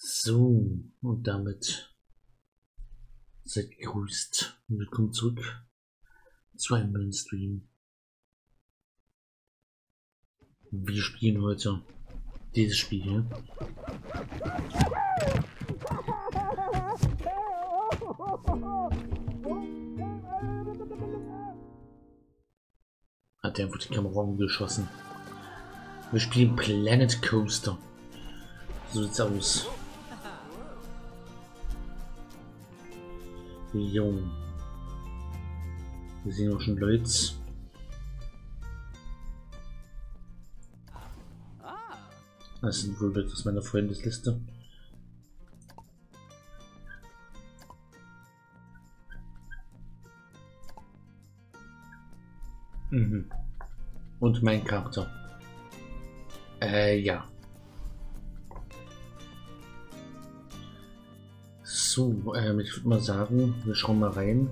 So, und damit seid gegrüßt und willkommen zurück zu einem neuen Stream. Wir spielen heute dieses Spiel hier. Hat er einfach die Kamera umgeschossen. Wir spielen Planet Coaster. So sieht's aus. Jo. Wir sehen auch schon Leute. Das sind wohl Leute aus meiner Freundesliste. Und mein Charakter. Ja. So, ich würde mal sagen, wir schauen mal rein.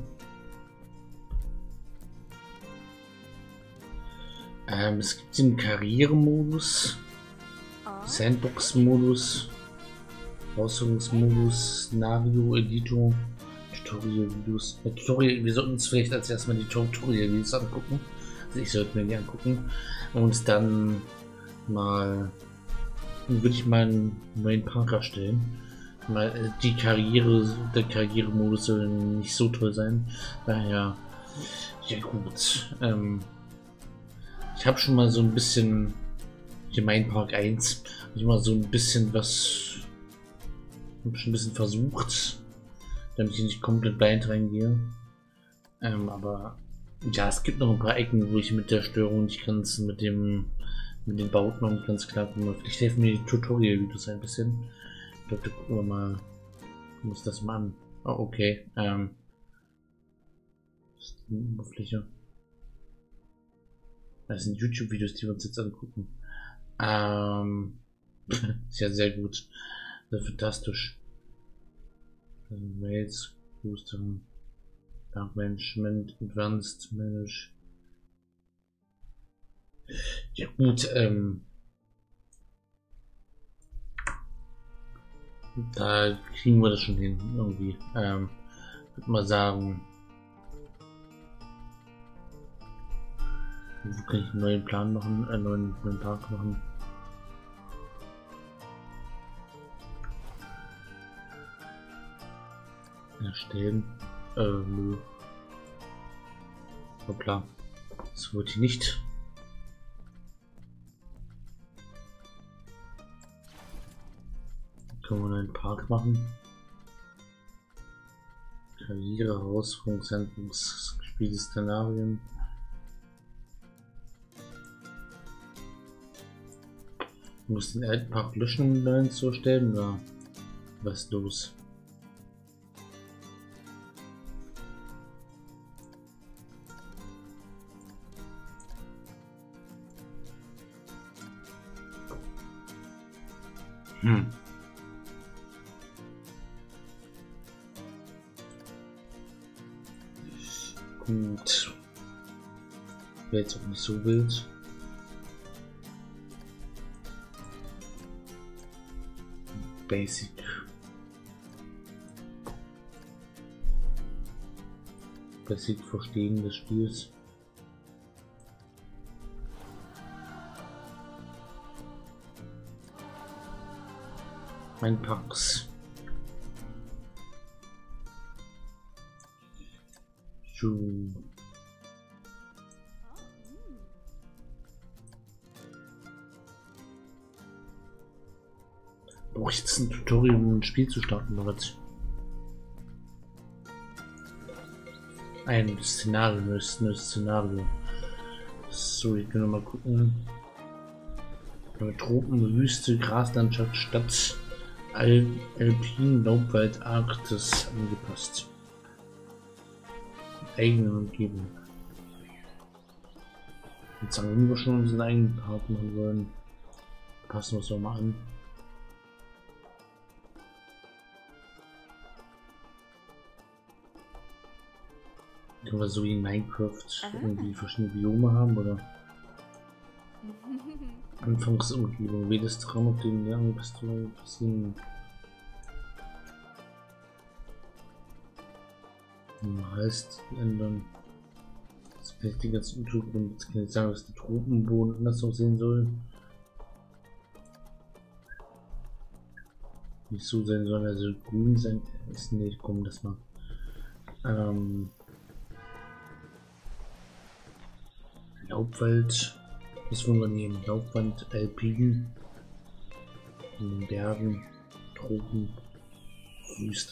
Es gibt den Karrieremodus, Sandbox-Modus, Ausführungsmodus, Szenario, Editor, Tutorial-Videos. Wir sollten uns vielleicht als erstmal die Tutorial-Videos angucken. Also ich sollte mir die angucken. Und dann mal, würde ich mal einen neuen Park erstellen. Weil die der Karrieremodus soll nicht so toll sein. Daher, ja gut. Ich habe schon mal so ein bisschen hier mein Park 1. Ich mal so ein bisschen was. Hab schon ein bisschen versucht, damit ich nicht komplett blind reingehe. Aber ja, es gibt noch ein paar Ecken, wo ich mit der Störung nicht ganz mit den Bauten noch nicht ganz klar komme. Vielleicht helfen mir die Tutorial-Videos ein bisschen. Ich glaube, da gucken wir mal. Gucken uns das mal an. Oh, okay. Das ist die Oberfläche. Das sind YouTube-Videos, die wir uns jetzt angucken. Ist ja sehr gut. Sehr fantastisch. Mails, Booster, Dark Management, Advanced Manage. Ja gut, da kriegen wir das schon hin, irgendwie. Würde mal sagen, wo kann ich einen neuen Plan machen, einen neuen Park machen? Erstellen. Nö. Hoppla. Das wollte ich nicht. Können wir einen Park machen? Karriere, Herausforderung, Sandbox-Spiele, Szenarien. Du musst den alten Park löschen, um neuen zu erstellen, oder was ist los? Gut. Wäre jetzt auch nicht so wild. Basic. Basic Verstehen des Spiels. Mein Packs. So. Brauche ich jetzt ein Tutorial, um ein Spiel zu starten, oder was? Ein Szenario, neues Szenario. So, ich kann noch mal gucken. Tropen, Wüste, Graslandschaft, Stadt, Alpin, Laubwald, Arktis angepasst. Eigene Umgebung. Jetzt sagen wir schon unseren eigenen Park machen wollen. Passen wir es doch mal an. Können wir so wie in Minecraft irgendwie verschiedene Biome haben, oder? Anfangsumgebung, jedes Traum, auf den Jahren passieren Heißt, die ändern. Das vielleicht die ganzen Untergrund. Jetzt kann ich sagen, dass der Tropenboden anders aussehen soll. Nicht so sein soll, also grün sein. Ist nicht, komm, das mal. Laubwald. Das wollen wir nehmen. Laubwand, Alpin. In den Bergen, Tropen, Wüste.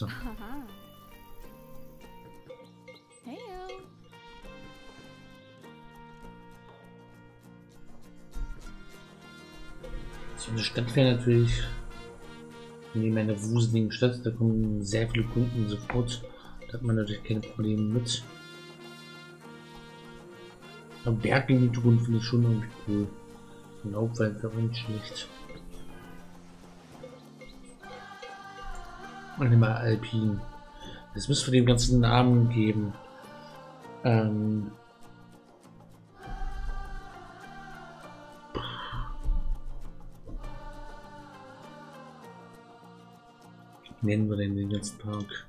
So eine Stadt wäre natürlich neben einer wuseligen Stadt, da kommen sehr viele Kunden sofort. Da hat man natürlich keine Probleme mit. Aber Berg im Hintergrund finde ich schon irgendwie cool. Und Laubwald wäre auch nicht schlecht. Und immer Alpin. Das müssen wir dem ganzen Namen geben. Wie nennen wir denn den ganzen Park?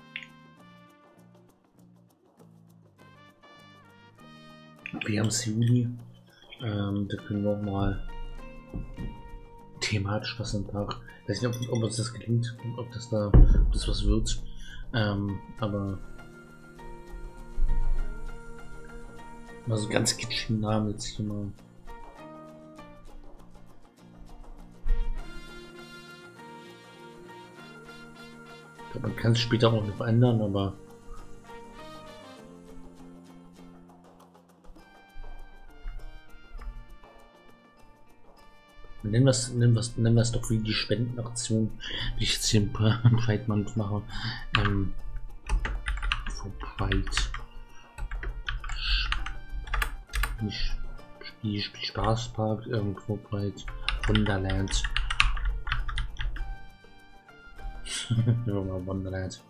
Wir haben es Juli. Da können wir auch mal thematisch was im Park. Ich weiß nicht, ob uns das gelingt, ob das was wird. Aber mal so ganz kitschigen Namen jetzt hier mal. Ich glaube, man kann es später auch noch ändern, aber nennen wir es doch wie die Spendenaktion, die ich jetzt hier im Pride Month mache. For Pride. Spaßpark, irgendwo Pride Wonderland. Wonderland.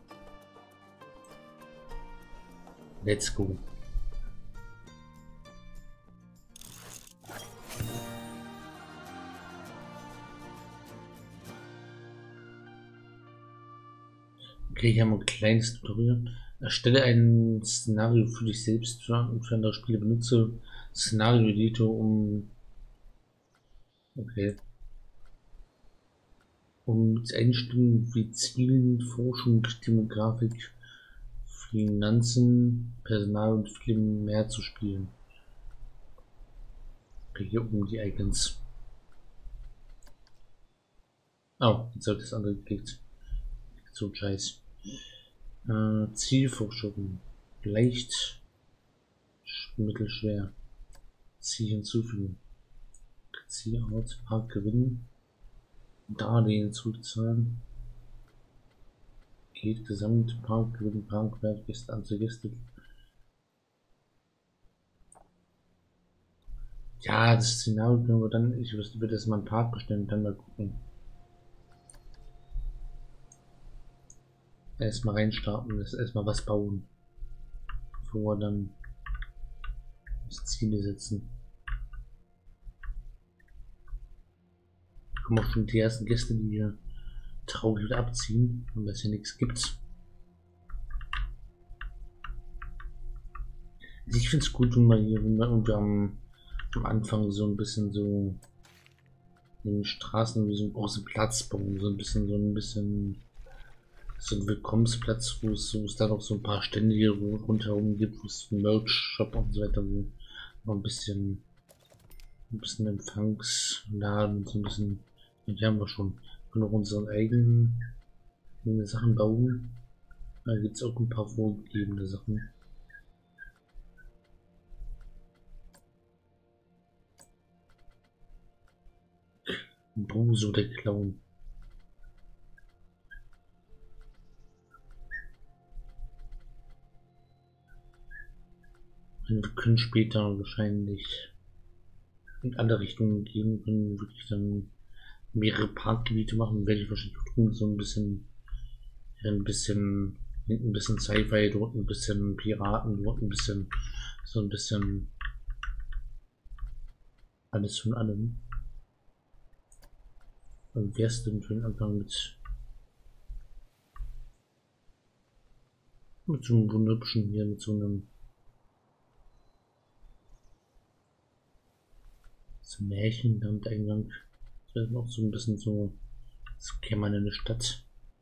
Let's go. Okay, hier haben wir ein kleines Tutorial. Erstelle ein Szenario für dich selbst und für andere Spiele. Benutze Szenario Editor, um mit Einstellungen wie Zielen, Forschung, Demografik, Finanzen, Personal und viel mehr zu spielen. Okay, hier oben die Icons. Oh, jetzt hat das andere geklickt. So scheiß. Zielforschung. Leicht. Mittelschwer. Ziel hinzufügen. Zielart. Park gewinnen. Darlehen zurückzahlen. Geht gesamt. Park gewinnen. Parkwert. Gäste an zu Gäste. Ja, das Szenario können wir dann. Ich würde das mal einen Park bestellen. Dann mal gucken. Erstmal reinstarten, erstmal was bauen, bevor wir dann das Ziele setzen. Kommen auch schon die ersten Gäste, die hier traurig wieder abziehen, weil es hier nichts gibt. Also ich finde es gut, wenn wir hier irgendwie am Anfang so ein bisschen so in den Straßen wie so einen großen Platz bauen, so ein bisschen so ein Willkommensplatz, wo es da noch so ein paar Stände hier rundherum gibt, wo es einen Merch-Shop und so weiter, wo noch ein bisschen Empfangsladen, so ein bisschen, die haben wir schon. Wir können auch unsere eigenen Sachen bauen. Da gibt es auch ein paar vorgegebene Sachen. Bruso der Clown. Wir können später wahrscheinlich in andere Richtungen gehen, können wirklich dann mehrere Parkgebiete machen, werde ich wahrscheinlich auch tun, so ein bisschen Sci-Fi, dort ein bisschen Piraten, dort ein bisschen alles von allem. Und wer ist denn für den Anfang mit Mit so einem wunderschönen hier, mit so einem Märchenland-Eingang. Das wäre noch so ein bisschen so, als käme man in eine Stadt.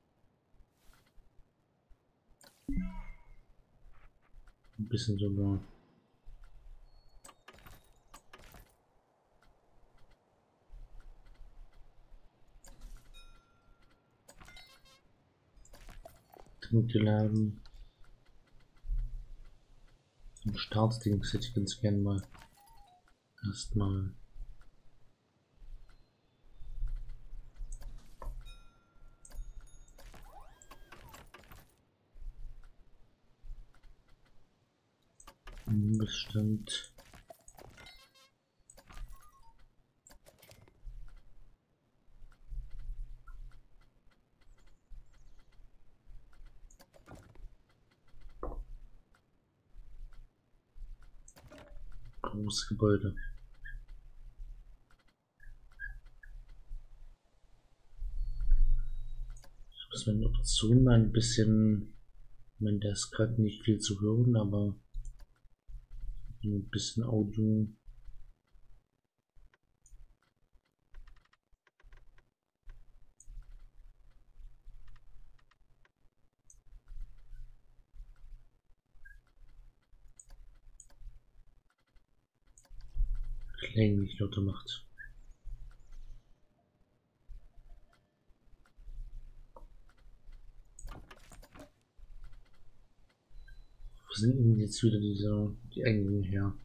Ein bisschen sogar. Trinkgeladen. So ein Startding hätte ich ganz gerne mal. Erstmal. Bestand. Großgebäude. Ich muss meine Option mal ein bisschen. Ich meine, da ist gerade nicht viel zu hören, aber ein bisschen Audio. Klanglich lauter macht. Wo sind denn jetzt wieder die Eingänge her?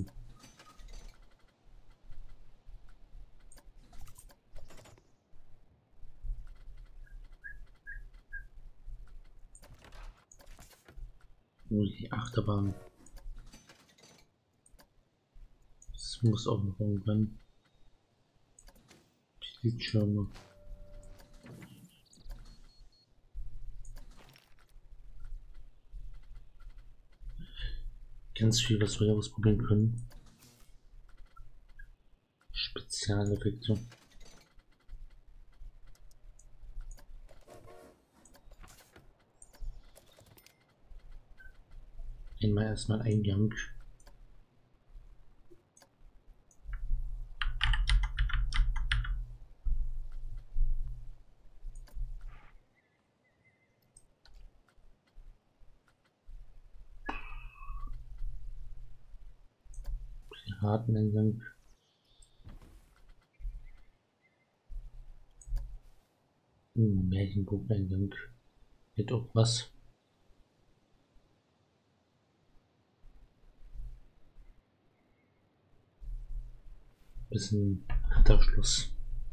Die Achterbahn. Das muss auch noch irgendwann. Die Lichtschirme. Ganz viel, was wir ausprobieren können. Spezialeffekte. Einmal erstmal Eingang. Pirateneingang. Märchenburg-Eingang. Geht auch was. Bisschen Ritterschluss.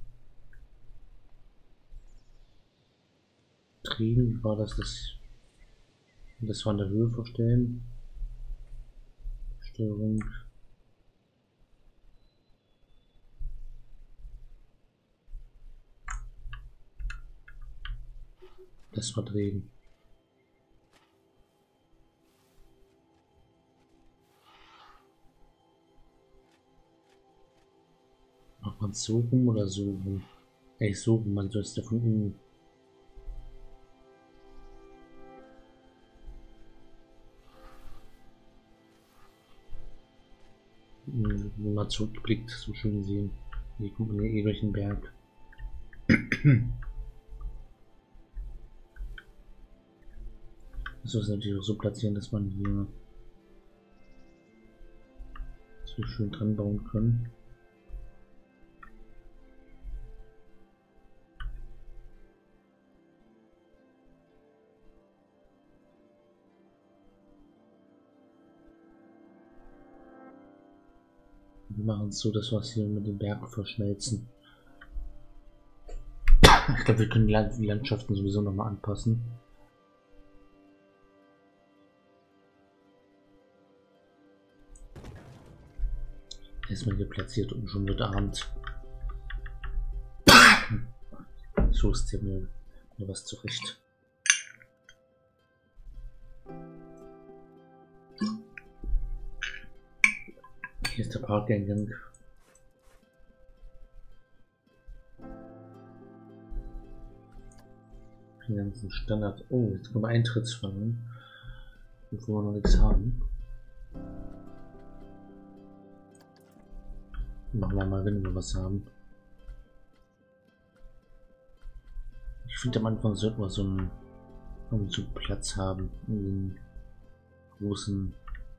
Drehen, wie war das? Das war in der Höhe verstellen. Steuerung. Das war drehen. Macht man so rum oder so rum? Ey, so rum, man soll es davon innen. Wenn man zurückblickt, so schön sehen. Hier gucken wir eh durch den Berg. Das muss natürlich auch so platzieren, dass man hier so schön dran bauen kann. Wir machen es so, dass wir es hier mit den Bergen verschmelzen. Ich glaube, wir können die Landschaften sowieso noch mal anpassen. Erstmal hier platziert und schon wird Abend. So ist hier mir was zurecht. Hier ist der Parkeingang. Den ganzen Standard. Oh, jetzt kommen Eintrittsfragen. Wo wir noch nichts haben. Machen wir mal, wenn wir was haben. Ich finde, am Anfang sollten wir so einen Platz haben. Einen großen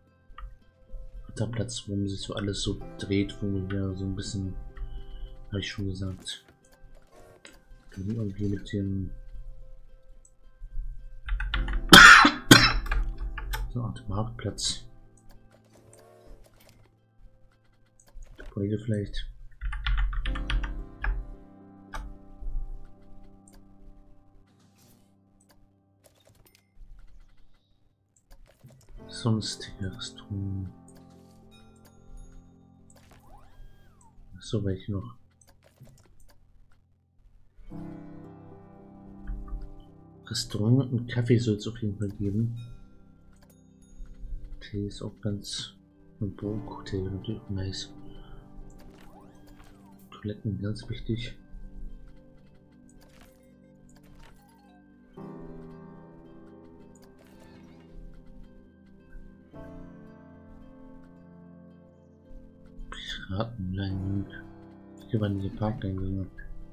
Platz, wo sich so alles so dreht, wo wir so ein bisschen, habe ich schon gesagt, irgendwie mit dem so eine Art Marktplatz. Gebäude vielleicht. Sonstiges tun. So, welche noch? Restaurant und Kaffee soll es auf jeden Fall geben. Tee ist auch ganz. Und Burghotel natürlich auch nice. Toiletten ganz wichtig. Piratenlein. Hier waren die Parkeingänge.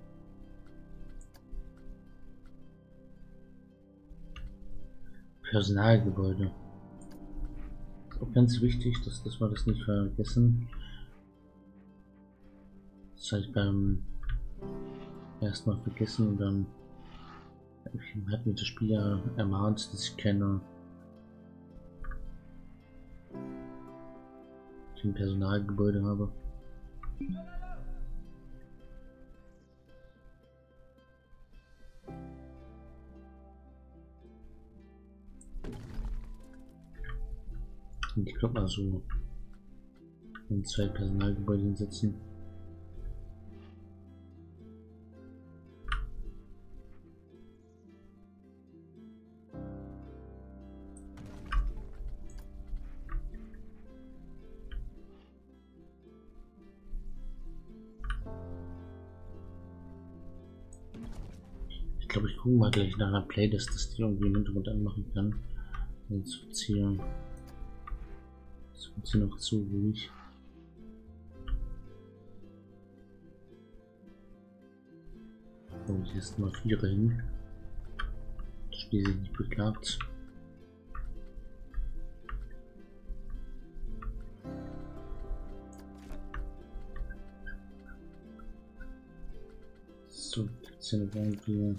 Personalgebäude. Auch ganz wichtig, dass wir das nicht vergessen. Das habe ich beim ersten Mal vergessen und dann hat mir der Spieler ermahnt, dass ich keine Personalgebäude habe. Und ich glaube mal so in 2 Personalgebäude hinsetzen. Ich glaube, ich gucke mal gleich nach einer Playlist, dass die irgendwie im Hintergrund anmachen kann. Jetzt wird hier noch zu ruhig. Und ich erst mal 4 hin. Das Spiel sich nicht beklagt. So, gibt's hier noch irgendwie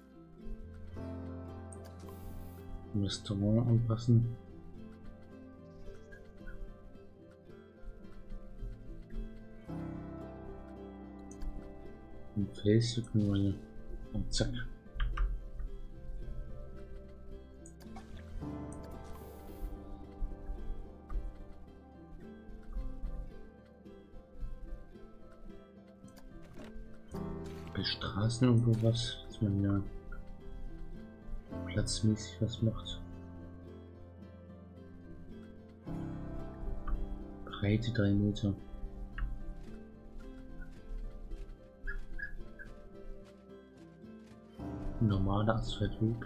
ein Restaurant anpassen. Und Face können wir hier. Und zack. Bei Straßen irgendwo was, dass man ja platzmäßig was macht. Breite 3 Meter. Normaler Asphaltweg.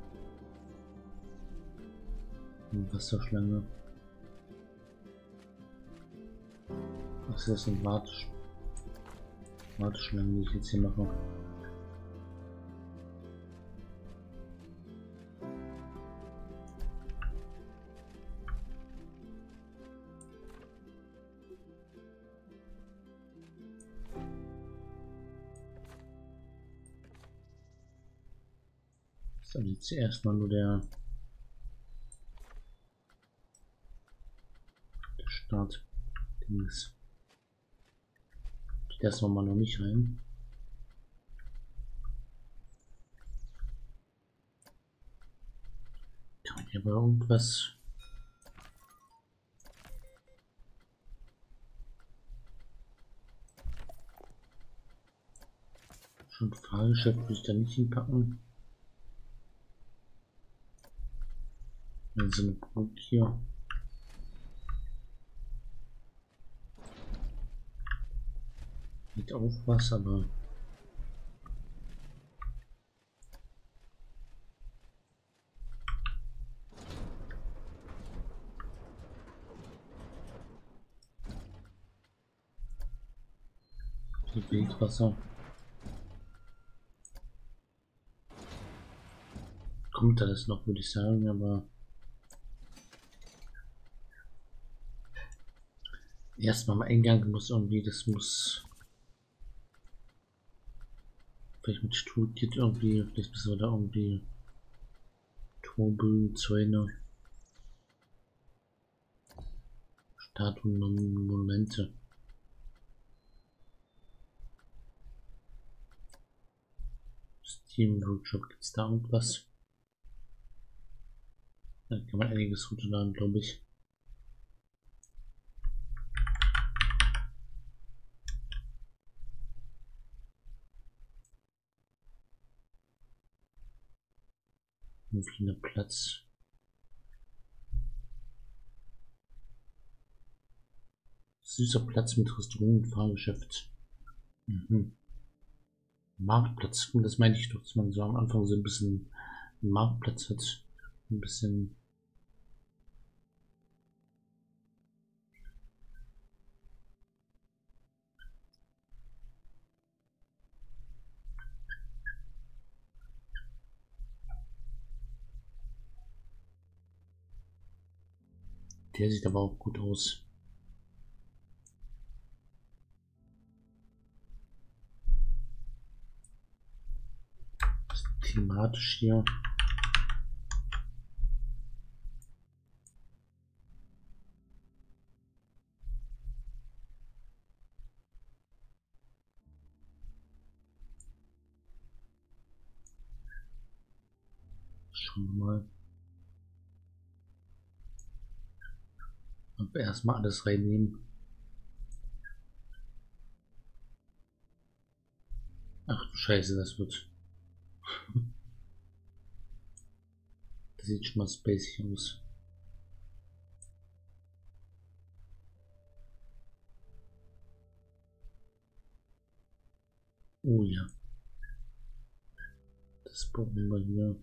Eine Wasserschlange. Was ist das denn? Warteschlange, die ich jetzt hier mache. So, jetzt erstmal nur der Start. Dings. Das wollen wir noch nicht rein. Kann man hier aber irgendwas. Schon Fahrgeschäft würde ich da nicht hinpacken. Dann so eine Brücke hier. Geht auch was, aber Die Wildwasser. Kommt alles noch, würde ich sagen, aber erstmal am Eingang muss irgendwie, das muss vielleicht mit Stuhlkit irgendwie, vielleicht müssen wir da irgendwie Turbel, Zäune, Statuen und Monumente. Steam Workshop, gibt es da irgendwas? Da kann man einiges runterladen, glaube ich. Irgendwie ein Platz. Süßer Platz mit Restaurant und Fahrgeschäft. Mhm. Marktplatz, und das meinte ich doch, dass man so am Anfang so ein bisschen einen Marktplatz hat. Ein bisschen. Der sieht aber auch gut aus. Thematisch hier. Schauen wir mal. Und erstmal alles reinnehmen. Ach du Scheiße, das wird. Das sieht schon mal spacey aus. Oh ja. Das brauchen wir hier.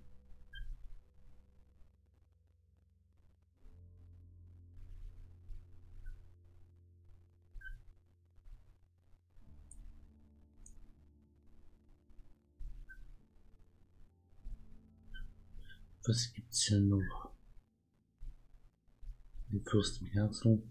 Was gibt's hier noch? Die Fürst im Herzen.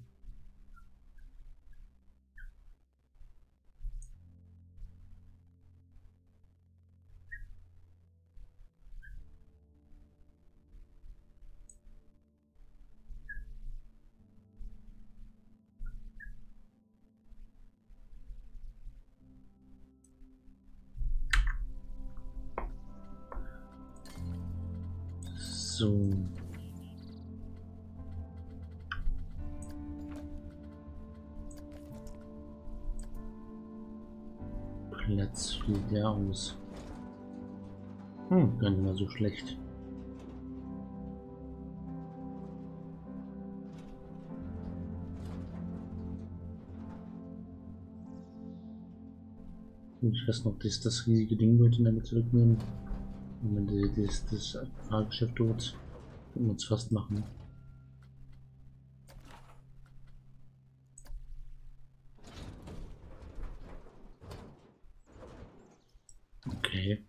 So. Platz sieht der aus. Gar nicht mal so schlecht. Ich weiß noch, dass das riesige Ding dort in der Mitte zurücknehmen. Und wenn das Fahrgeschäft dort können wir uns fast machen. Okay.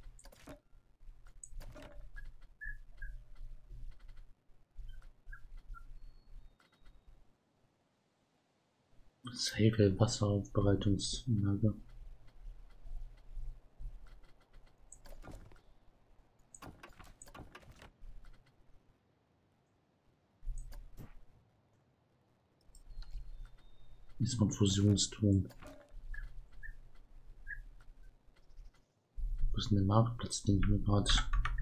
Safe Wasseraufbereitungsanlage. Ist man Fusionsturm. Wo ist denn der Marktplatz, den ich mir gerade.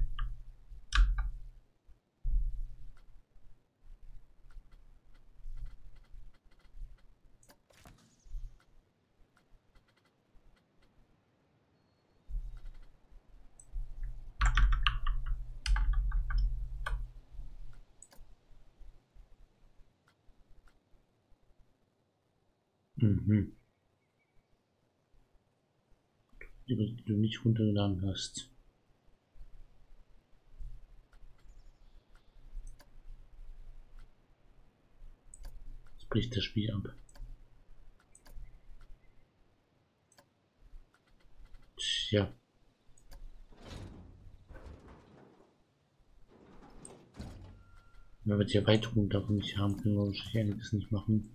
Die du nicht runtergeladen hast. Jetzt bricht das Spiel ab. Ja. Wenn wir die Erweiterung davon nicht haben, können wir wahrscheinlich einiges nicht machen.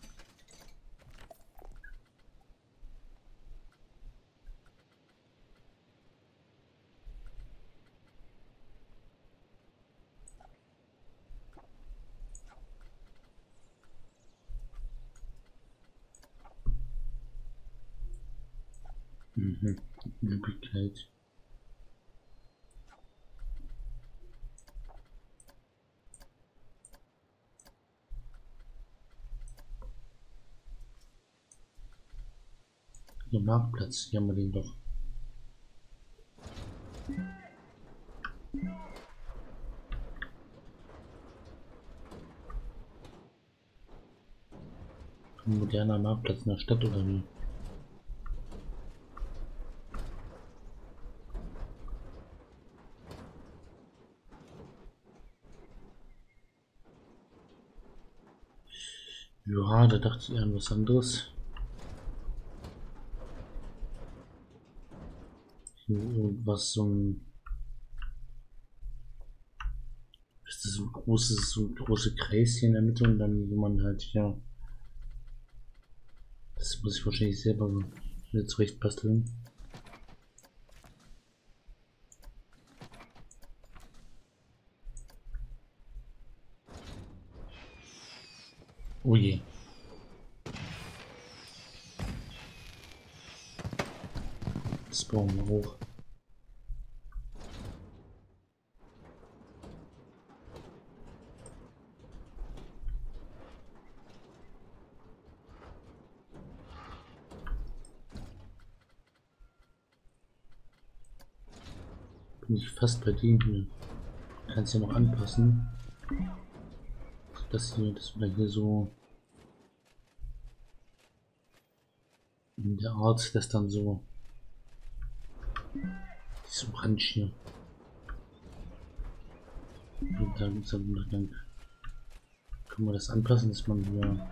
Mhm. Übelkeit. Der Marktplatz, hier haben wir den doch. Ein moderner Marktplatz in der Stadt oder wie? Ja, da dachte ich an was anderes. Irgendwas so ein. Ist das so ein große Kreis hier in der Mitte und dann, wo man halt ja. Das muss ich wahrscheinlich selber mir zurecht basteln. Oh je. Das bauen wir hoch. Bin ich fast bei dem hier. Kannst ja noch anpassen. Das hier, das wir hier so in der Art, das dann so dieses Orange hier. Und dann können wir das anpassen, dass man hier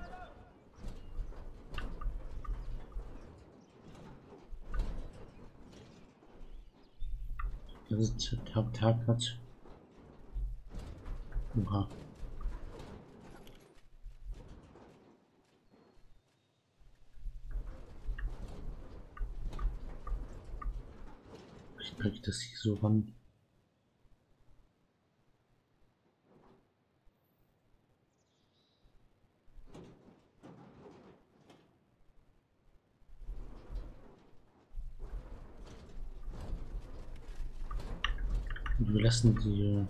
Tag hat. Oha. Ich kriege das hier so ran. Und wir lassen die.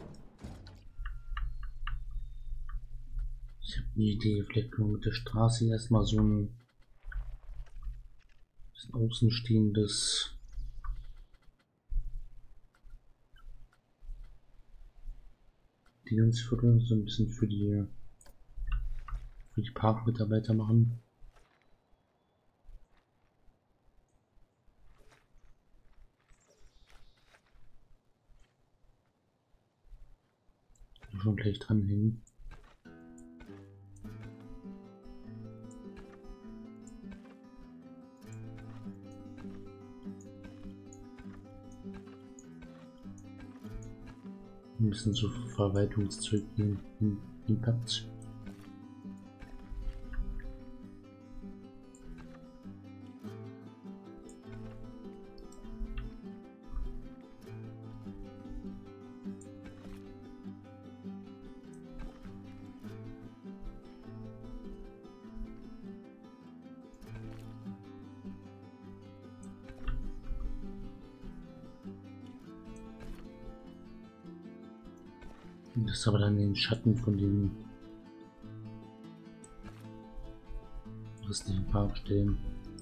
Ich habe eine Idee, vielleicht können wir mit der Straße erstmal so ein außenstehendes Dingensviertel, so ein bisschen für die Parkmitarbeiter machen. Schon gleich dranhängen. Ein bisschen so Verwaltungszeug hinpackt. Das ist aber dann den Schatten von den restlichen Parkstellen.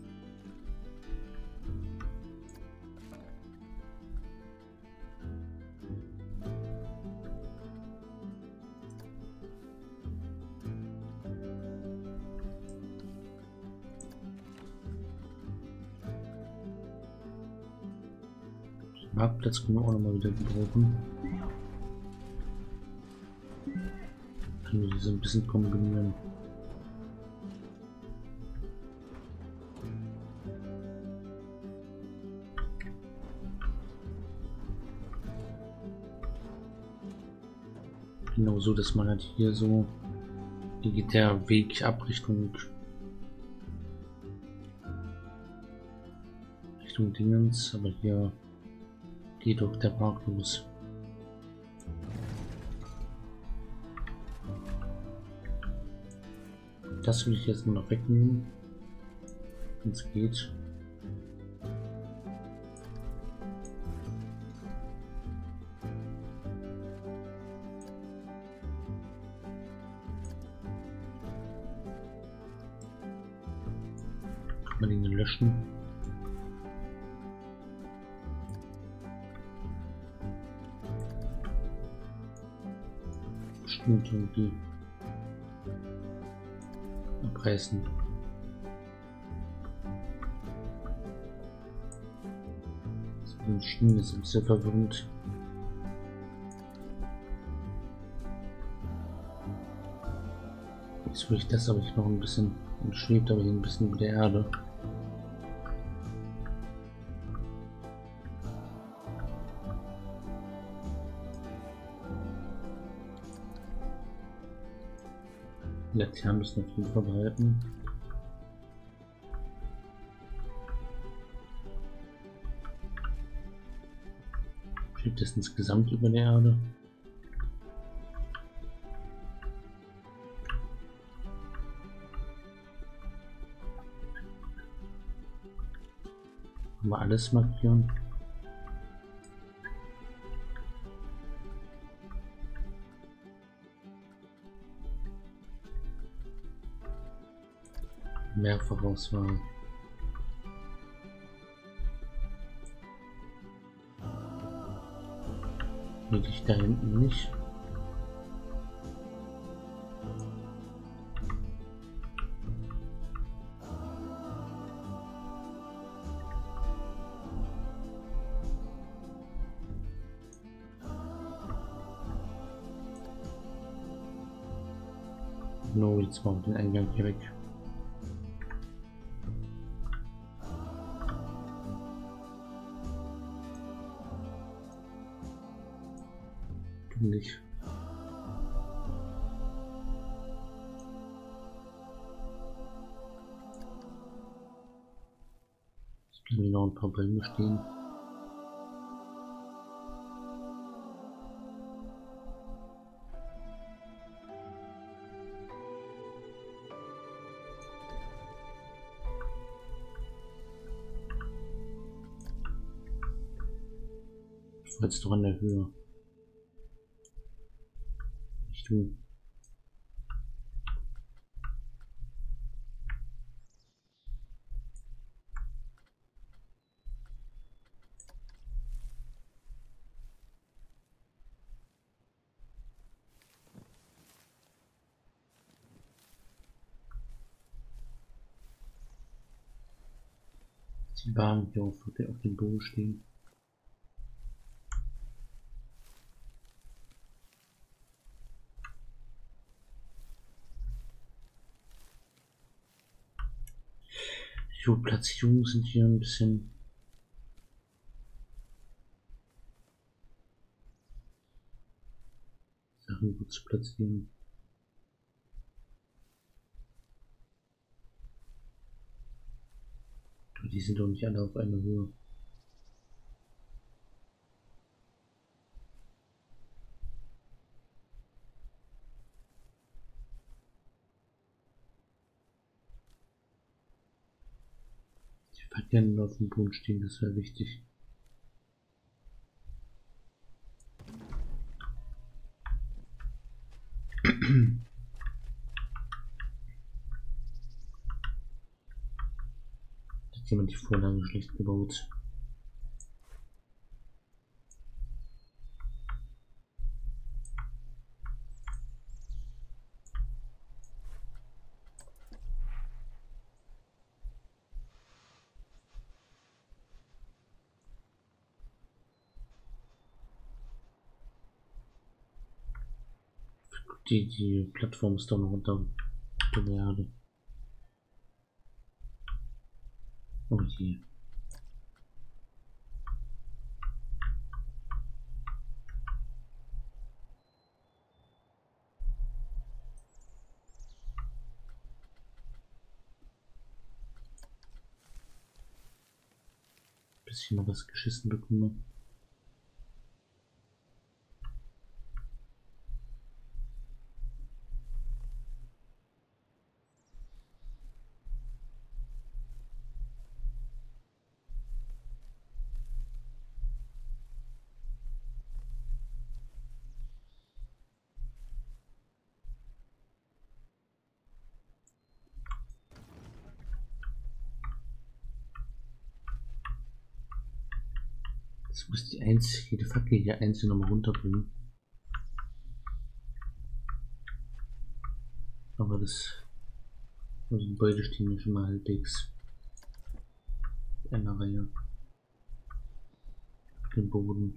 Den Marktplatz können wir auch noch mal wieder gebrauchen. Können wir die so ein bisschen kombinieren. Genau so, dass man halt hier so, hier geht der Weg ab Richtung Dingens, aber hier geht doch der Park los. Das will ich jetzt nur noch wegnehmen, wenn es geht. Kann man ihn löschen? Bestimmt irgendwie abreißen. Das Schienen ist ein bisschen verwirrend. Jetzt will ich das aber ich noch ein bisschen und schwebt aber hier ein bisschen über der Erde. Die Laternen müssen auf jeden Fall behalten. Schwebt das insgesamt über der Erde? Mal alles markieren. Mehrfachauswahl. Will ich da hinten nicht. No, jetzt machen wir den Eingang hier weg. Du nicht. Jetzt bleiben hier noch ein paar Bäume stehen. Jetzt doch in der Höhe. Nicht du. Die Bahn hier auf dem Boden stehen. Die Platzierungen sind hier ein bisschen Sachen gut zu platzieren. Aber die sind doch nicht alle auf einer Höhe. Die Verkehren auf dem Boden stehen, das wäre wichtig. Da hat jemand die Vorlage schlecht gebaut. Die Plattform ist doch noch unter der Erde. Oh je. bis ich mal was geschissen bekomme. Jetzt muss die jede Fackel hier einzeln nochmal runterbringen. Aber die Gebäude stehen hier schon mal halbwegs in einer Reihe. Den Boden.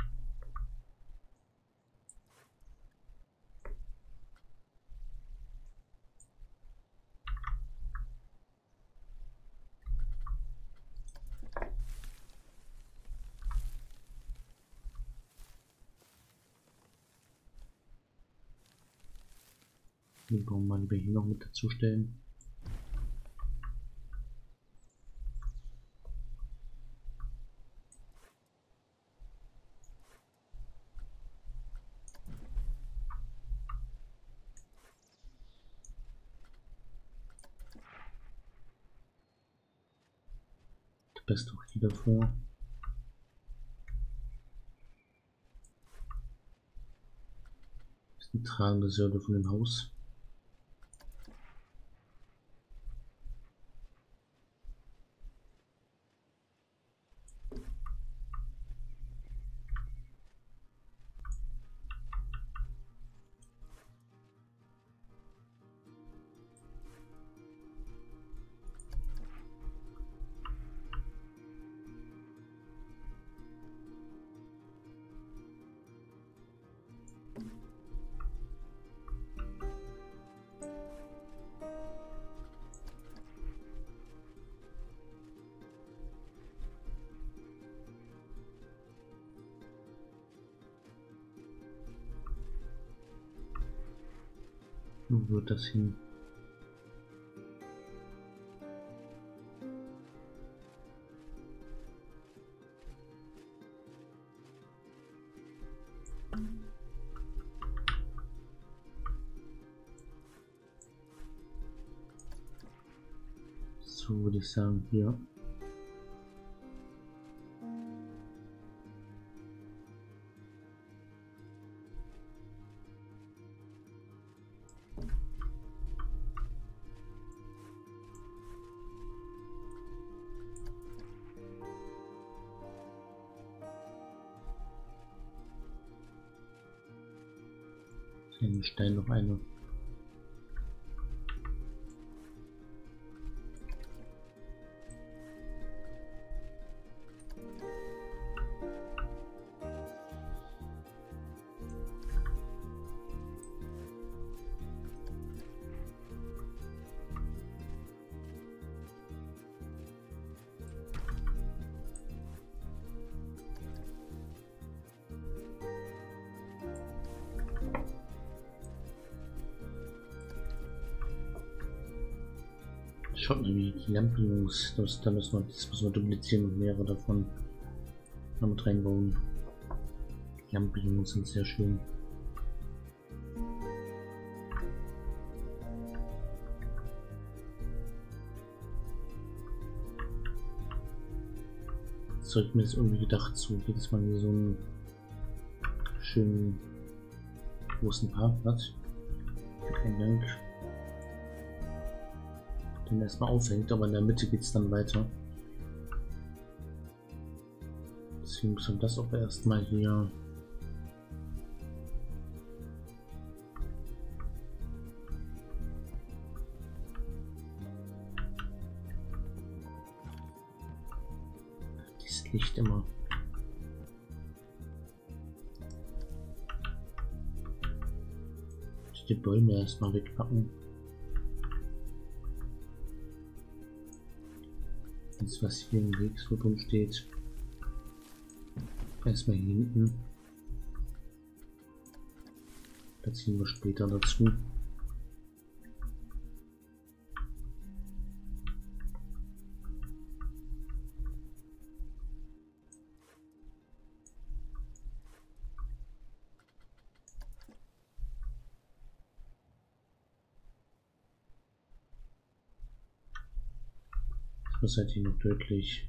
Den Baum mal lieber hier noch mit dazu stellen. Du bist doch hier davor. Das ist die tragende Säule von dem Haus. Wo wird das hin? So würde ich sagen, hier. Den Stein noch eine. Schaut mal, wie die Lampions, das müssen wir duplizieren und mehrere davon damit reinbauen. Die Lampions sind sehr schön. Das habe ich mir jetzt irgendwie gedacht, so jedes Mal hier so einen schönen großen Parkplatz. Vielen Dank. Den erstmal aufhängt, aber in der Mitte geht es dann weiter. Deswegen müssen wir das auch erstmal hier dieses Licht immer. Die Bäume erstmal wegpacken. Das, was hier im Weg so drin steht, erstmal hier hinten. Da ziehen wir später dazu. Das hätte ich noch deutlich.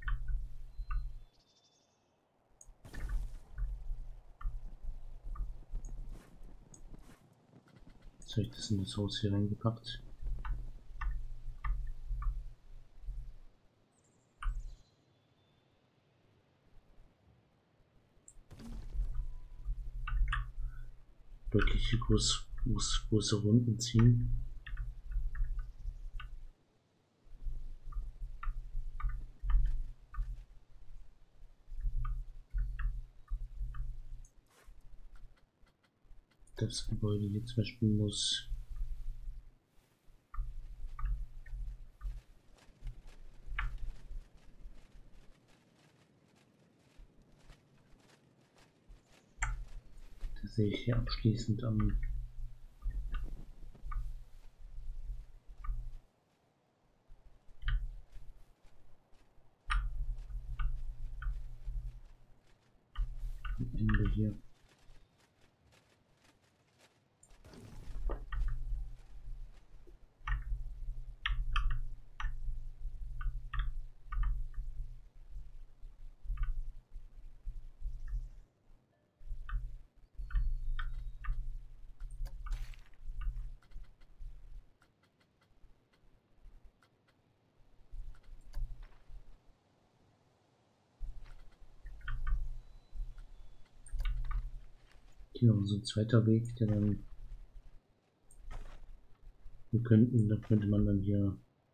Jetzt habe ich das in das Haus hier reingepackt. Deutliche große Runden ziehen. Das Gebäude hier zum Beispiel muss das sehe ich hier abschließend am Ende hier. Hier noch so ein zweiter Weg, der dann da könnte man dann hier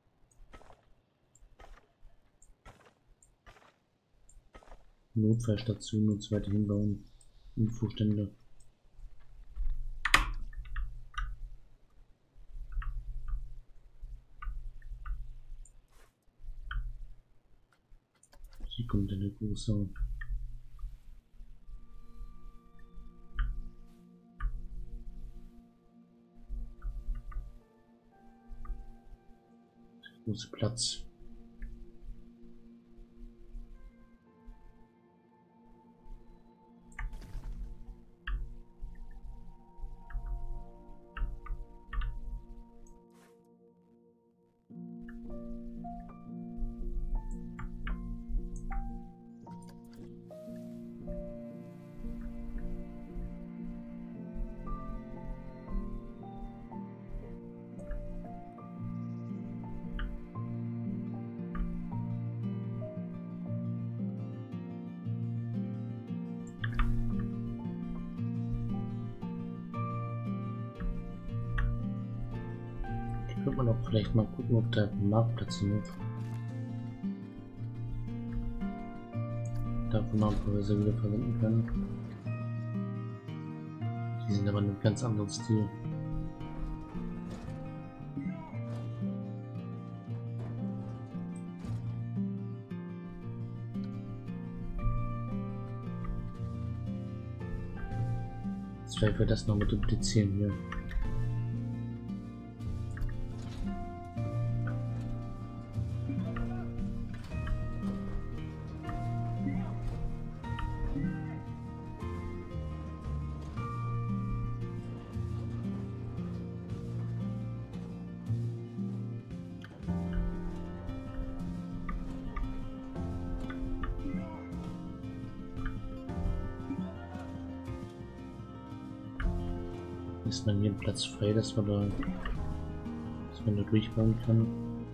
Notfallstationen und so weiter hinbauen, Infostände. Hier kommt eine große Platz. Könnte man auch vielleicht mal gucken, ob da Marktplätze sind. Davon man Häuser wieder verwenden kann. Die sind aber ein ganz anderes Stil. Jetzt vielleicht wir das noch mit duplizieren hier. Ist man hier einen Platz frei, dass man da durchbauen kann.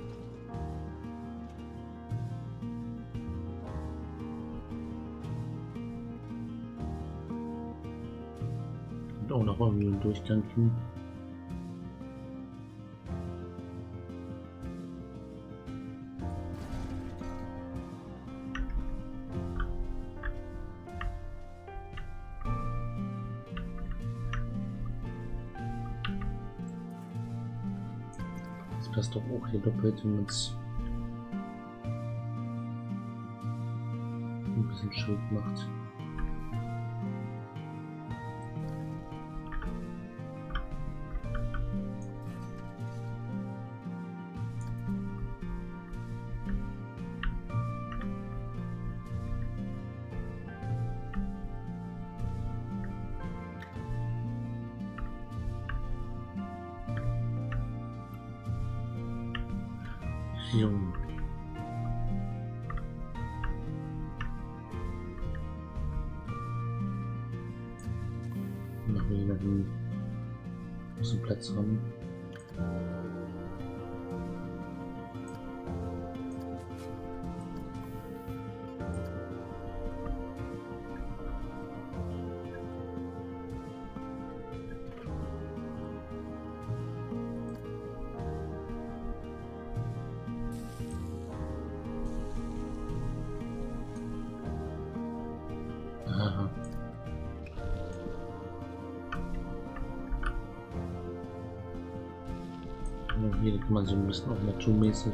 Und auch noch irgendwie einen Durchgang hin. Das doch auch hier doppelt, wenn man es ein bisschen schräg macht. Jo. wieder hin. Muss einen Platz haben. Aha. Hier kann man so ein bisschen auch naturmäßig.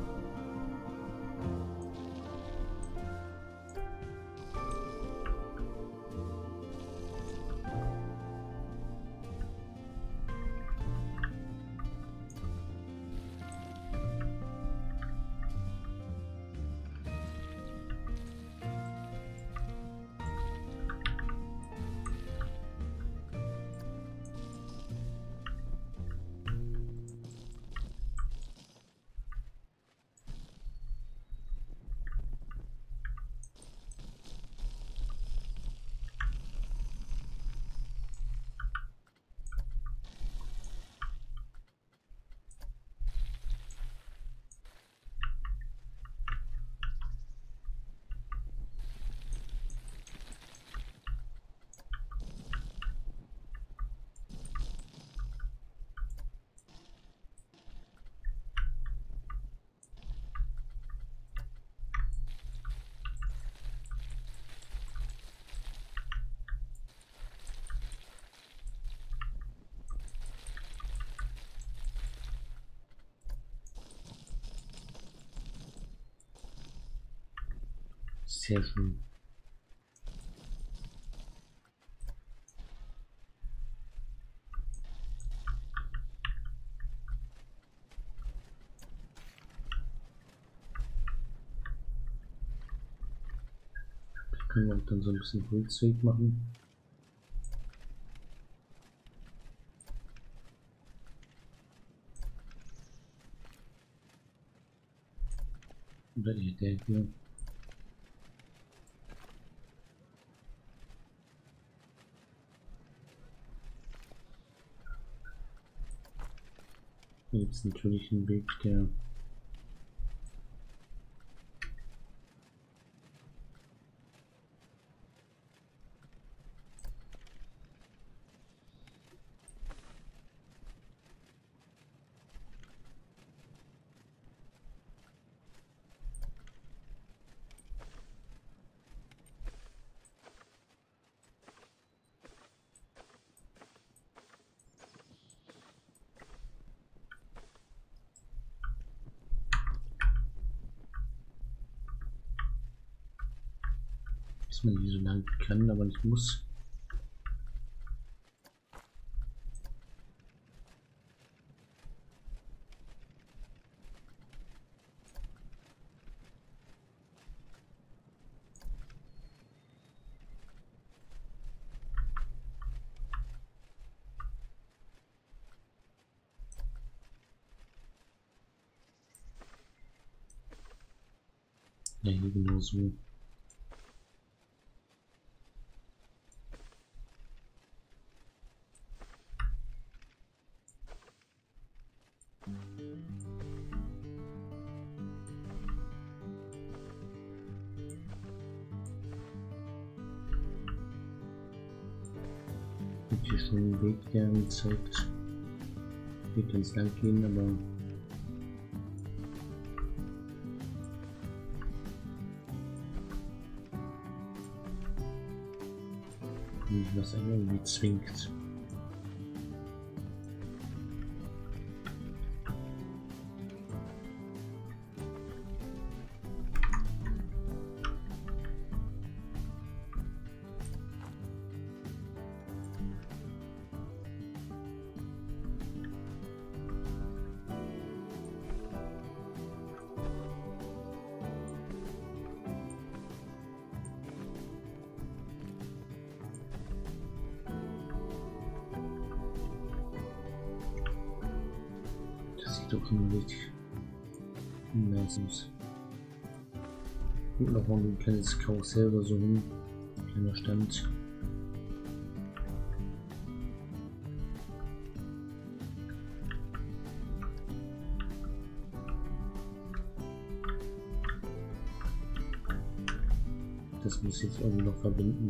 Sehr schön. Können wir dann so ein bisschen Holzweg machen. Oder der hier. Hier gibt es natürlich einen Weg, der dass man hier so lang kann, aber nicht muss. Ja, hier genau so. Hier schon einen Weg, der angezeigt. Hier kann es lang gehen, aber was einen irgendwie zwingt. Doch immer richtig nice aus. Und noch mal ein kleines Karussell oder so hin. Kleiner Stand. das muss ich jetzt irgendwie noch verbinden.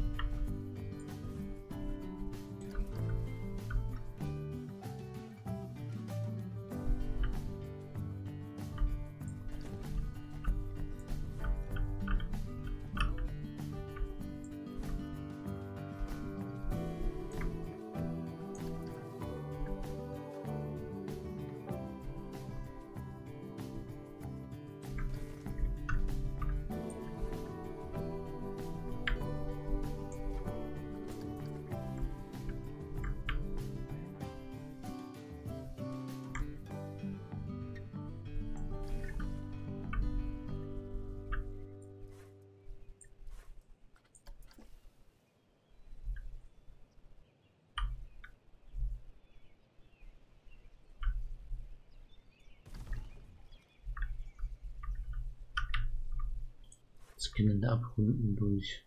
Skinnende abrunden durch.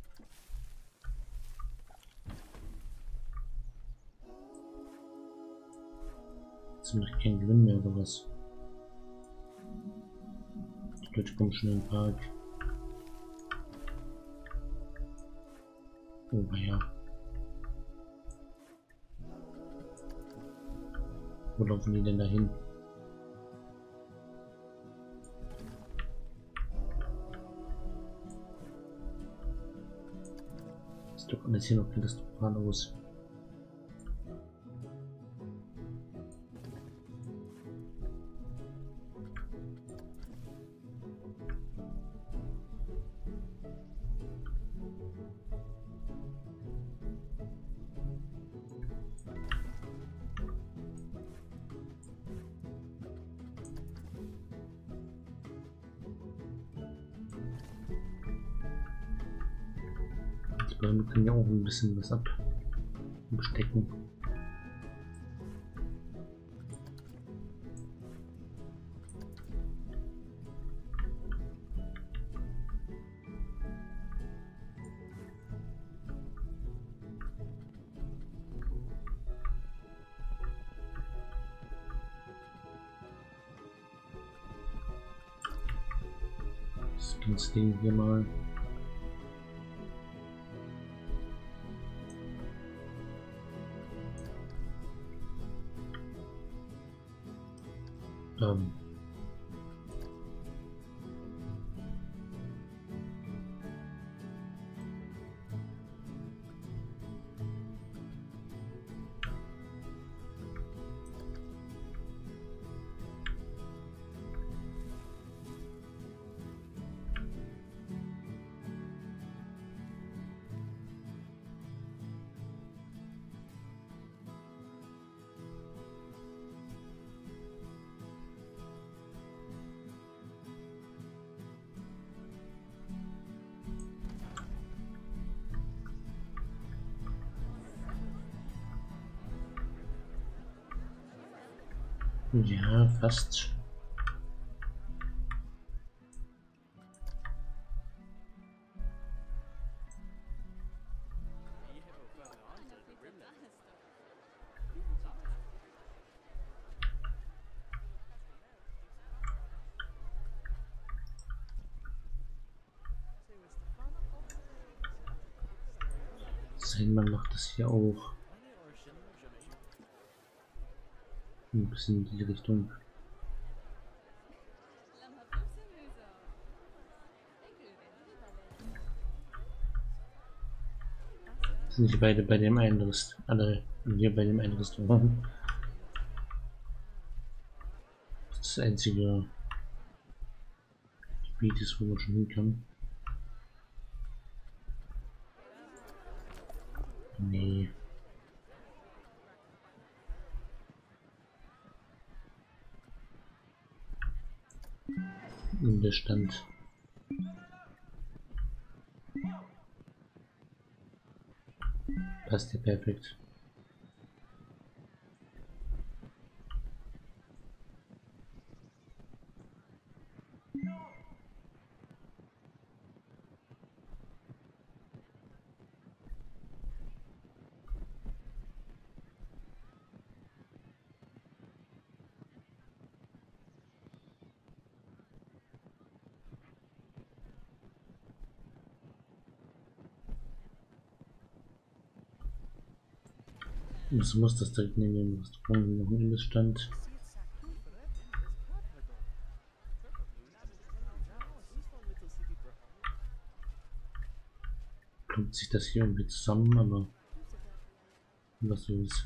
Jetzt mache ich keinen Gewinn mehr oder was? Die Leute kommen schon in den Park. Oh ja. Wo laufen die denn dahin? Ist doch alles hier noch katastrophal aus. Wir können ja auch ein bisschen was abstecken. Das Ding hier mal. Ähm. Ja, fast. Man macht das hier auch ein bisschen in die Richtung. Sind die beide bei dem einen Restaurant? Alle hier bei dem einen Restaurant. Das ist das einzige Gebiet ist, wo man schon hin kann. Nee. Und der Stand. Passt ja perfekt. Das muss das direkt neben dem Restaurant noch ein Imbissstand. Kommt sich das hier irgendwie zusammen, aber was so ist.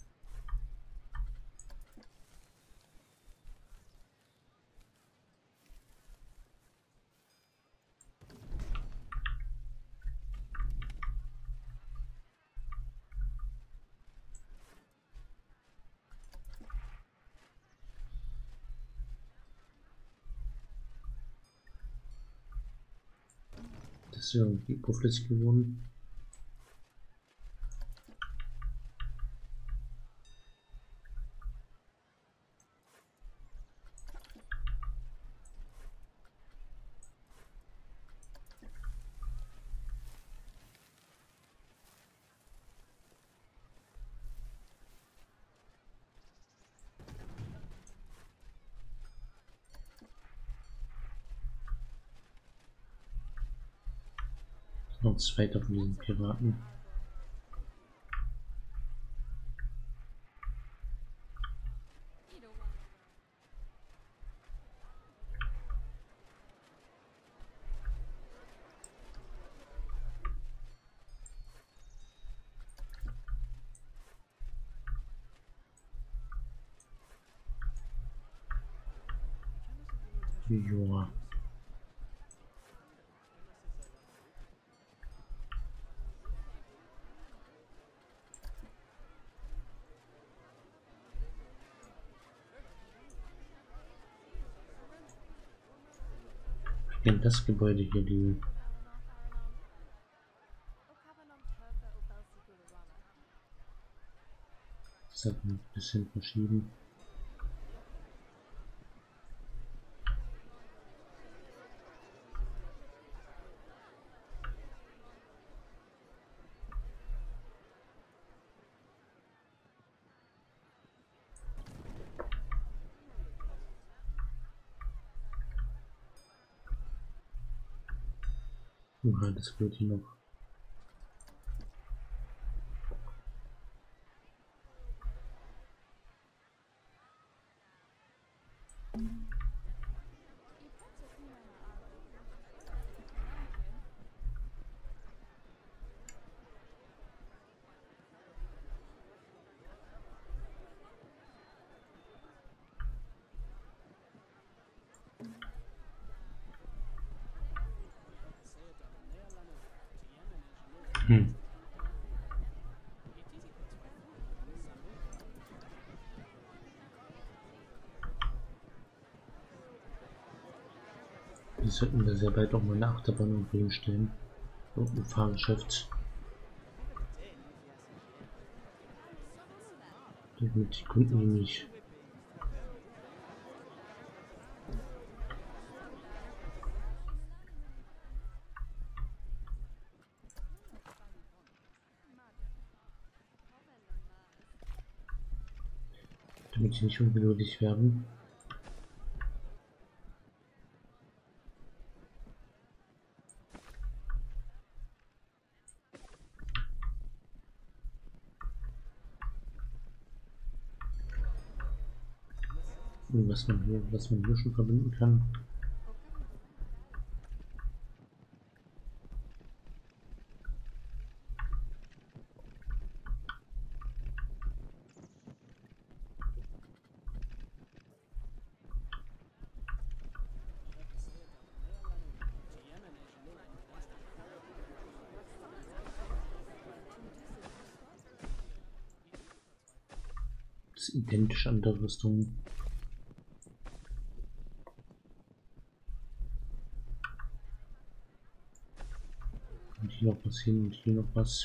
Das ist irgendwie überflüssig geworden. Noch zwei von diesen Piraten. Joa. Ja, das Gebäude hier, die das hat ein bisschen verschieben. Ja, das wird hier noch. Wir sollten da sehr bald auch mal eine Achterbahn irgendwo hinstellen. Und ein Fahrgeschäft. Damit die Kunden nämlich. Damit sie nicht ungeduldig werden. Und was man hier schon verbinden kann. Das ist identisch an der Rüstung. Und hier noch was hin und hier noch was.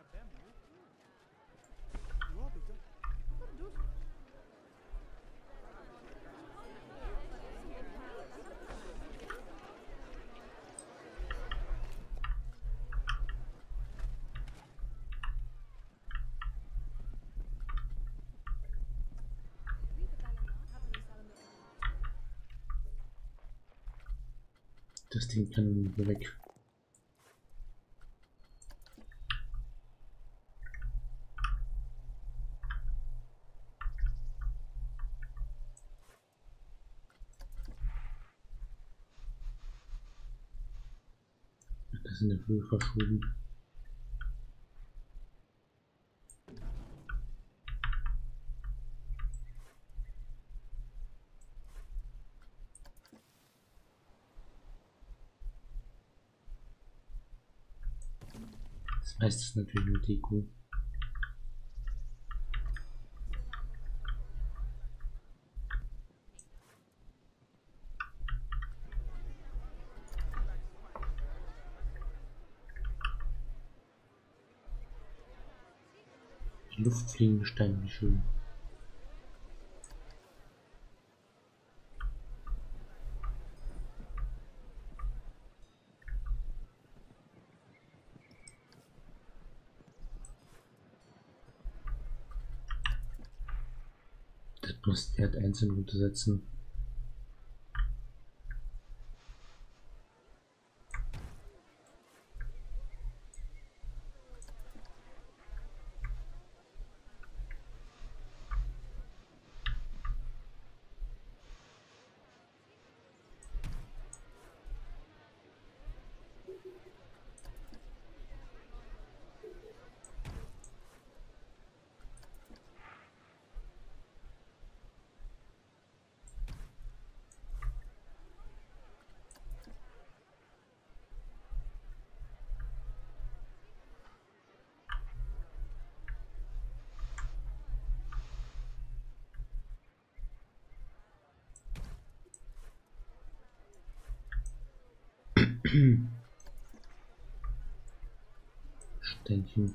Das Ding kann hier weg. etwas in der Höhe verschoben. Das meiste ist natürlich nur Deko. Die luftfliegende Steine, wie schön. Das muss der halt einzeln runtersetzen. Ständchen.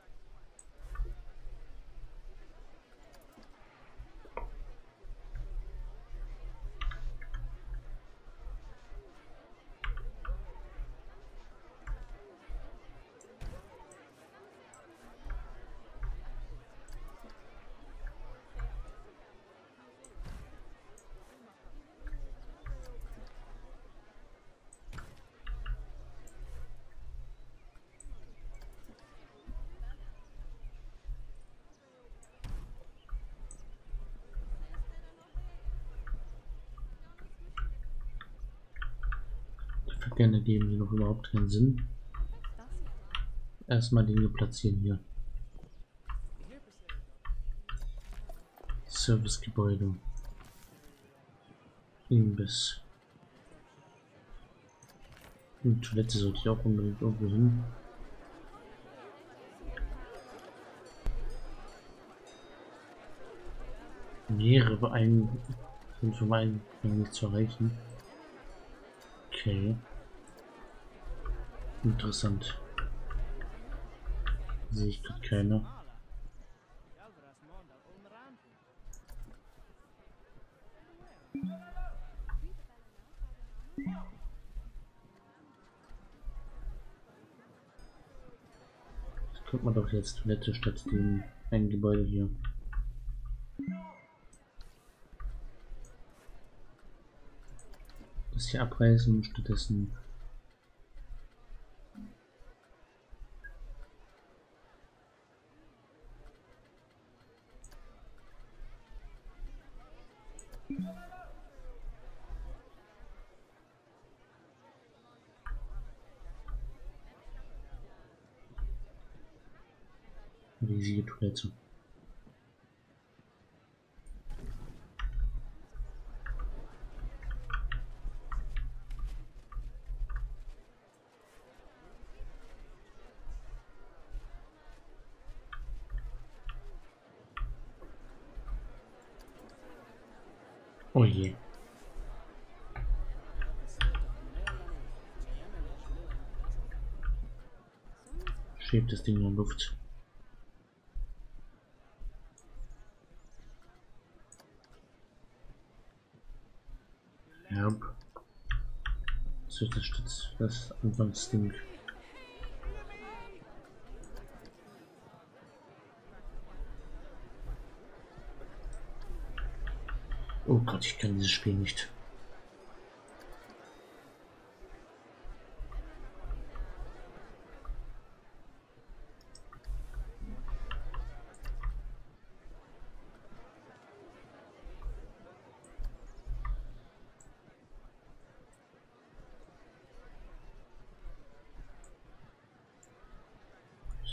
Die Verkehrende geben hier noch überhaupt keinen Sinn. Erstmal Dinge platzieren hier. Servicegebäude. Imbiss. Die Toilette sollte ich auch unbedingt irgendwo hin. Mehrere sind für meinen nicht zu erreichen. Okay. Interessant. Sehe ich gerade keine. Das könnte man doch jetzt Toilette statt dem einen Gebäude hier. Das hier abreißen und stattdessen riesige Toilette. Oh je. Schwebt das Ding in der Luft. Ja. So ist das Anfangsding. Oh Gott, ich kann dieses Spiel nicht.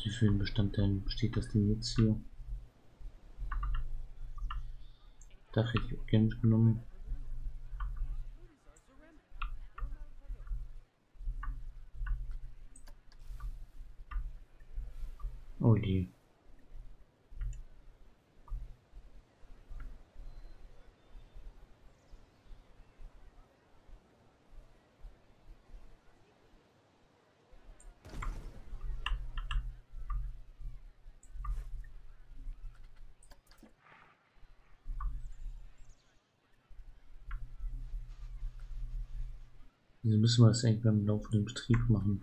Aus wie vielen Bestandteilen besteht das Ding jetzt hier? Dach hätte ich auch gerne mitgenommen. Oh je. Also müssen wir das eigentlich beim laufenden Betrieb machen.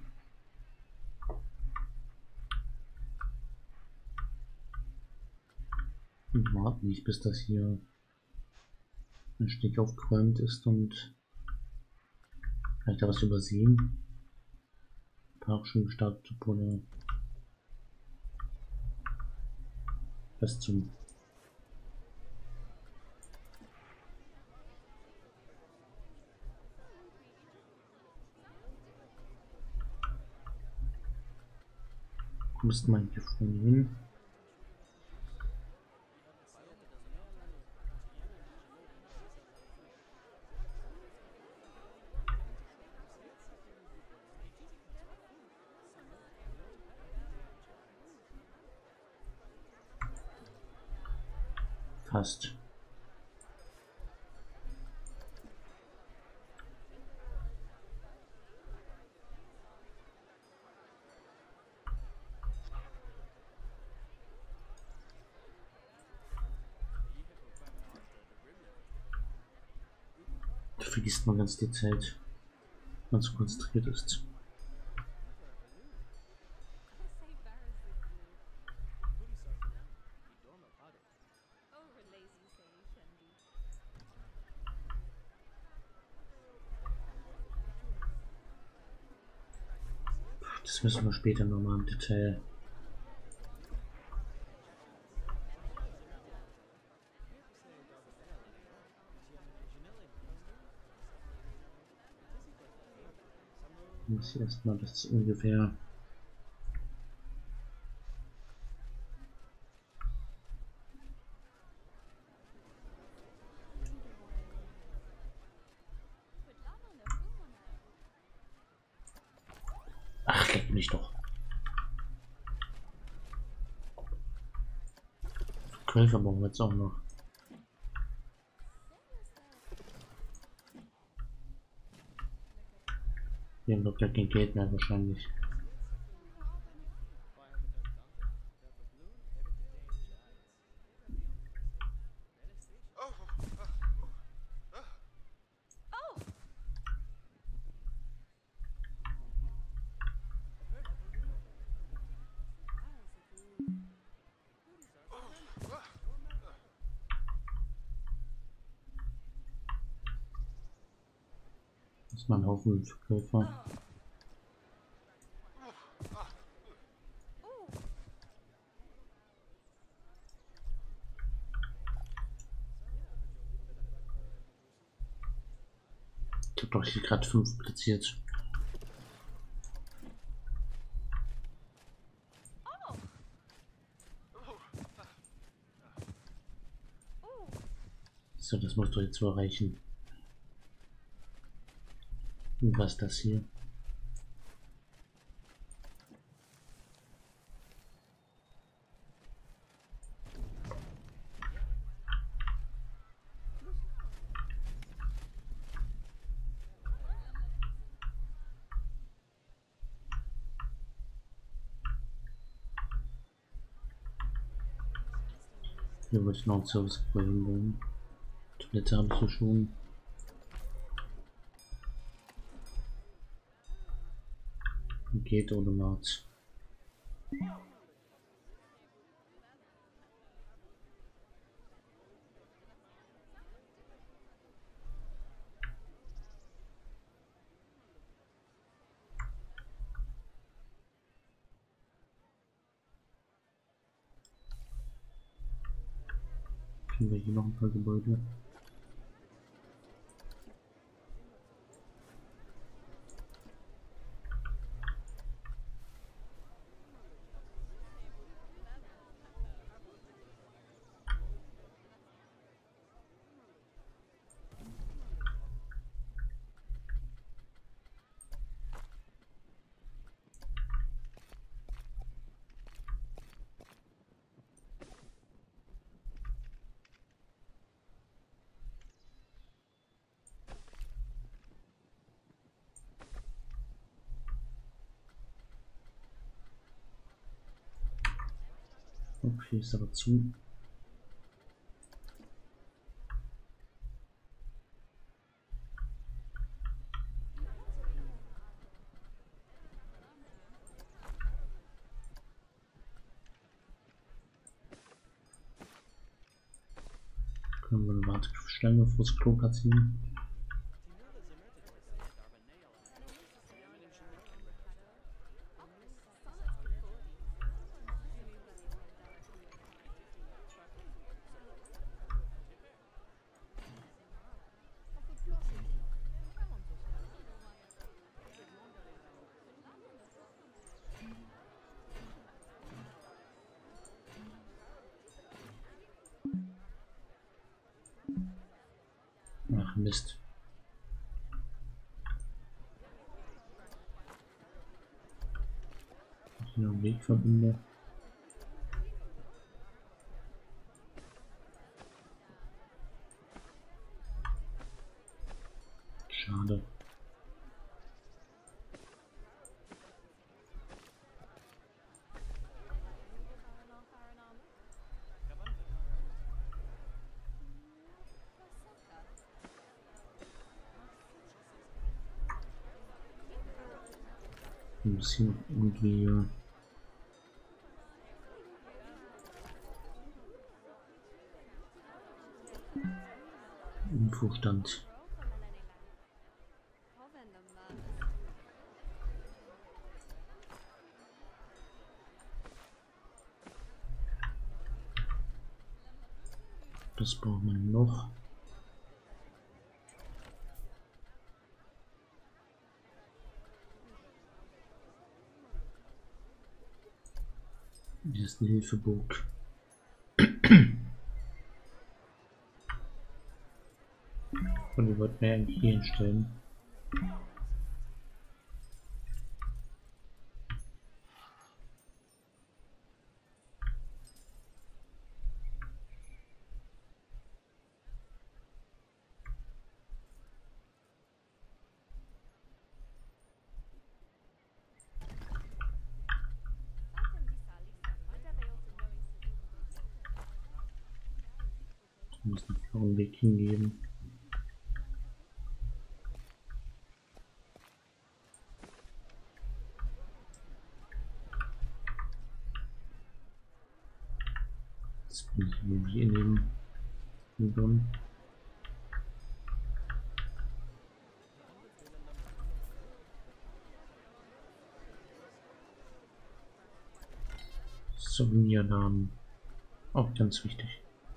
Und warten nicht, bis das hier ein Stück aufgeräumt ist und vielleicht da was übersehen. Auch schon gestartet oder was zum. Müsste man hier vorne hin. Fast. Da vergisst man ganz die Zeit, wenn man so konzentriert ist. Das müssen wir später nochmal im Detail. Ich muss erstmal das ungefähr. Ach, leck mich doch. Käufer brauchen wir jetzt auch noch. Wir haben doch gar kein Geld mehr wahrscheinlich. Das ist mal ein Haufen Verkäufer. Ich habe doch hier gerade 5 platziert. So, das muss doch jetzt so erreichen. Und was ist das hier? Hier wollte ich noch einen Service wollen. Toilette habe ich hier schon. Geht Automat. Finden wir hier noch ein paar Gebäude. Okay, ist aber zu. Können wir eine Warteschlange fürs Klo platzieren? Ach Mist. Hier noch einen Weg verbinde. Schade. Ein bisschen irgendwie Infostand. Das braucht man noch. Hier ist eine Hilfeburg. Und die wollten wir eigentlich hier hinstellen. Muss noch einen Weg hingeben. Jetzt bin ich irgendwie in dem Übung. Souvenirnamen. Auch ganz wichtig.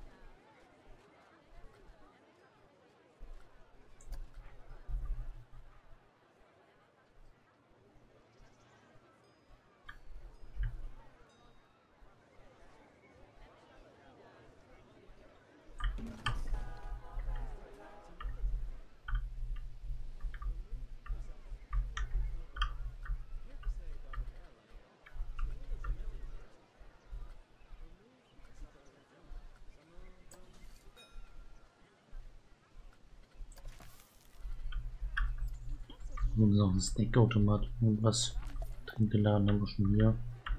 Und noch ein Snackautomat und was drin geladen haben wir schon hier.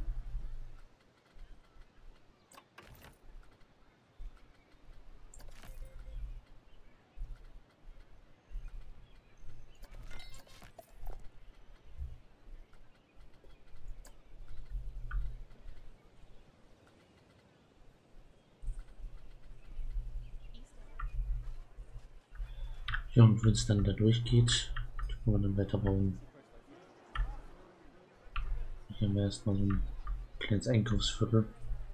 Ja, und wenn es dann da durchgeht, können wir dann weiterbauen. Hier haben wir erstmal so ein kleines Einkaufsviertel.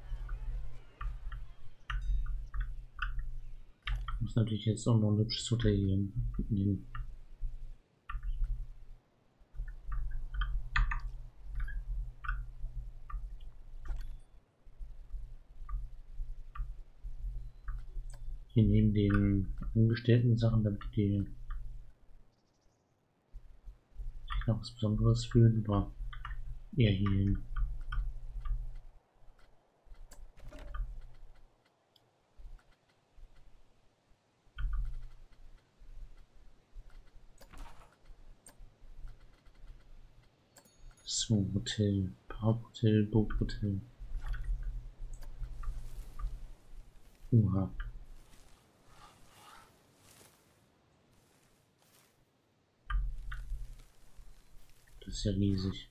Muss natürlich jetzt auch noch ein hübsches Hotel hier nehmen. Hier neben den angestellten Sachen, damit die sich noch was Besonderes fühlen, aber eher hier hin. So, Hotel, Parkhotel, Boothotel. Oha. Das ist ja riesig.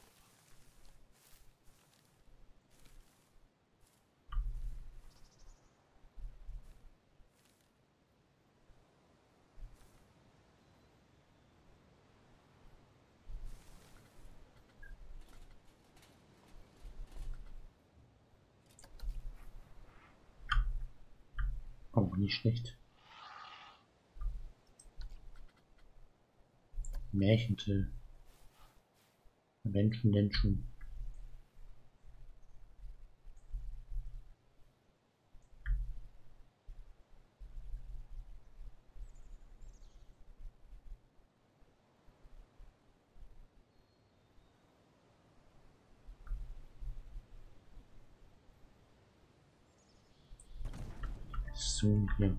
Auch nicht schlecht. Märchentill. Menschen, Menschen. So, hier.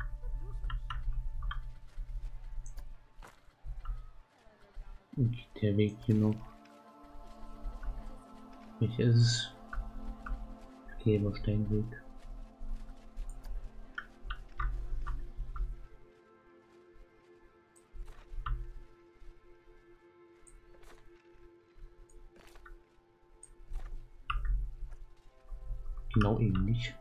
Und der Weg hier noch. Welcher ist es? Klebersteinweg. Genau ähnlich.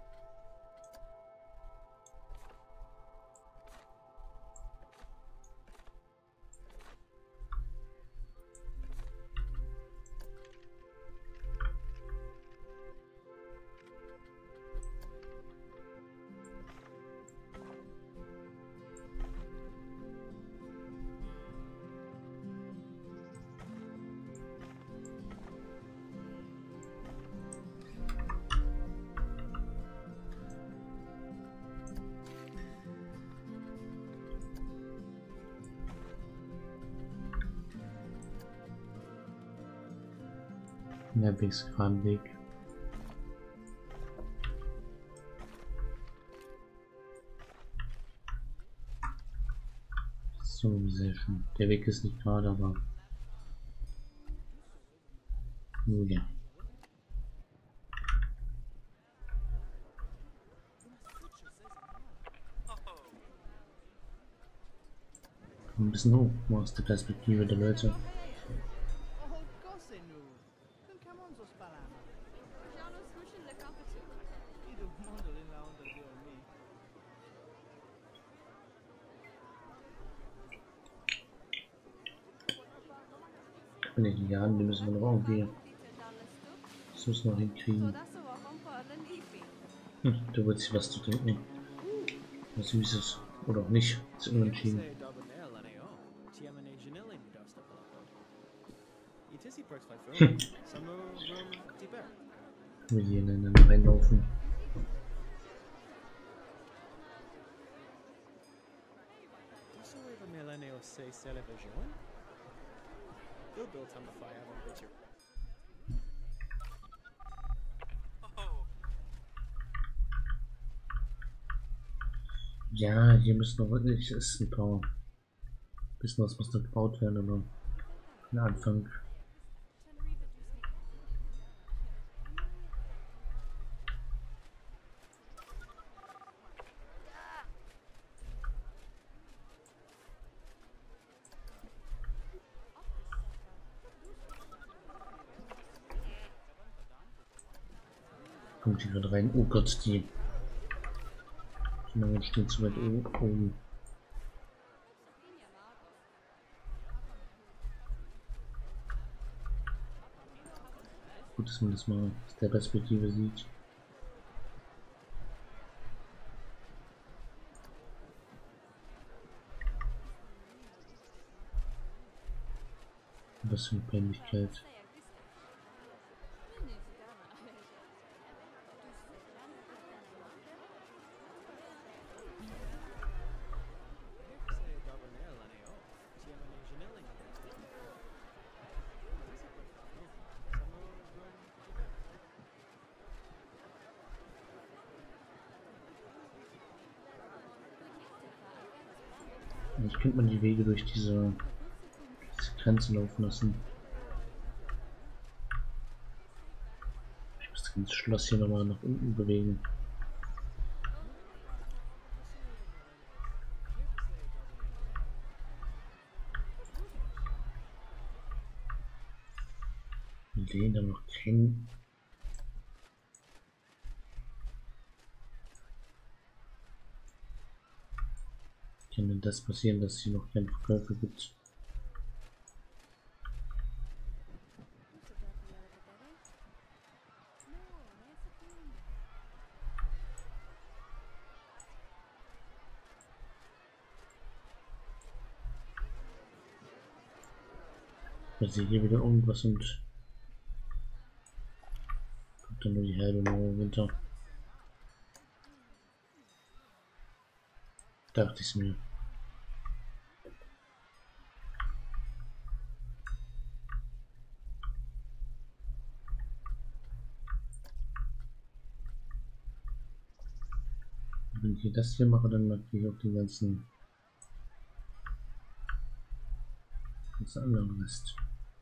Meerwegskranweg. So, sehr schön. Der Weg ist nicht gerade, aber oh ja. Ein bisschen hoch aus der Perspektive der Leute. In den Jahren, die müssen wir noch irgendwie. Das müssen wir noch hinkriegen. Da wird sich was zu trinken. Was Süßes. Oder auch nicht. Ist unentschieden. Wir hier ineinander reinlaufen. Ja, hier müssen noch wirklich ist ein paar bisschen was muss noch gebaut werden, aber am Anfang. Kommt hier gerade rein. Oh Gott, die Mauern stehen zu weit oben. Gut, dass man das mal aus der Perspektive sieht. Was für eine Peinlichkeit. Jetzt könnte man die Wege durch diese Grenze laufen lassen. Ich muss das ganze Schloss hier nochmal nach unten bewegen. den dann noch kennen. Kann denn das passieren, dass es hier noch keine Verkäufe gibt? Ich sehe hier wieder irgendwas und kommt dann nur die halbe Mauer runter. Dachte ich mir. Wenn ich hier das hier mache, dann mache ich auch den ganzen anderen Rest.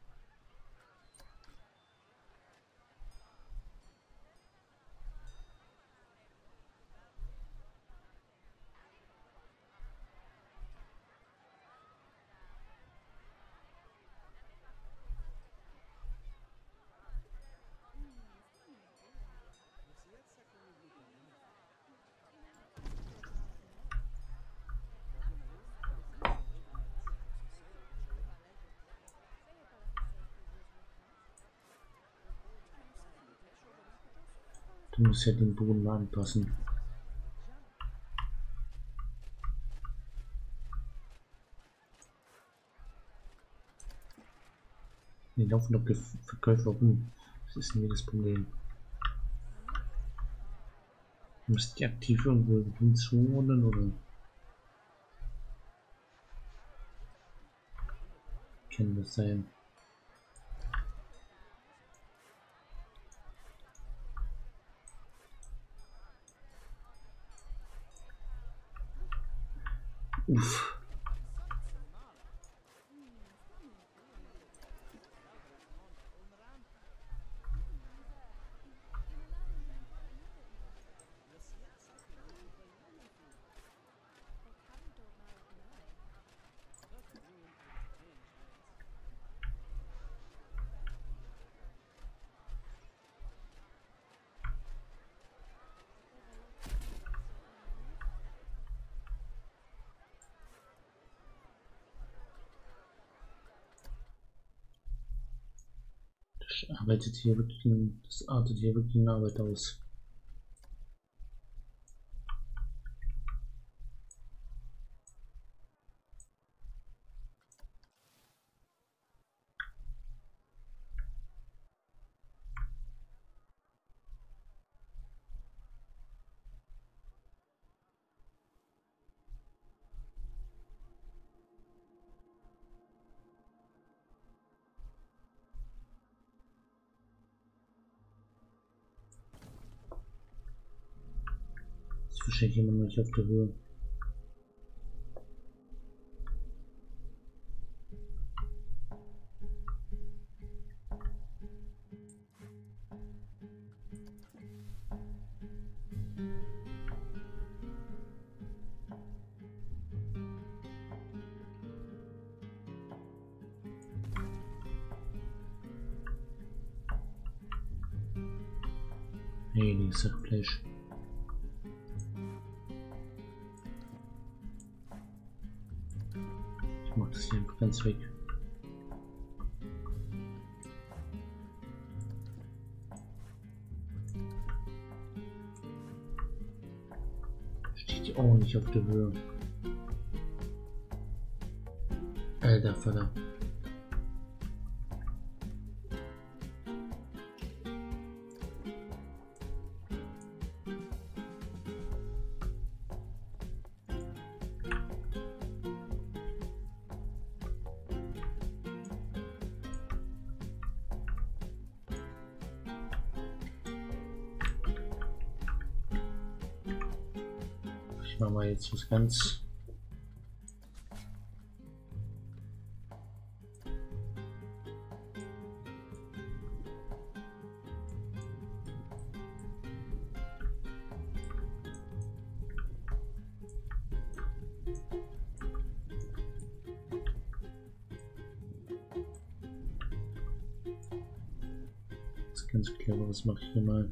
Du musst ja den Boden anpassen. Die laufen doch Verkäufer rum. Das ist mir das Problem. Müsst ihr aktiv irgendwo hinzuholen oder? Kann das sein? Uff. Arbeitet hier wirklich, das artet hier wirklich eine Arbeit aus. Ist wahrscheinlich immer noch nicht auf der Höhe. Nee, die ist Fleisch. Ich mach das hier einfach ganz weg. Steht die auch nicht auf der Höhe. Alter Vater. Machen wir jetzt was ganz ganz cleveres mache ich hier mal.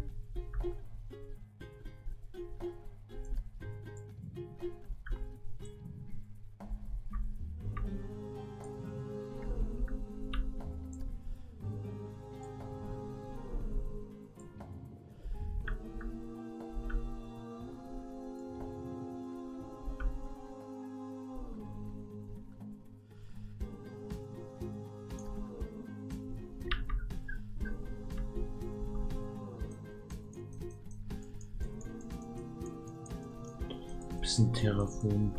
Bisschen Terraform.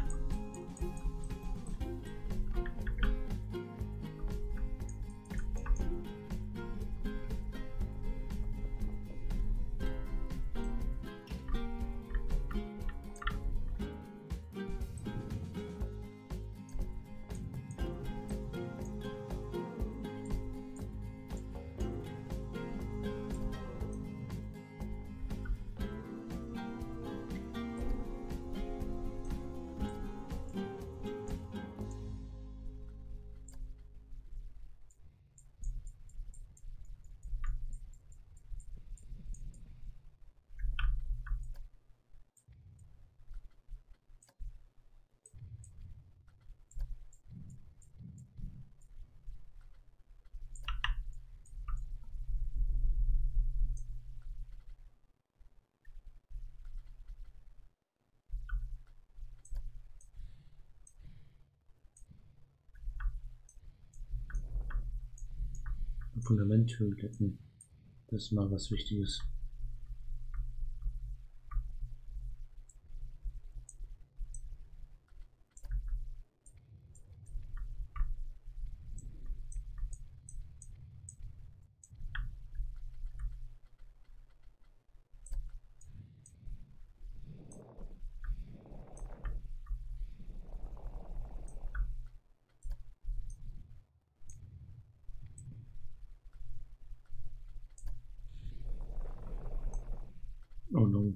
Fundamenthöhlen. Das ist mal was Wichtiges. Oh no.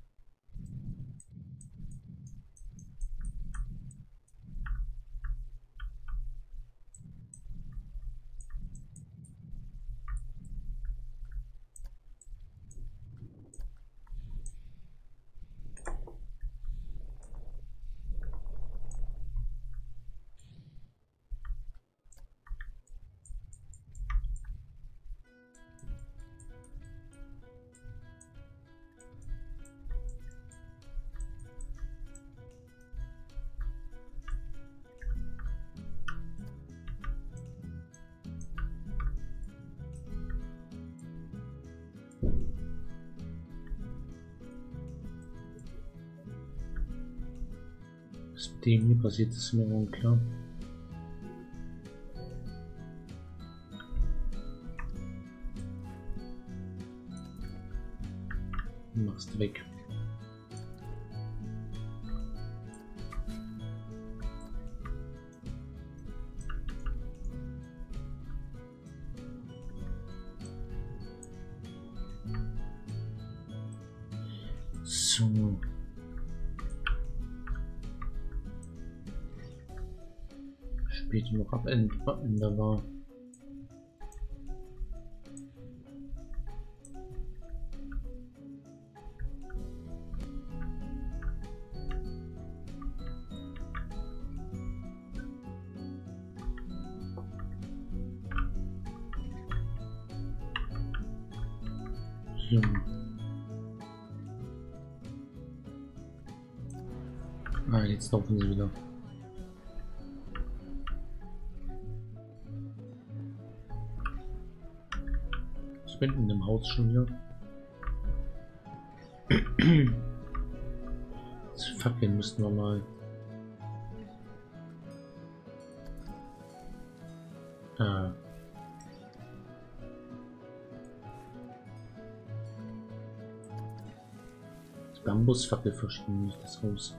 Was mit dem hier passiert, ist mir unklar. Machst weg. So. Später noch abänderbar. So. Ah, jetzt laufen sie wieder. Ich bin in dem Haus schon hier. Das Fackeln müssten wir mal. Die Bambusfackel verschwinden nicht das Haus.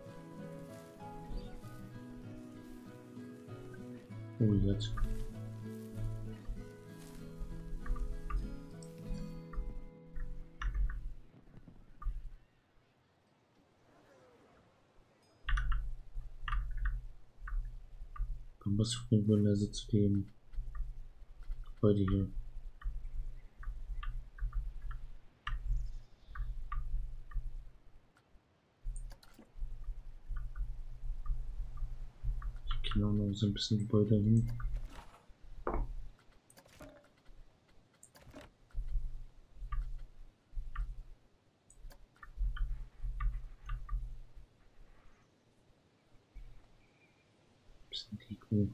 Oh, jetzt. Bambusfackeln würden also zu dem Gebäude hier. Genau, noch so ein bisschen Gebäude hin. Bisschen Deko.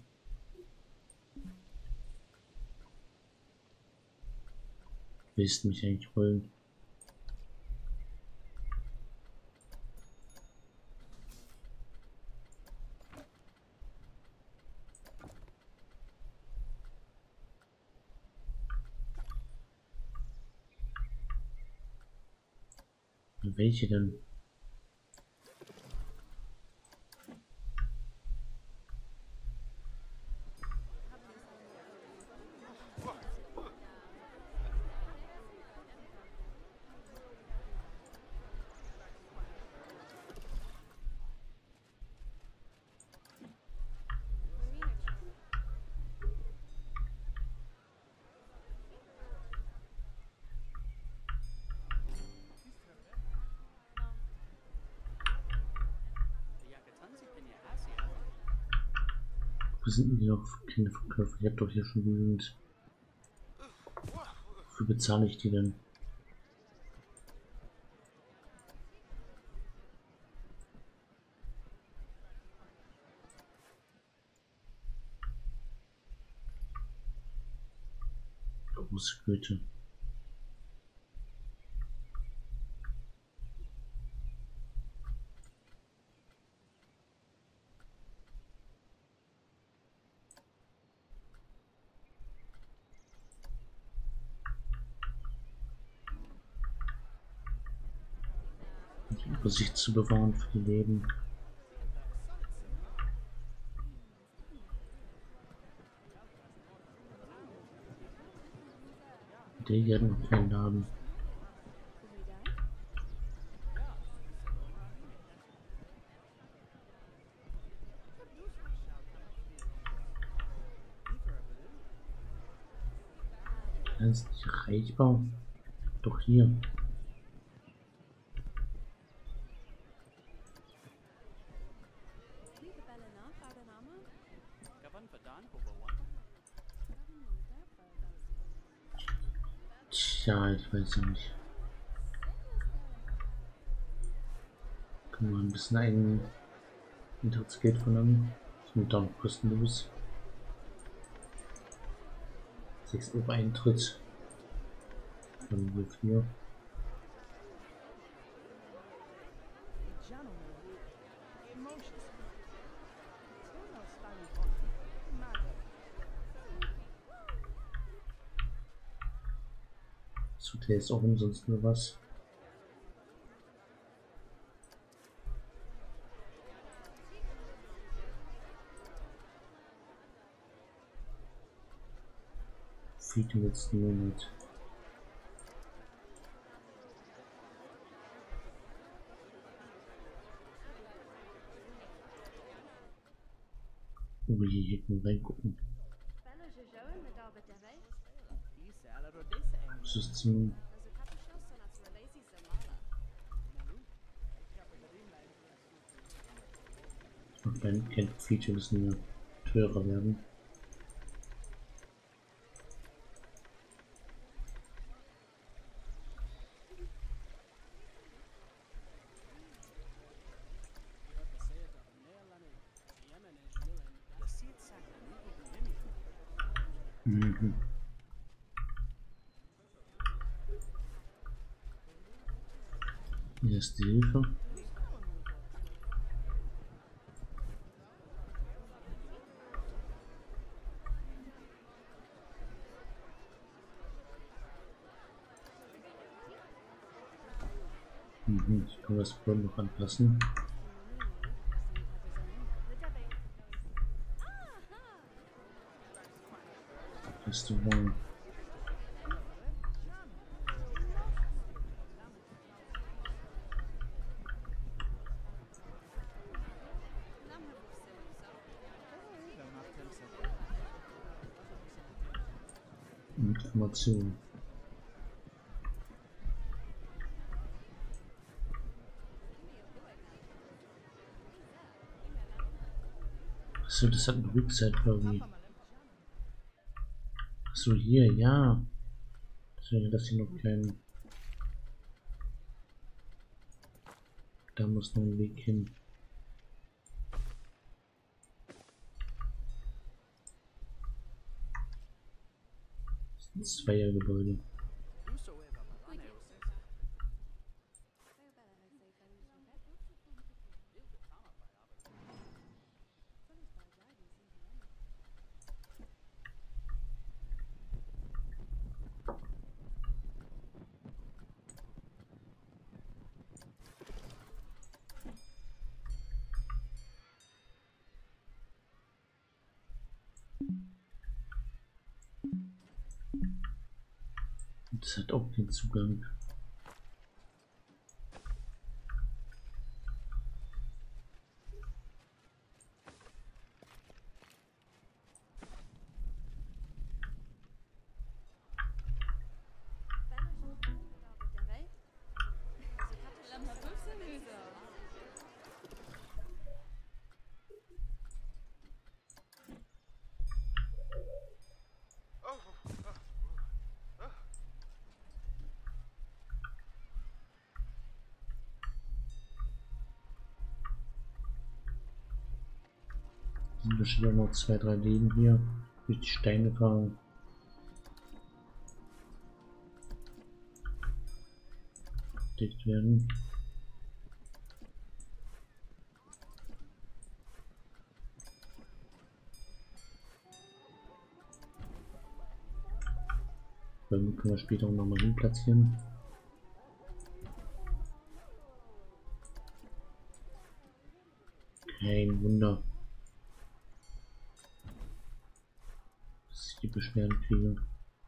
Willst mich eigentlich wollen? Welche denn? Wo sind denn die noch keine Verkäufer? Ich habe doch hier schon genügend. Wofür bezahle ich die denn? Große Güte. Die Übersicht zu bewahren für die Leben. Der hier hat noch keinen Laden. Das ist nicht erreichbar. Doch hier. Tja, ich weiß ja nicht. Können wir ein bisschen ein Eintrittsgeld verlangen? Das ist dann kostenlos. 6 Euro Eintritt. Dann wir 4. Das Hotel ist auch umsonst nur was. Für den letzten Monat. Oh, hier können wir reingucken. Das ist zum und dann kennt Feature müssen ja teurer werden. Mhm. Hier ist die Hilfe. Mhm. Ich kann das Problem noch anpassen. Restaurant. Information. So, das hat eine Rückseite irgendwie. So, hier, ja. So, dass sie noch keinen. Da muss noch ein Weg hin. Das ist ein Zweiergebäude. Und das hat auch den Zugang. Und da steht auch noch 2, 3 Leben hier. Durch die Steine fahren. Dicht werden. Dann können wir später auch noch mal hin platzieren. Kein Wunder, dass ich die Beschwerden kriege.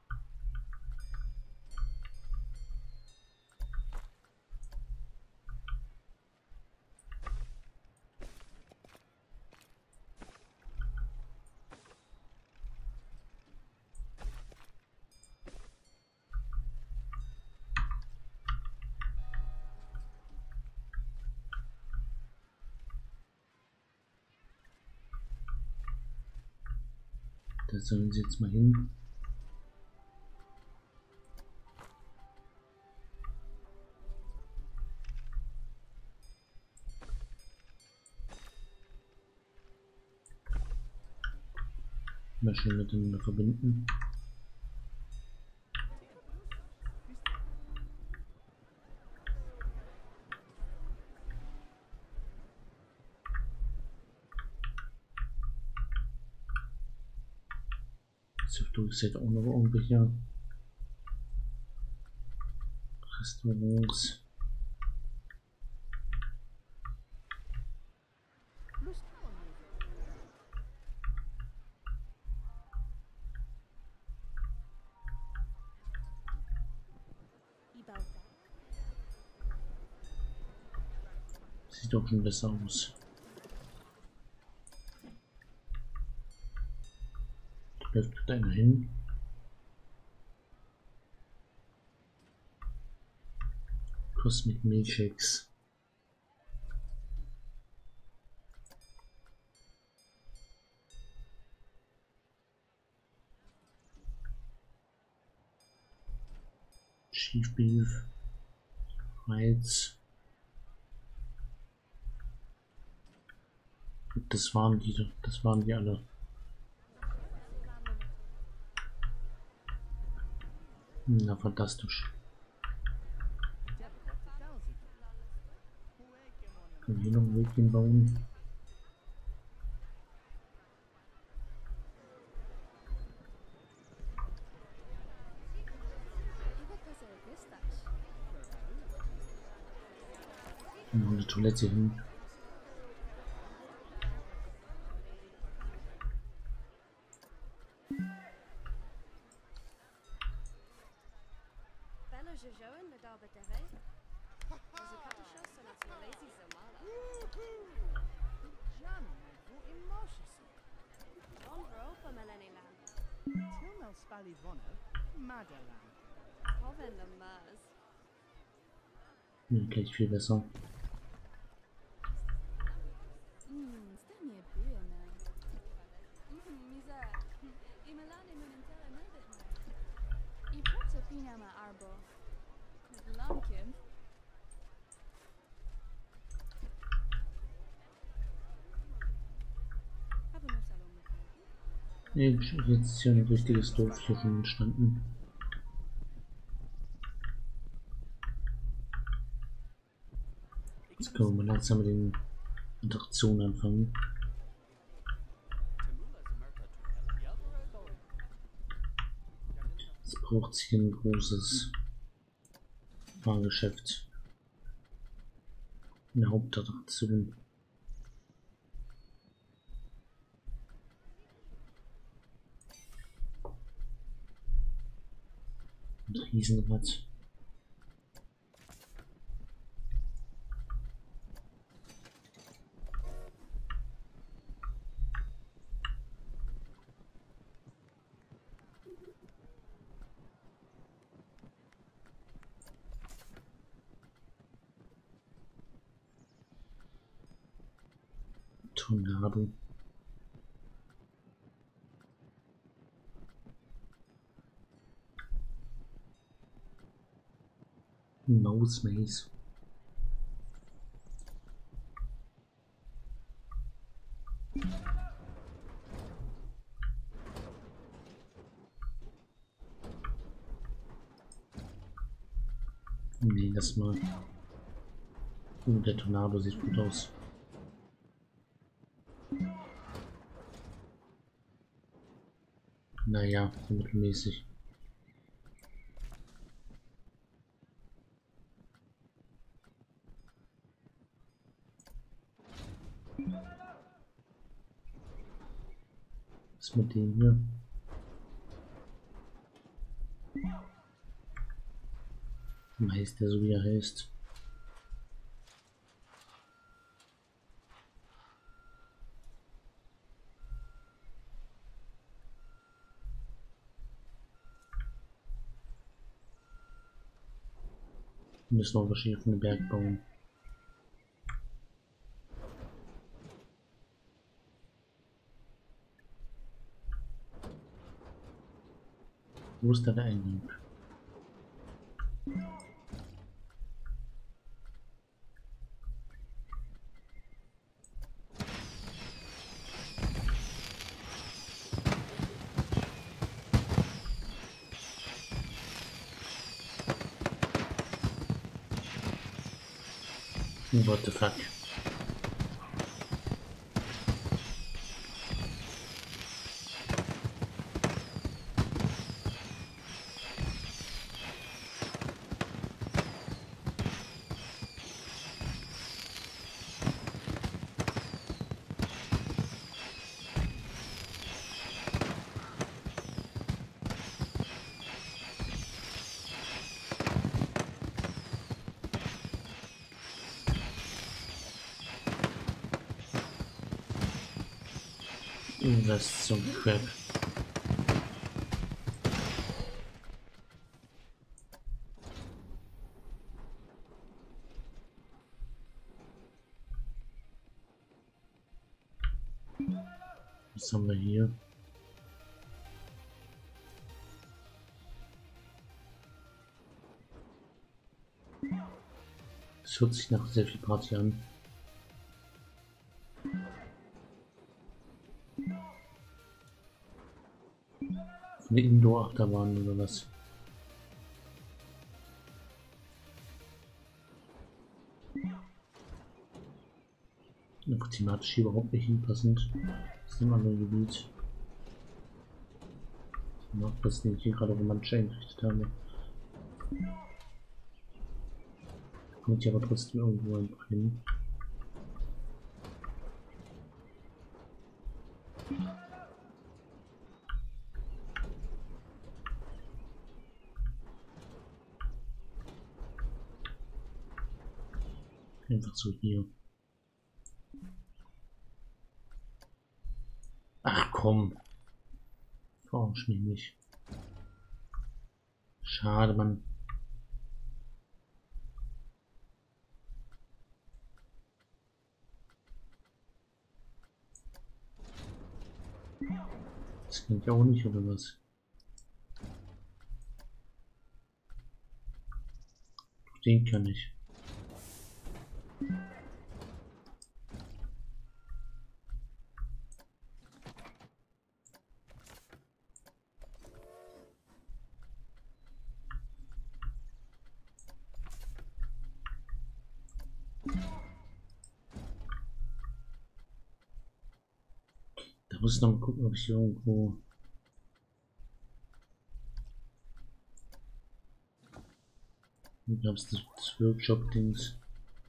Da sollen sie jetzt mal hin. Mal schön miteinander verbinden. Zur Durchseite auch noch irgendwelche Restaurants. Sieht doch schon besser aus. Läuft da einer hin. Cosmic Milkshakes. Chief Beef. Reiz. Das waren die alle. Na, fantastisch. Können wir hier noch einen Weg hinbauen? Noch eine Toilette hin. Gleich viel besser. Jetzt ist ja ein richtiges Dorf hier schon entstanden. Jetzt können wir mal langsam mit den Attraktionen anfangen. Es braucht hier ein großes Fahrgeschäft. Eine Hauptattraktion. Ein Riesenrad. Tornado. Mausmaze. Nee, das mal. Der Tornado sieht gut aus. Naja, so mittelmäßig. Was mit dem hier? Wie heißt der so, wie er heißt? Wir müssen auch wahrscheinlich auf den Berg bauen. Wo ist da der Eingang? What the fuck? Was zum Crap? Was haben wir hier? Das hört sich nach sehr viel Party an. Eine Indoor-Achterbahn oder was? Einfach thematisch hier überhaupt nicht hinpassend. Das ist ein anderes Gebiet. Noch das, den ich hier gerade romantisch eingerichtet habe. Kommt hier aber trotzdem irgendwo einfach hin. Einfach so hier. Ach komm. Verarsch mich nicht. Schade, Mann. Das klingt ja auch nicht, oder was? Den kann ich. Da muss ich noch mal gucken, ob ich irgendwo... Ich glaube, es ist das Workshop-Dings.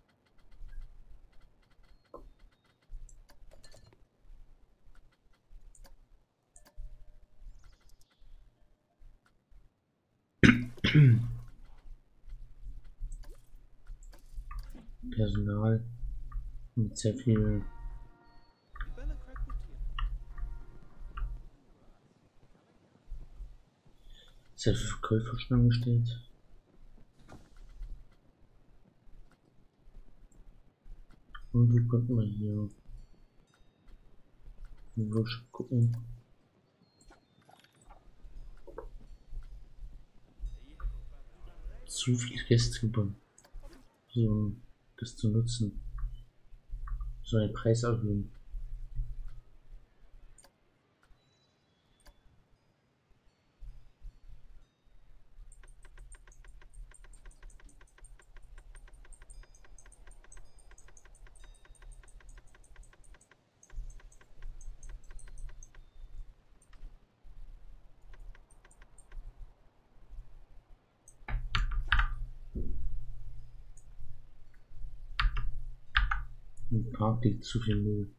Personal mit sehr viel Verkäufer schon angestellt. Und wo konnten wir hier im Workshop gucken? Zu viele Gäste gebunden, um das zu nutzen. So einen Preis erhöhen. Im Park liegt zu viel Müll.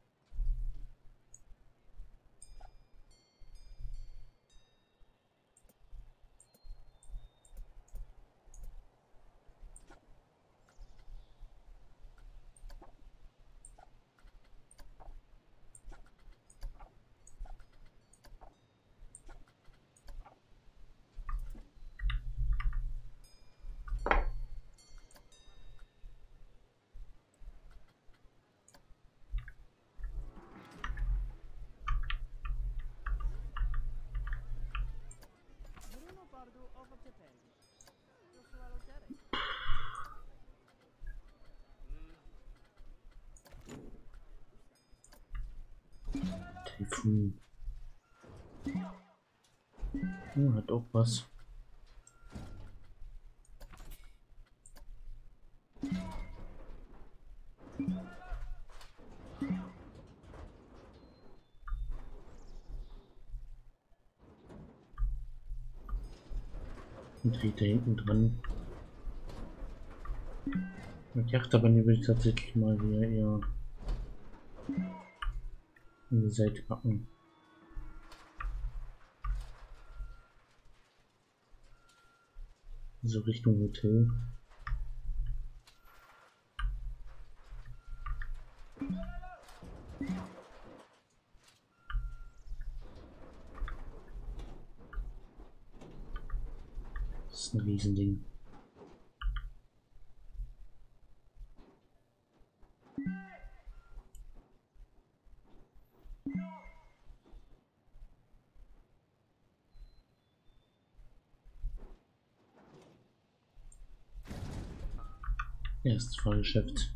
Telefon. Oh, hat auch was. Und steht da hinten dran. Die Achterbahn, die würde ich tatsächlich mal hier eher in die Seite packen. So Richtung Hotel. Das ist ein Riesending. Erstes Fahrgeschäft.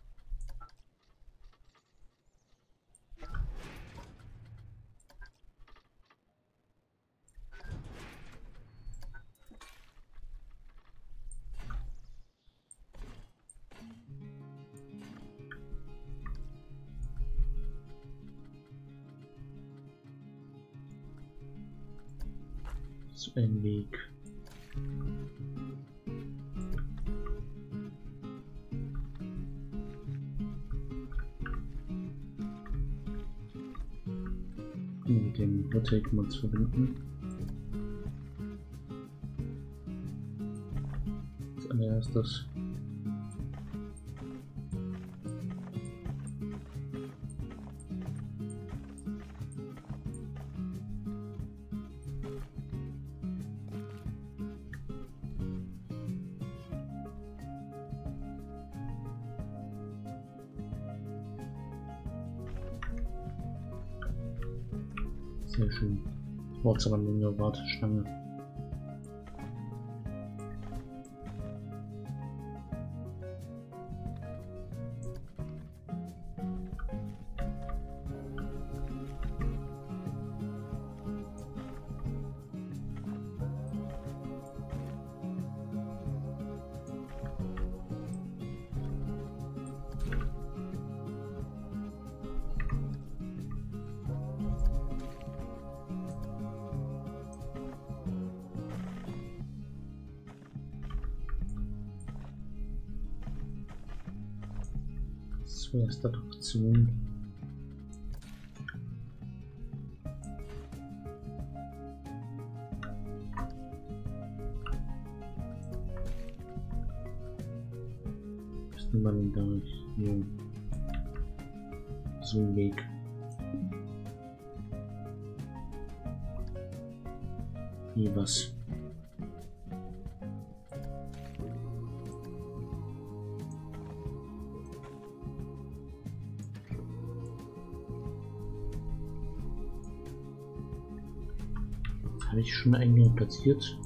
So ein Weg. Mit dem Hotel kann man es verbinden. Als allererstes. Sehr schön. Braucht aber eine Warteschlange. Erste Attraktion. Ist man da hier so ein Weg. Hier was. Habe ich schon eine platziert?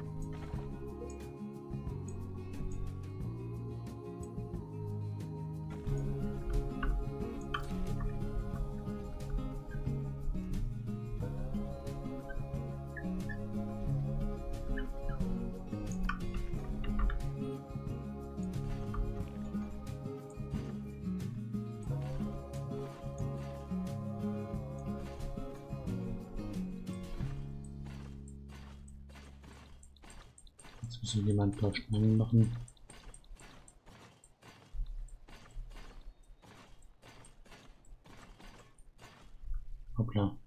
Jetzt müssen wir mal ein paar Schlangen machen. Hoppla.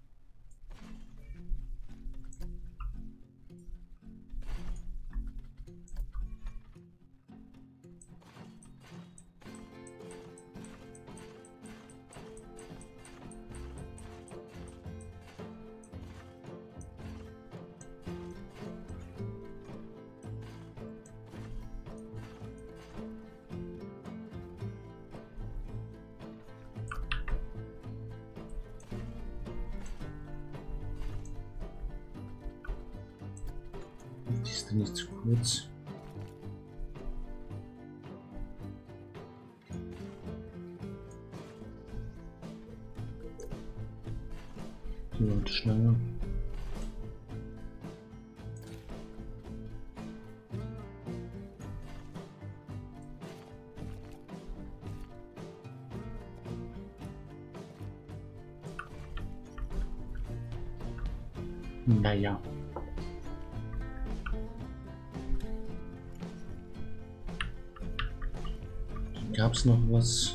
Die ist dann nicht zu kurz. Die Warteschlange. Naja. Gab es noch was?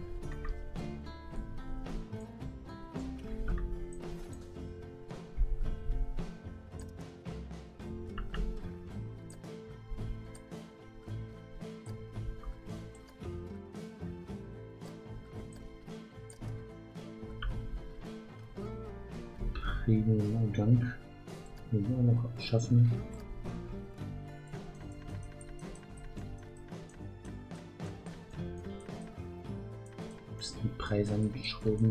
Vielen Dank. Wir werden auch noch schaffen. Die Preise angeschrieben.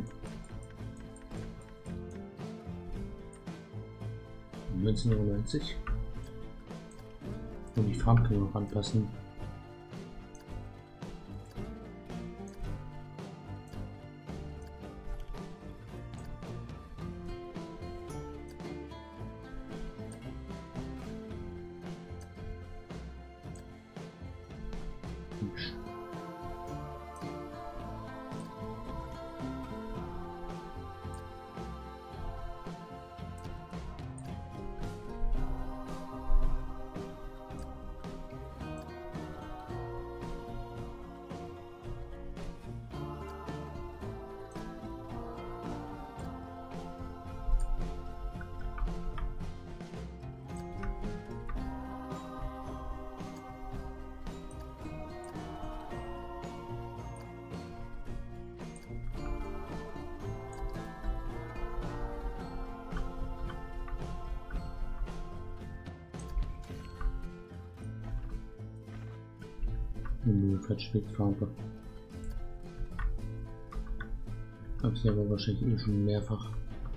19,90 €. Und die Farm können wir noch anpassen. Farbe. Habe ich aber wahrscheinlich eh schon mehrfach.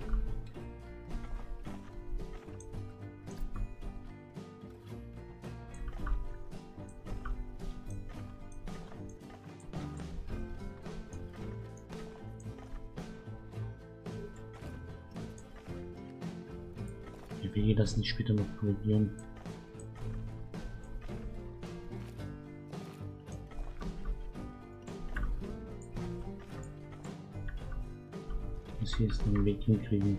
Ich will das nicht später noch korrigieren. Hier ist ein Weg hinkriegen.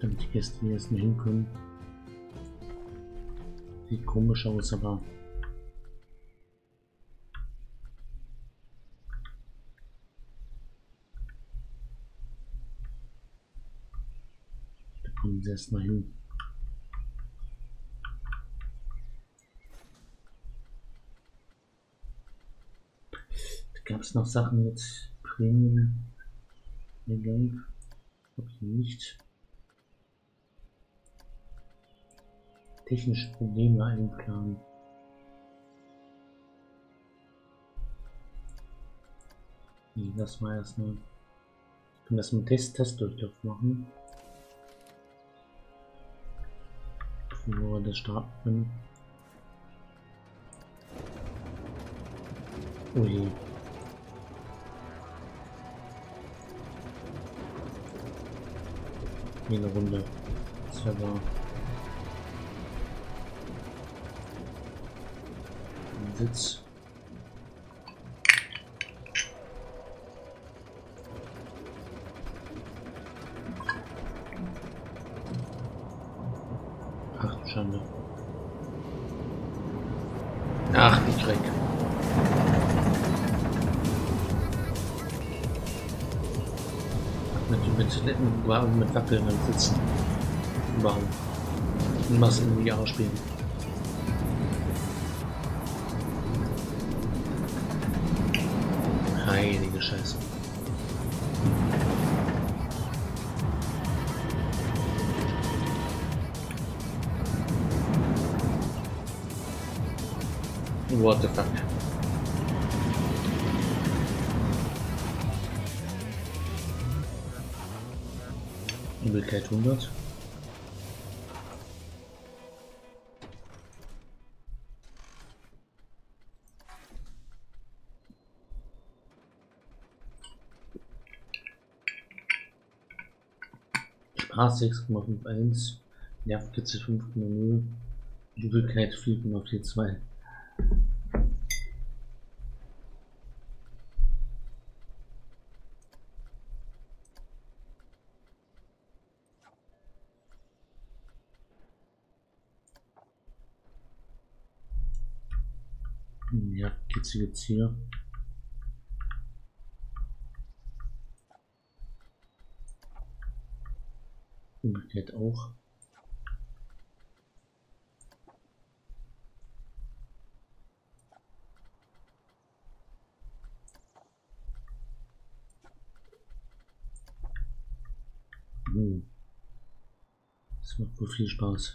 Damit die Gäste hier erstmal hinkommen. Sieht komisch aus, aber da kommen sie erstmal hin. Da gab es noch Sachen mit Premium. Okay, nicht. Technische Probleme einplanen. Nee, das war erstmal. Ich kann das mit Testdurchlauf machen. Bevor wir das starten können. Ui. Hier eine Runde. Server. Sitz. Ach du Schande. Ach die Dreck. Mit wackelnden Sitzen. Warum? Was in die ausspielen. Heilige Scheiße. What the fuck? Übelkeit 100. Spaß 6,51. Nervkitze 5,0. Übelkeit 4,42. Ja, geht's jetzt hier. Umgekehrt auch. Das macht wohl viel Spaß.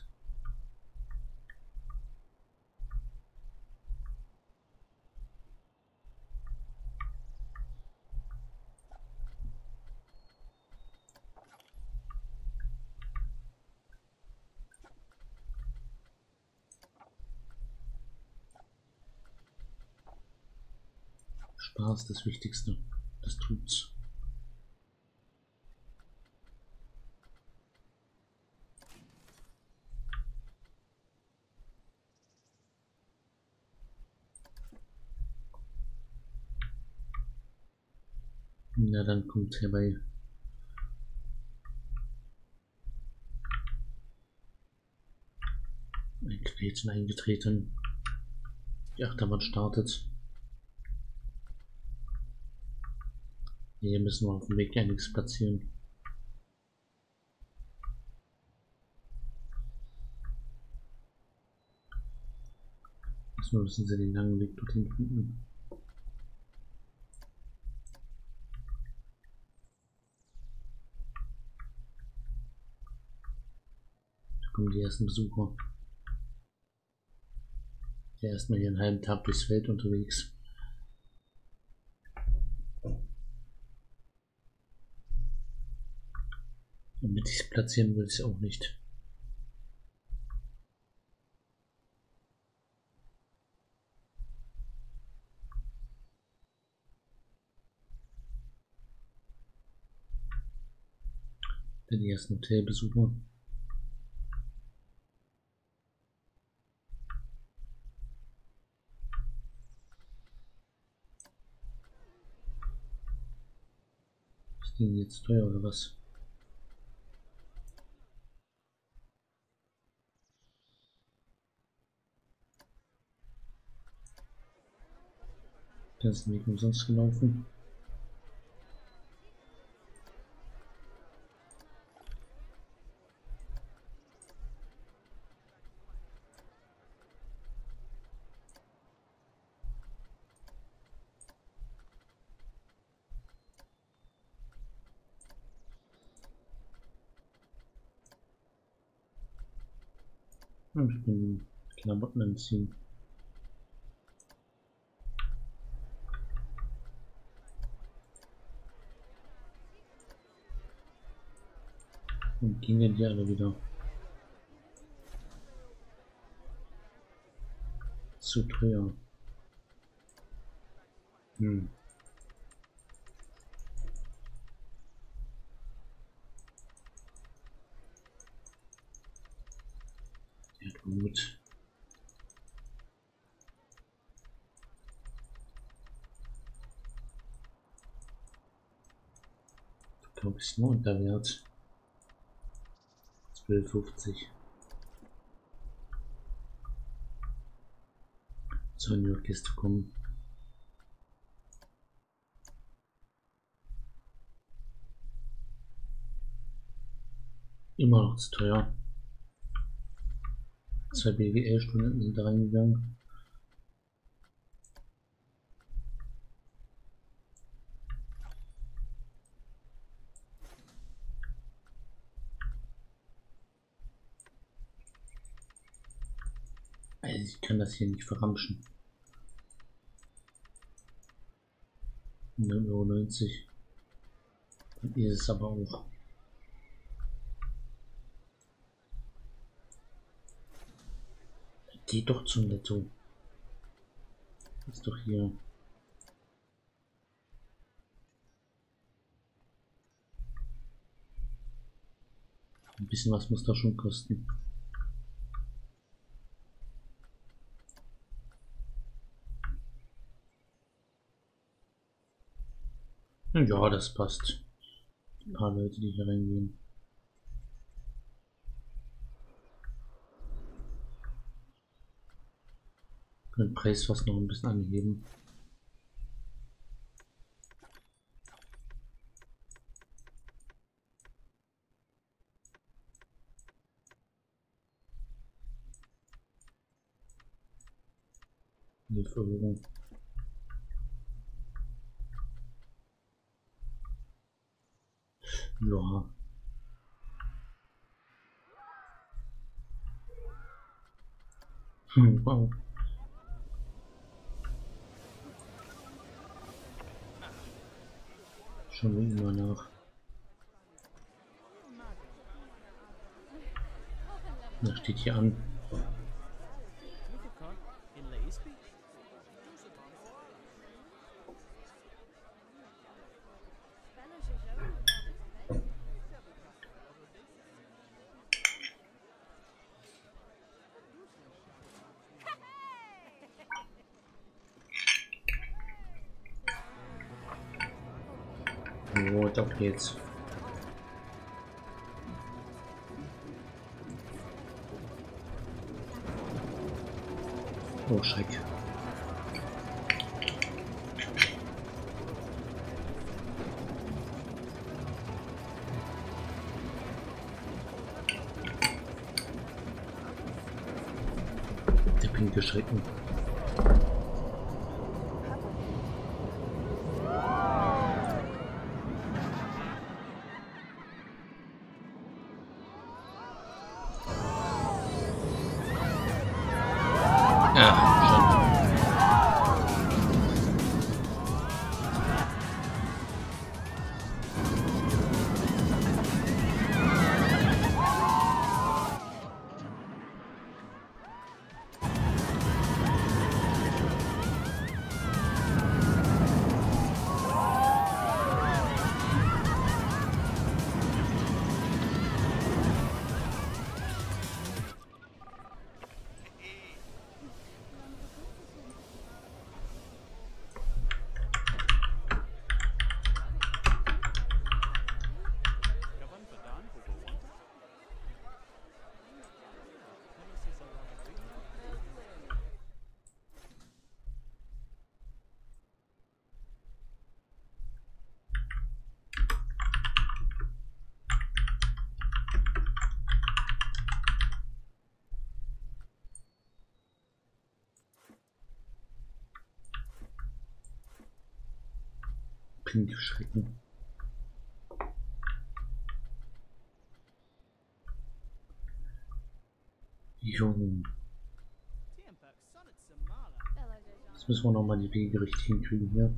Spaß, das Wichtigste. Das tut's. Na, dann kommt herbei. Ein Quätchen eingetreten. Die Achterbahn startet. Hier müssen wir auf dem Weg ja nichts platzieren. Erstmal müssen sie den langen Weg dorthin finden. Da kommen die ersten Besucher. Der erstmal hier einen halben Tag durchs Feld unterwegs. Und mit sich platzieren will ich es auch nicht. Dann die ersten Hotelbesucher. Ist die jetzt teuer oder was? ganzen Weg umsonst gelaufen. Ich bin Klamotten anziehen. Und gingen die alle wieder. Zu teuer. Ja, gut. Glaube ich nur unter Wert. 12,50. Zur New York Kiste kommen. Immer noch zu teuer. 2 BWL-Stunden sind da reingegangen. Also ich kann das hier nicht verramschen. 9,90 €. Dann ist es aber auch. Geht doch zum Netto. Ist doch hier. Ein bisschen was muss da schon kosten. Ja, das passt. Ein paar Leute, die hier reingehen. Den Preis fast noch ein bisschen anheben. Die Verwirrung. Ja. Wow. Schauen wir immer nach. Da steht hier an. So, doch geht's. Oh, Schreck. Der pinke Schrecken. Pinke Schrecken. Jung. Jetzt müssen wir noch mal die Wege richtig hinkriegen hier.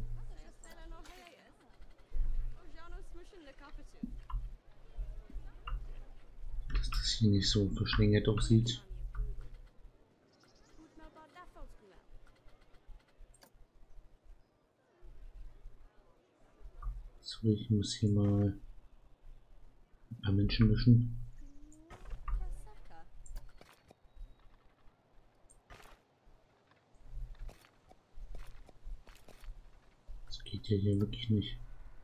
Dass das hier nicht so verschlingert aussieht. So, ich muss hier mal ein paar Menschen mischen. Das geht ja hier wirklich nicht.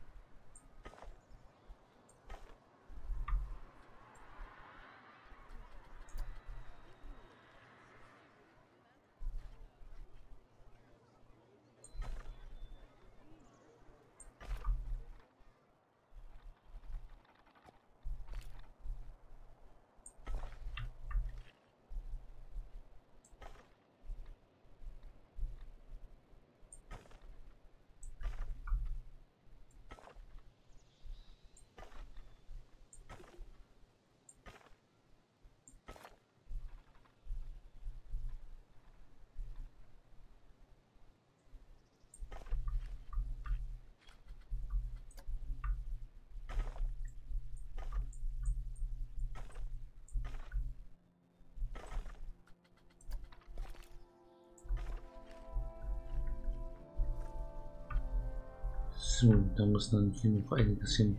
So, da muss dann hier noch einiges hin.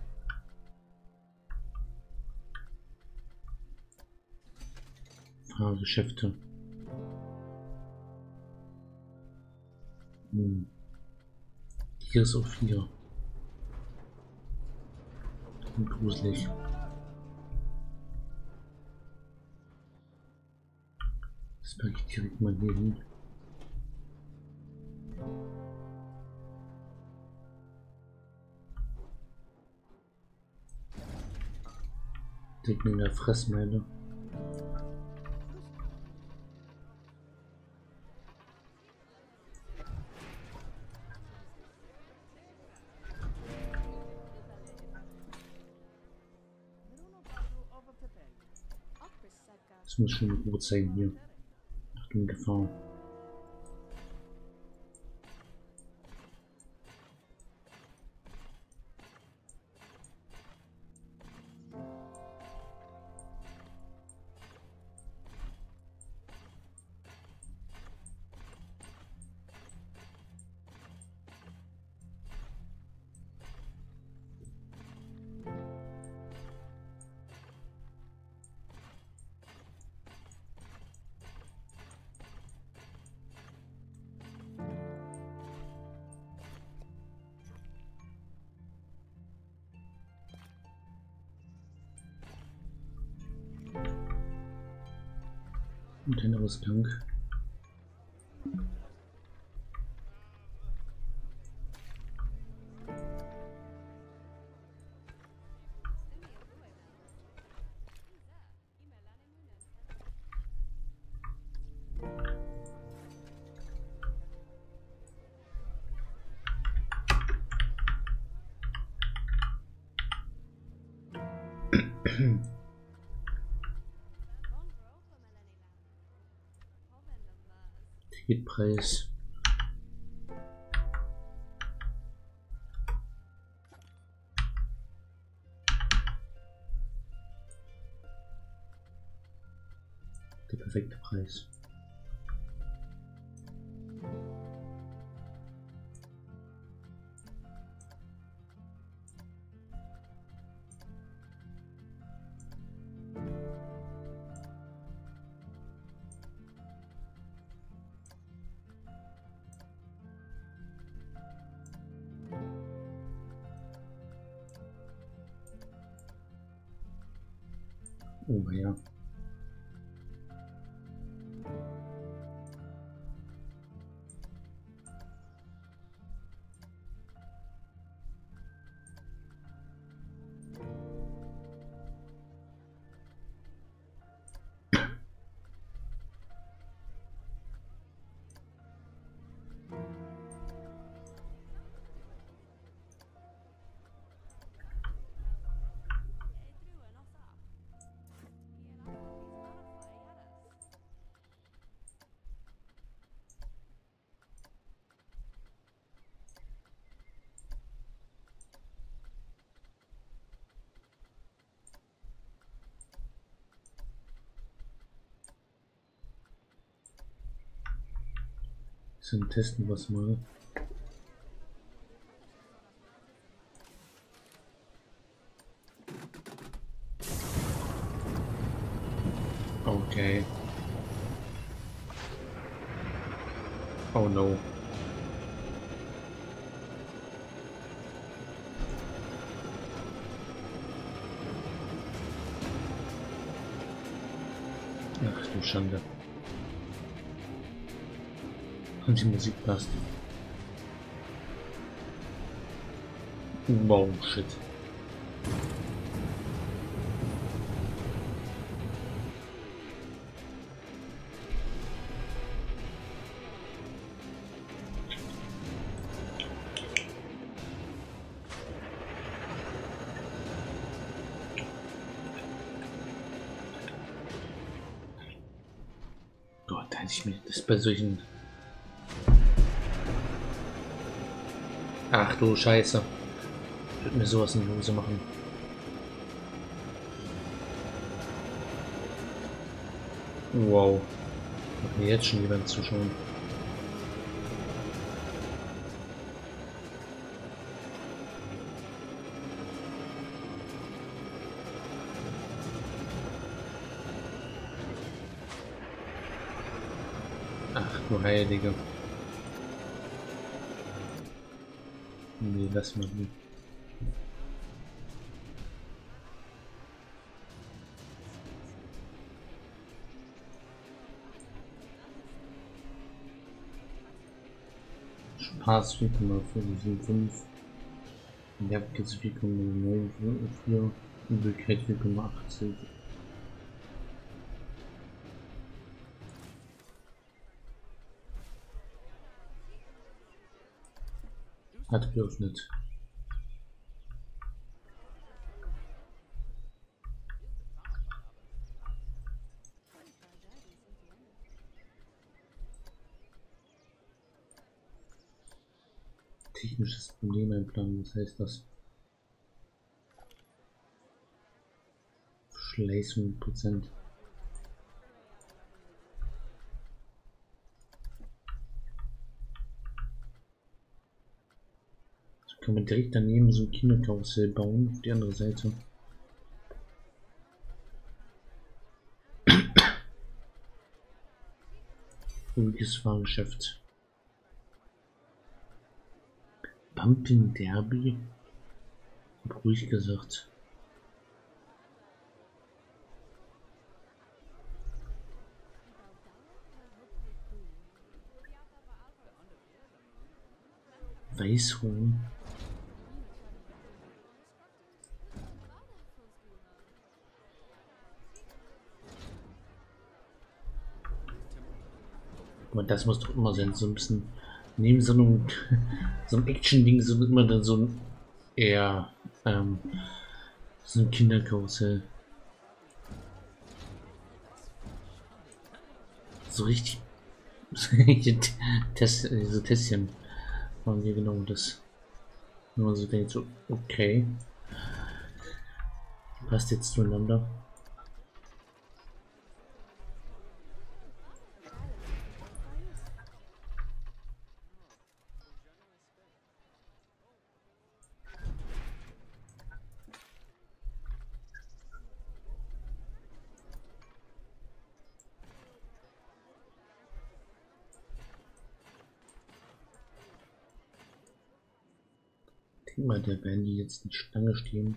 Fahrgeschäfte. Hier ist auch 4. Und gruselig. Das packe ich direkt mal hier hin. Direkt in der Fressmeile. Das muss schon gut sein hier. Achtung, Gefahr. Und den Ausgang. Ticketpreis. Der perfekte Preis. Oh ja. Dann testen wir es mal. Okay. Oh no. Ach du Schande. Und die Musik passt. Wow, shit. Gott, da hätte ich mir das bei solchen... Ach du Scheiße. Ich würde mir sowas in die Hose machen. Wow. Macht mir jetzt schon jemand zuschauen. Ach du Heilige. Nee, lass mal nicht. Spaß 4,475. Nervkitz 4,94. Übelkeit 4,80. Hat geöffnet. Technisches Problem einplanen, was heißt das? Verschleißung Prozent. So kann man direkt daneben so ein Kinderkarussell bauen, auf die andere Seite. Ruhiges Fahrgeschäft. Pumping Derby? Hab ruhig gesagt. Weißhuhn. Aber das muss doch immer sein, so ein bisschen neben so einem, so einem Action-Ding so immer dann so ein eher so ein Kinderkarussell. So richtig diese Tässchen waren hier genau das. Wenn man so denkt, so, okay, passt jetzt zueinander. Denk mal, da werden die jetzt in Stange stehen.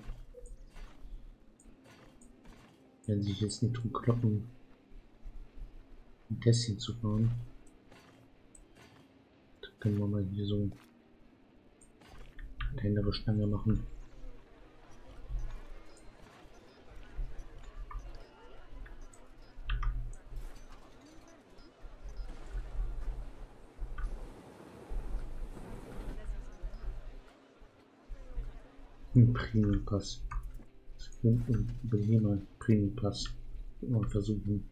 Werden sich jetzt nicht drum kloppen, ein Tässchen zu bauen. Da können wir mal hier so eine kleinere Stange machen. Ein Premium Pass. Übernehmer Premium Pass. Mal versuchen.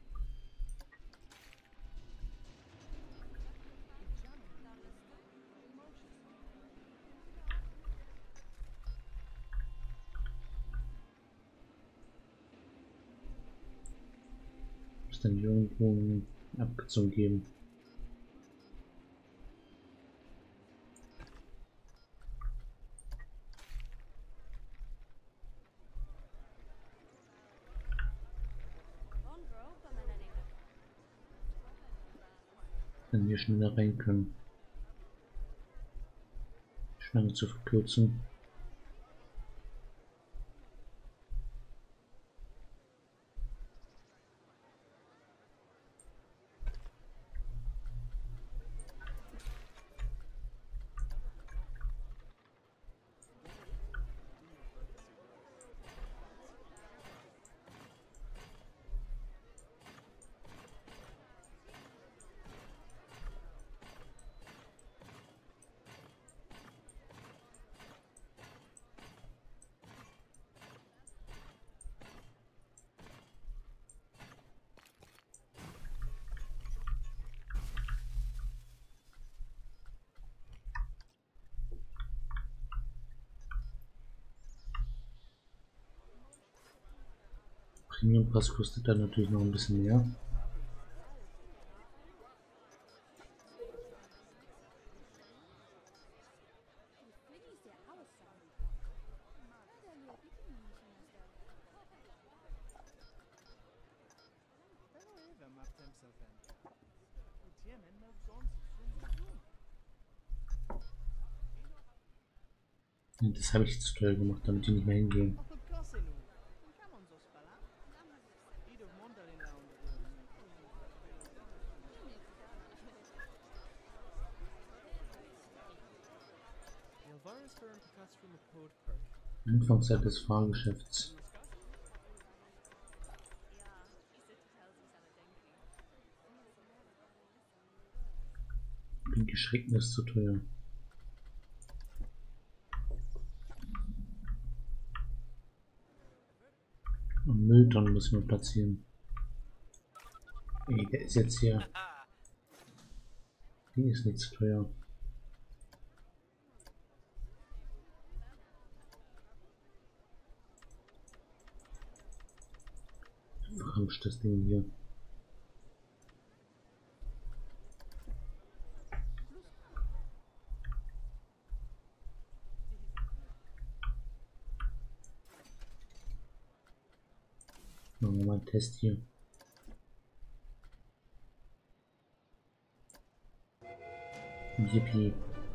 Muss dann irgendwo eine Abkürzung geben. Wenn wir schneller rein können. Schlange zu verkürzen. Premium Pass kostet dann natürlich noch ein bisschen mehr. Das habe ich zu teuer gemacht, damit die nicht mehr hingehen. Anfangszeit des Fahrgeschäfts. Pinke Schrecken ist zu teuer. Und Mülltonnen müssen wir platzieren. Ey, der ist jetzt hier. Die ist nicht zu teuer. Ramsch das Ding hier. Machen wir mal einen Test hier. Yippie.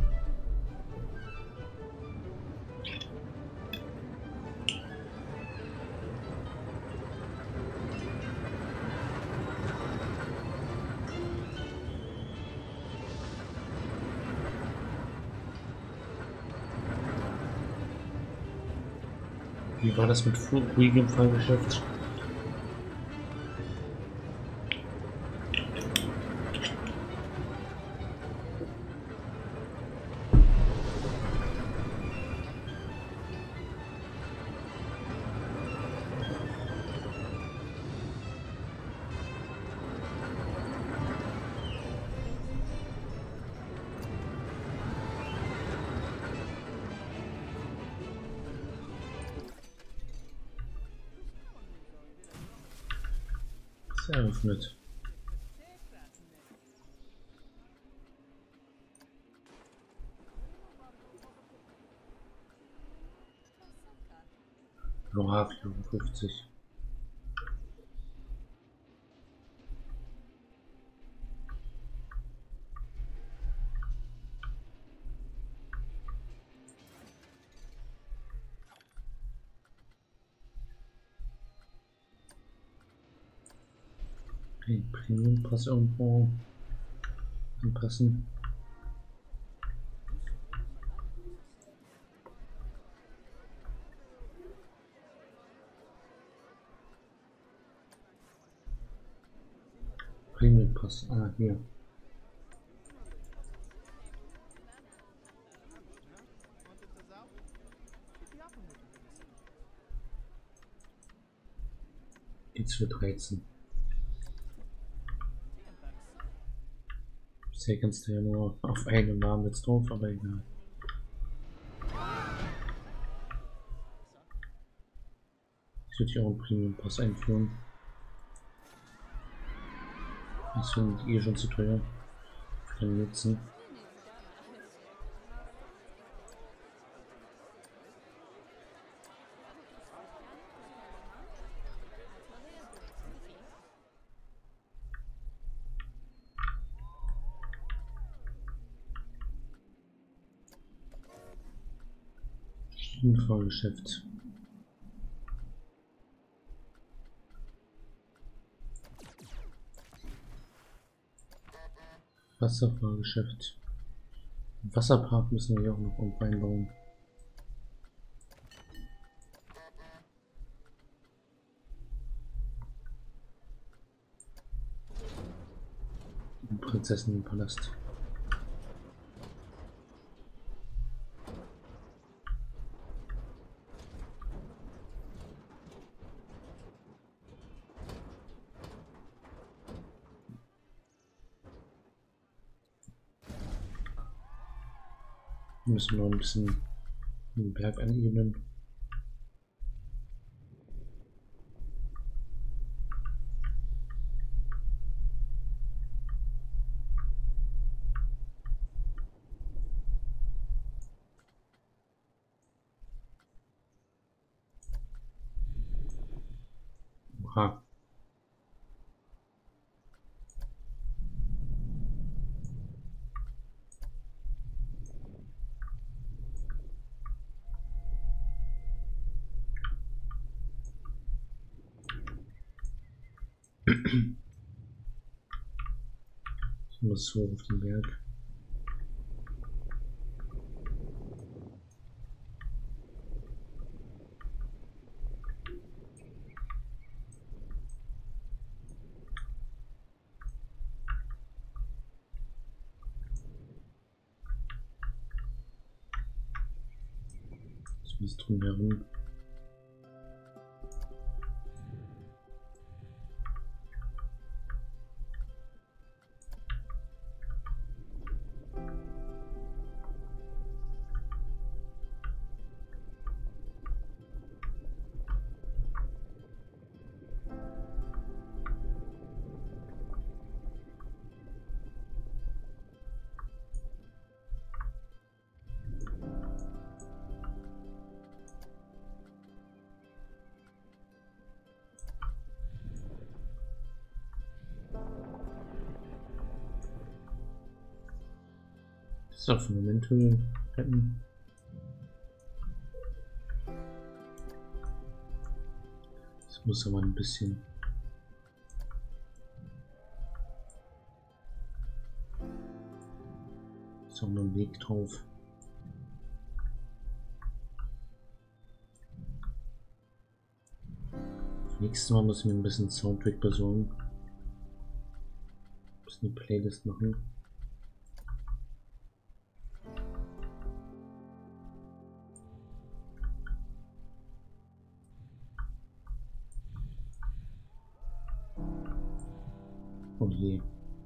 Wie war das mit ruhigem Fahrgeschäft? Eröffnet. Noah 54. Den Premium Pass irgendwo anpassen. Premium Pass, hier. Jetzt für 13. Bisher kannst du ja nur auf einen Namen jetzt drauf, aber egal. Ich würde hier auch einen Premium Pass einführen. Das finde ich eh schon zu teuer. Für den Nutzen. Fahrgeschäft. Wasserfahrgeschäft. Wasserpark müssen wir hier auch noch einbauen. Prinzessinnenpalast. Wir müssen noch ein bisschen den Berg anebnen. Aha. Ich muss so auf den Berg. So ist drumherum. So, Fundamente retten. Das muss aber ein bisschen. Ist auch noch ein Weg drauf. Nächstes Mal muss ich mir ein bisschen Soundtrack besorgen. Ein bisschen eine Playlist machen. Oh je.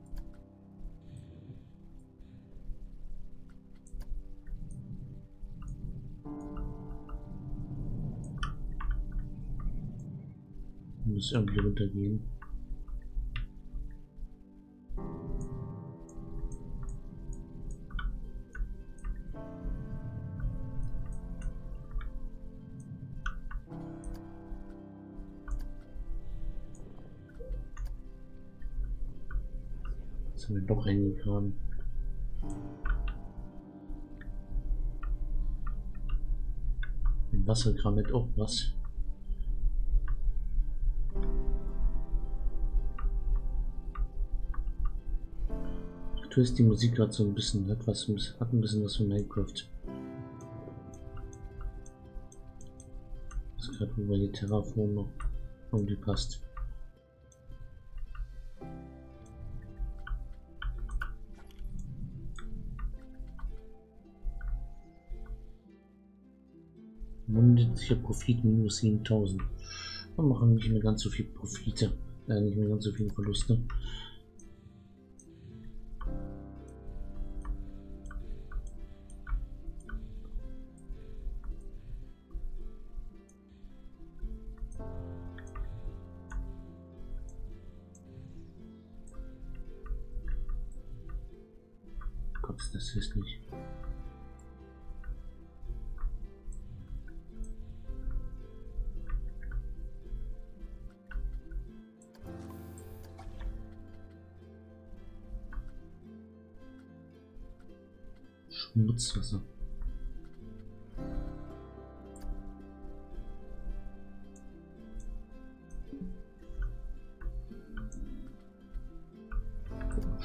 Muss irgendwie runtergehen. Jetzt haben wir doch reingefahren. Ein Wasserkram mit auch was. Aktuell ist die Musik gerade so ein bisschen, hat ein bisschen was von Minecraft. Das ist gerade, wo wir die Terraform noch irgendwie passt. Monatlicher Profit minus 7000. Wir machen nicht mehr ganz so viel Profite, nicht mehr ganz so viele Verluste. Gott, ist das hässlich. Schmutzwasser.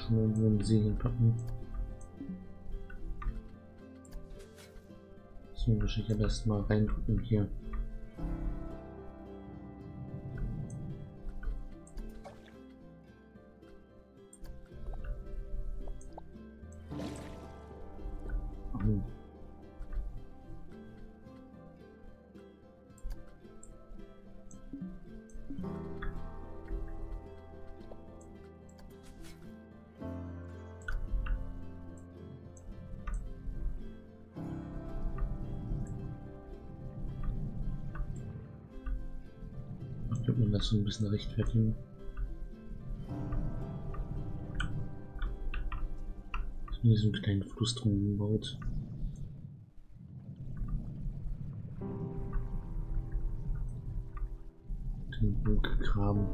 schon irgendwo ein Segel packen. So, wahrscheinlich am besten mal reindrücken hier. Könnte man das so ein bisschen rechtfertigen. Hier so einen kleinen Fluss drum gebaut. Den Burg gegraben.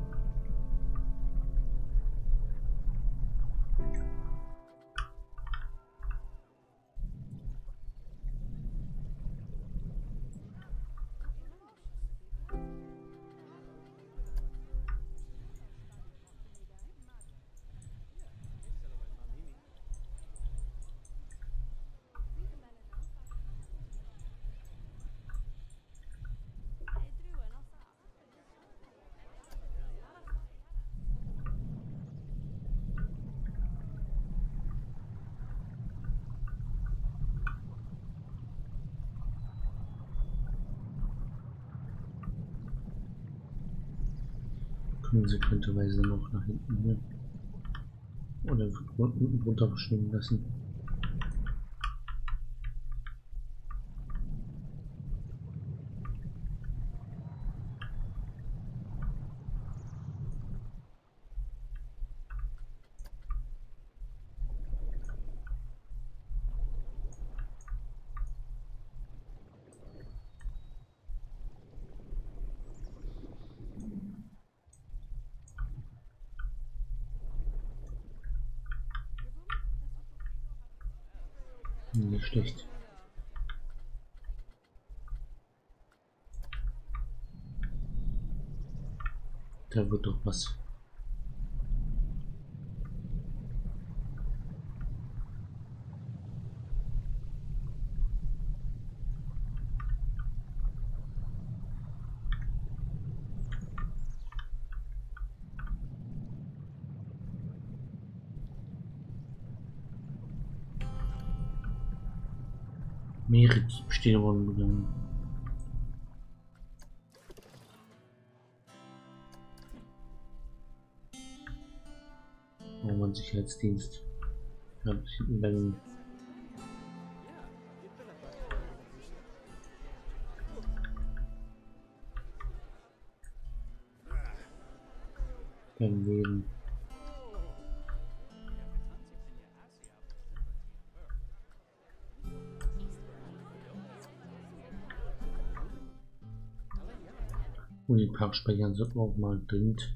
Konsequenterweise noch nach hinten hier. Oder unten runterschwimmen lassen. Nicht schlecht. Da wird doch was. Mehrere Diebstähle gegangen. Oh man, Sicherheitsdienst. Ja, hinten bei den Leben. Und die Parkspeichern sollten wir auch mal dringend.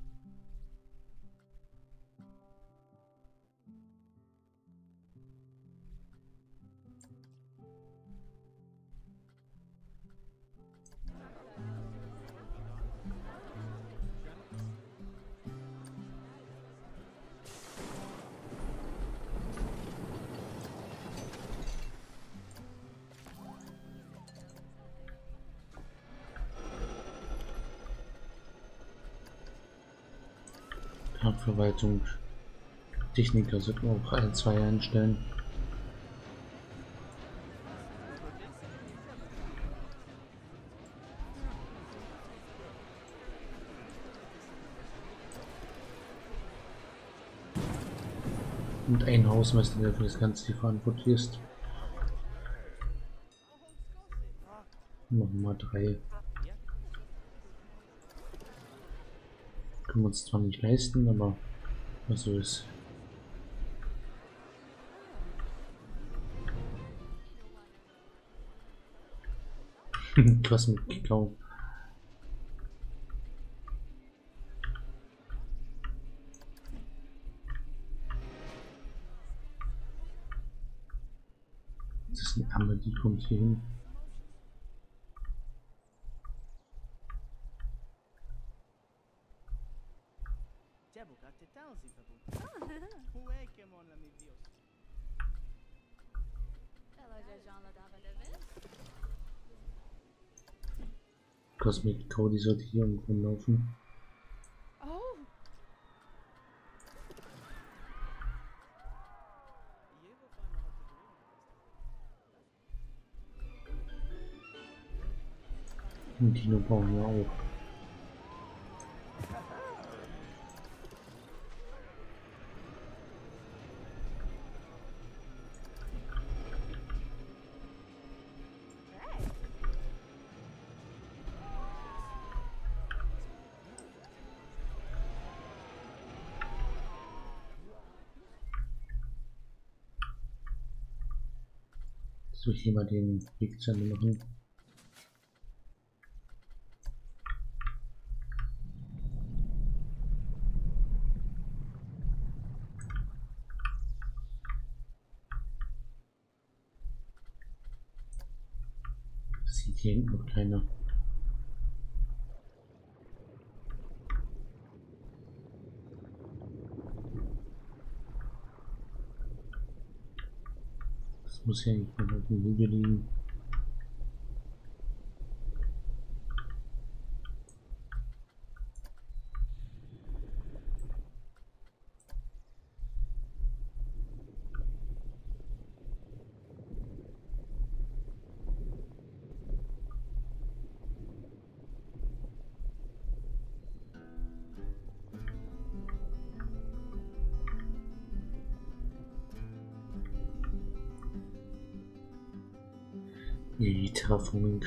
Parkverwaltung, Techniker sollten wir auch 1, 2 einstellen. Und ein Hausmeister, der für das Ganze hier verantwortlich ist. Machen wir 3. Können wir uns zwar nicht leisten, aber was so ist. Du hast mitgeklaut. Das ist eine Amme, die kommt hier hin. Cosmic Cody sollte hier irgendwo laufen. Und Dino brauchen wir auch. Soll ich hier mal den Weg zu Ende machen? Sieht hier hinten noch keiner. Das muss ja nicht mal auf dem Hügel liegen. Die Terraforming.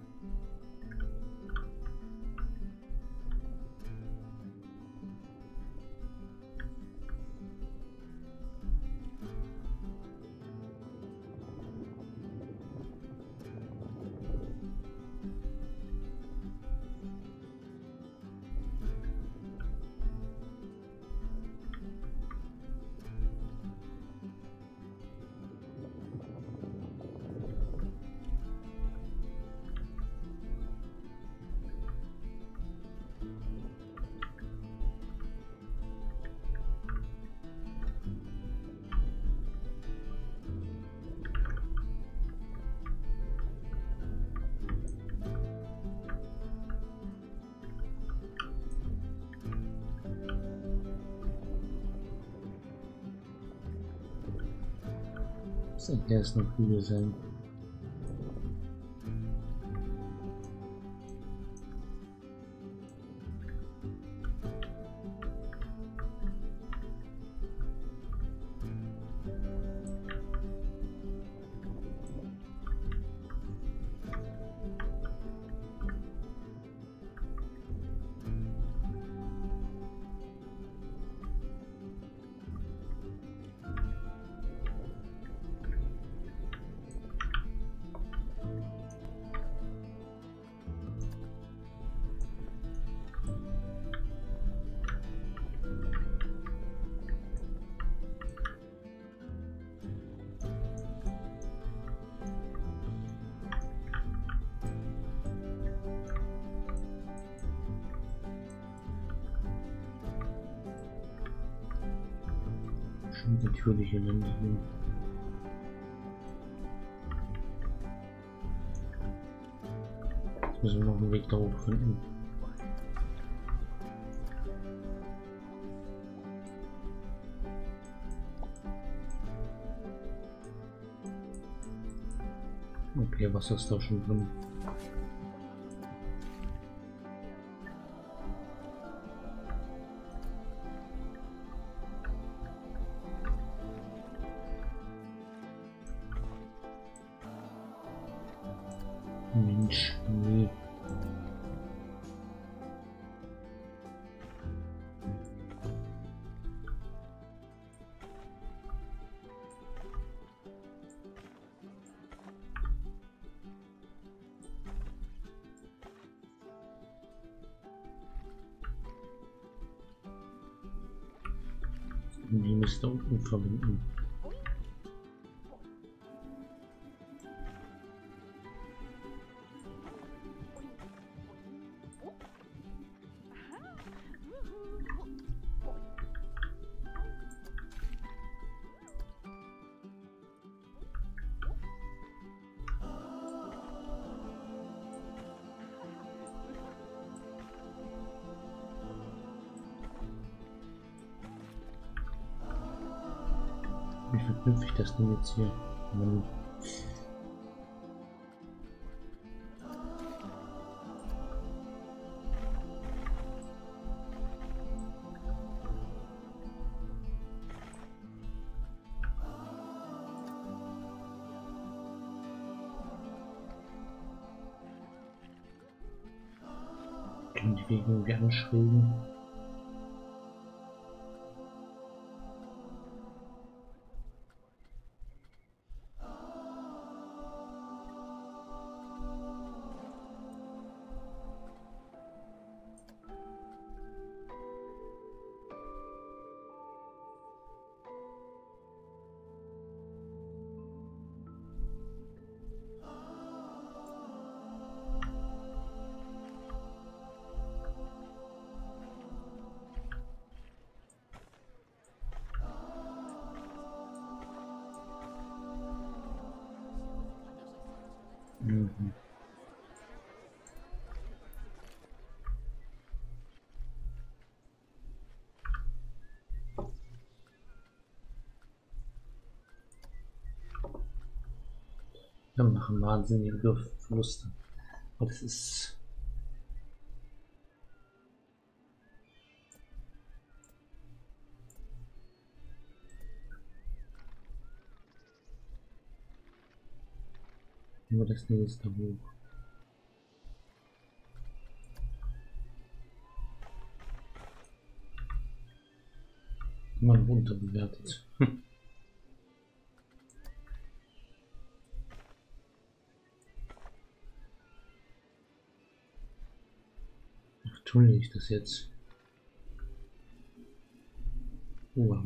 Das sollte erst noch Hügel sein. Natürliche Lande hier. Jetzt müssen wir noch einen Weg da hoch finden. Okay, Wasser ist da schon drin. Mensch, nee. Die müsste unten verbinden. Wie verknüpfe ich das denn jetzt hier? Kann die Wege irgendwie anschreiben? Mhm. Wir machen wahnsinnige Verluste. Und das ist. Nur das nächste hoch. Immer noch unterbewertet. Ach, tun ich das jetzt? Wow.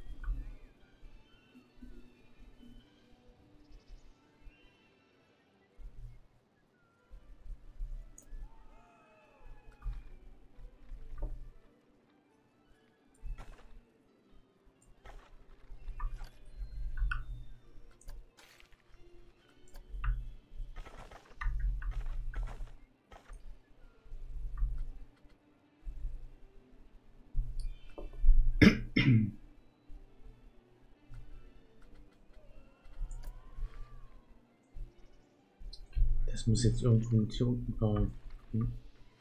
Das muss jetzt irgendwo mit hier unten bauen. Hm?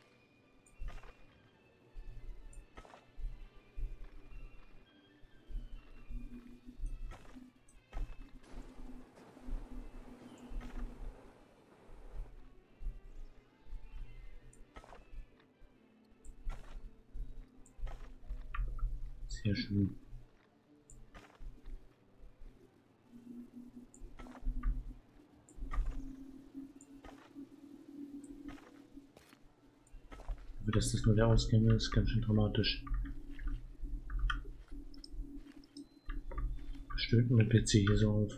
Sehr schön. Aber dass das nur der Ausgang ist, ganz schön dramatisch. Stößt mein PC hier so auf.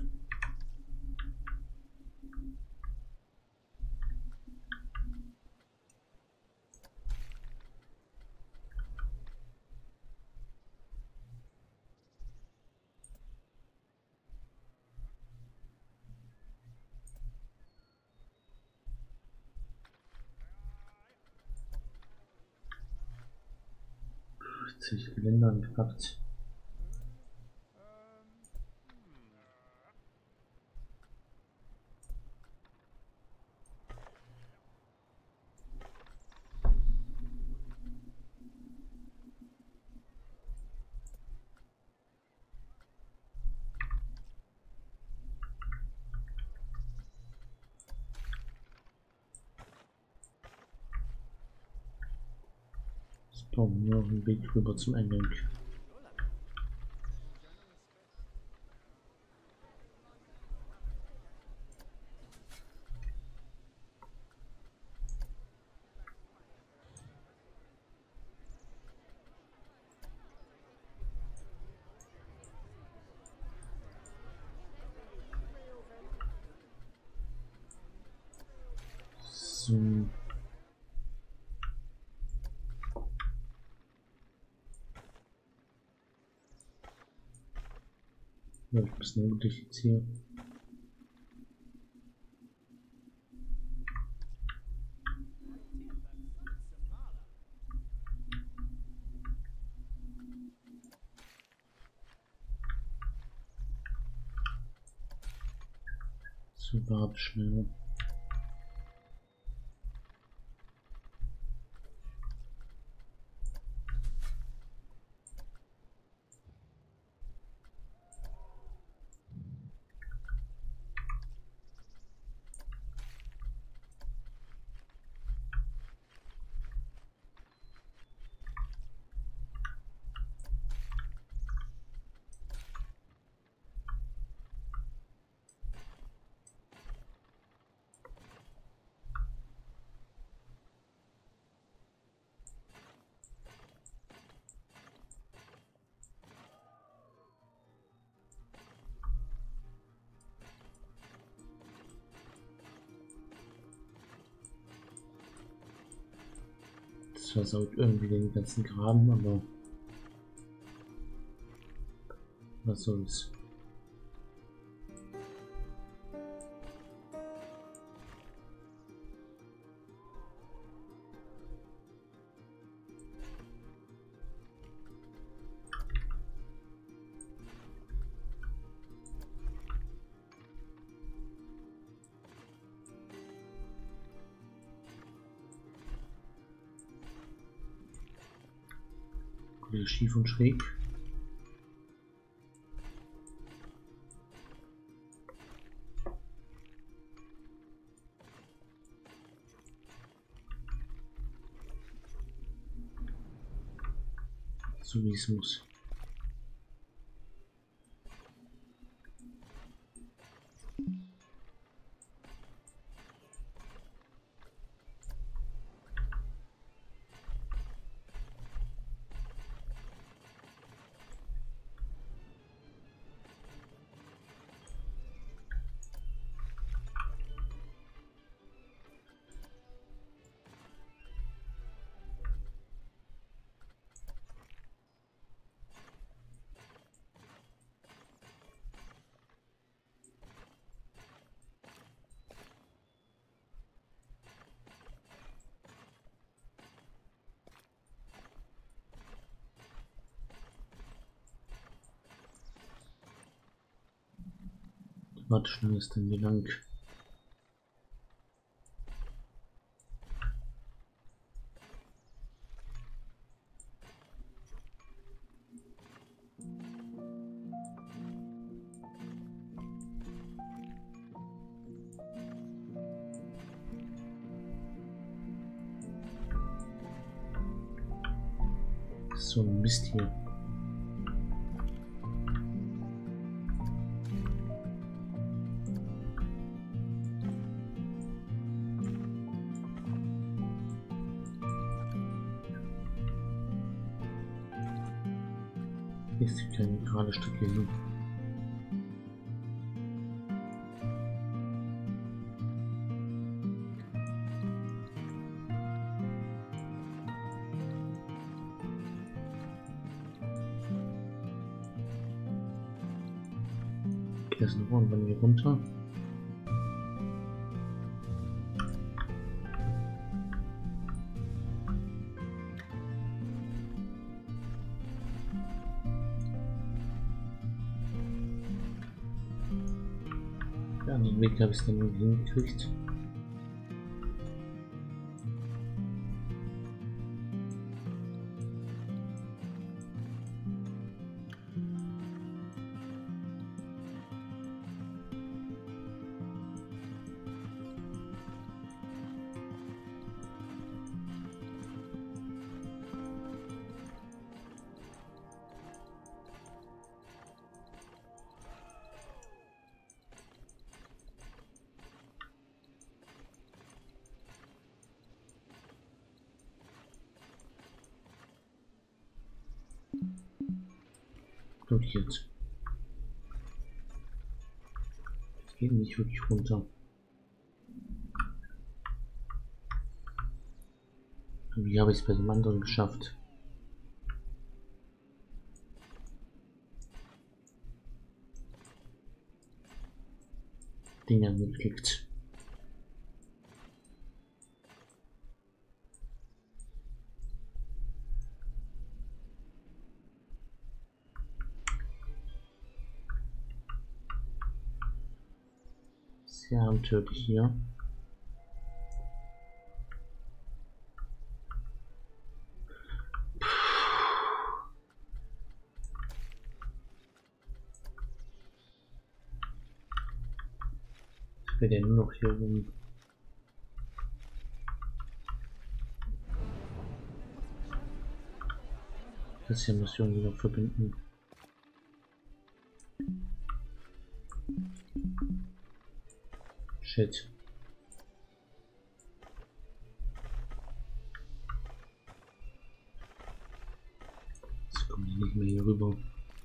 Jetzt habe ich Geländer angepackt. So, nur noch einen Weg rüber zum Eingang. So. Ja, ein bisschen mutig jetzt hier. So, warte schnell. Das versaut irgendwie den ganzen Graben, aber was soll's. Wieder schief und schräg. So wie es muss. Warte schnell, ist denn wie lang? So ein Mist hier. Ist hier keine gerade Stücke hin. Geht das noch irgendwann hier runter? Ja, den Weg habe ich es dann irgendwie hingekriegt. Blockiert. Das geht nicht wirklich runter. Wie habe ich es bei dem anderen geschafft? Dinger geklickt. Sehr abenteuerlich hier. Ich will ja nur noch hier rum. Das hier muss ich irgendwie noch verbinden. Shit. Jetzt komme ich nicht mehr hier rüber.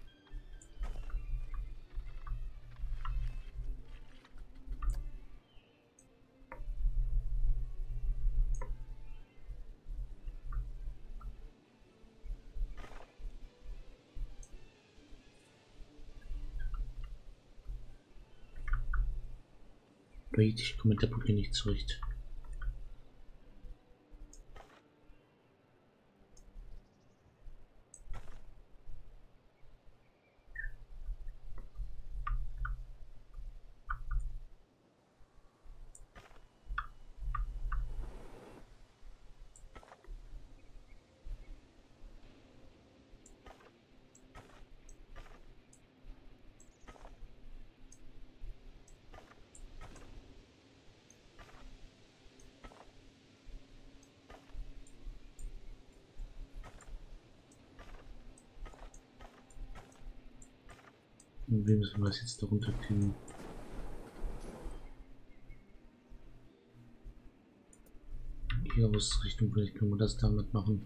Ich komme mit der Brücke nicht zurecht. Und wie müssen wir das jetzt darunter kriegen? Hier aus Richtung, vielleicht können wir das damit machen.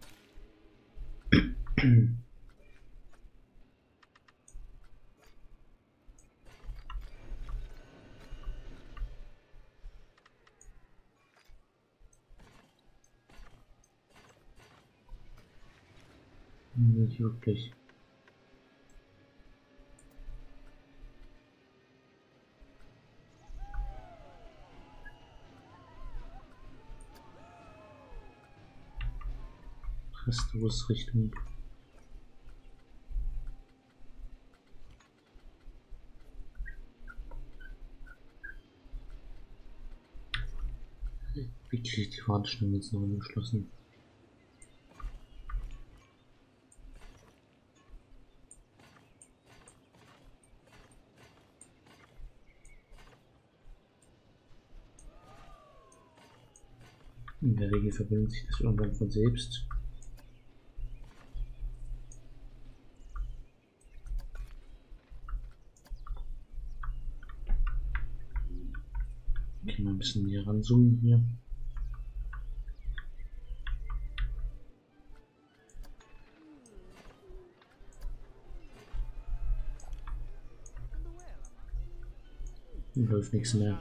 Nicht wirklich. Richtung. Wie kriege ich die Fahrtenstellung jetzt noch angeschlossen? In der Regel verbindet sich das irgendwann von selbst. Okay, mal ein bisschen näher ranzoomen hier. Läuft nichts mehr.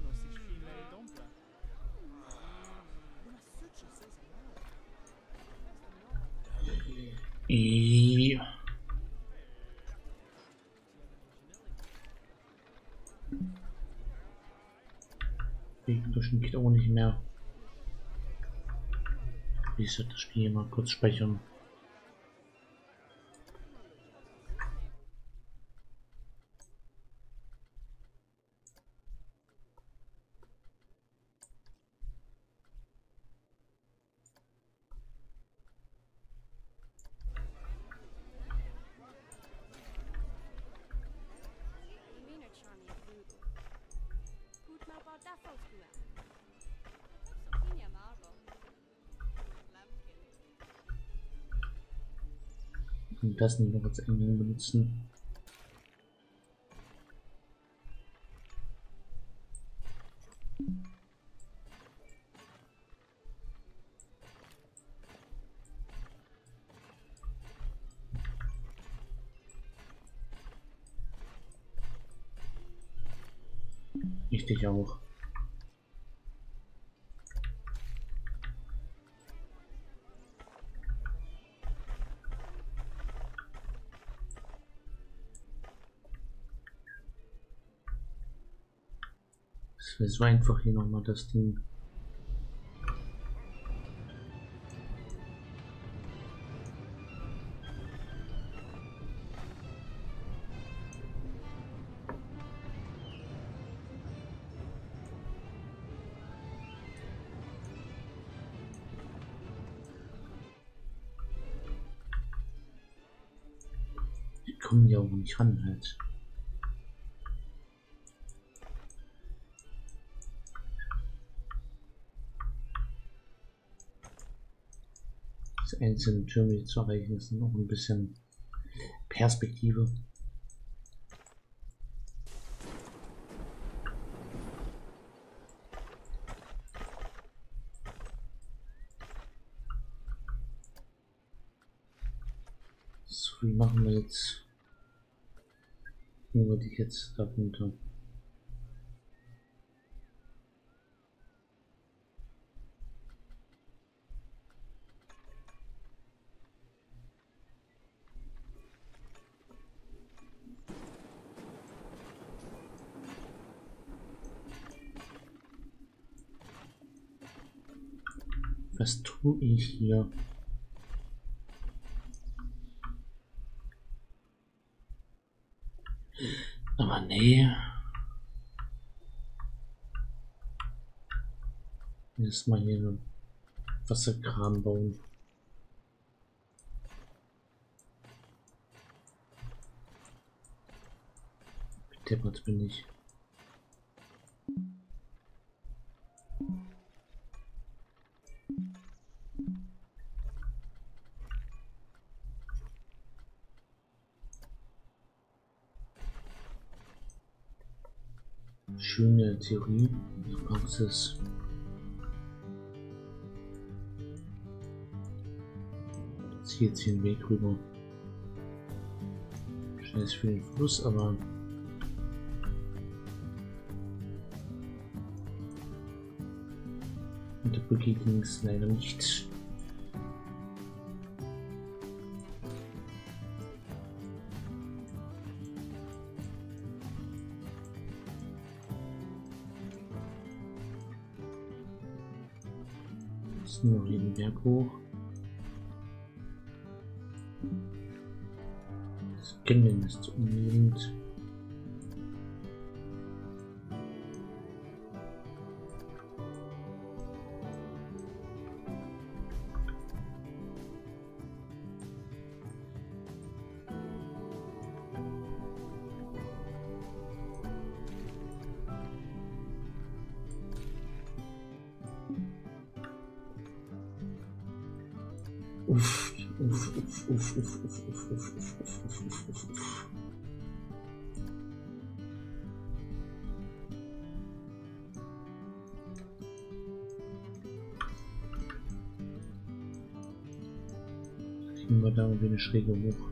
Ja. Wegen geht auch nicht mehr. Ich sollte das Spiel mal kurz speichern. Und das nicht noch als Änderung benutzen. Ich dich auch. Es wäre so einfach hier nochmal das Ding. Die kommen ja auch nicht ran halt. Die einzelnen Türme zu erreichen ist noch ein bisschen Perspektive. So, wie machen wir jetzt? Nur die jetzt da runter. Was tue ich hier? Aber nee. Erstmal hier einen Wasserkran bauen. Deppert bin ich. Schöne Theorie, Praxis. Jetzt hier jetzt den Weg rüber. Scheiß für den Fluss, aber mit der Brücke ging es leider nicht. Nur den Berg hoch. Das Gelände ist umliegend. Uff, uff, uff, uff, uff, uff, uff, uff, uff, uff, uff, uff, uff. Kriegen wir da irgendwie eine Schräge hoch.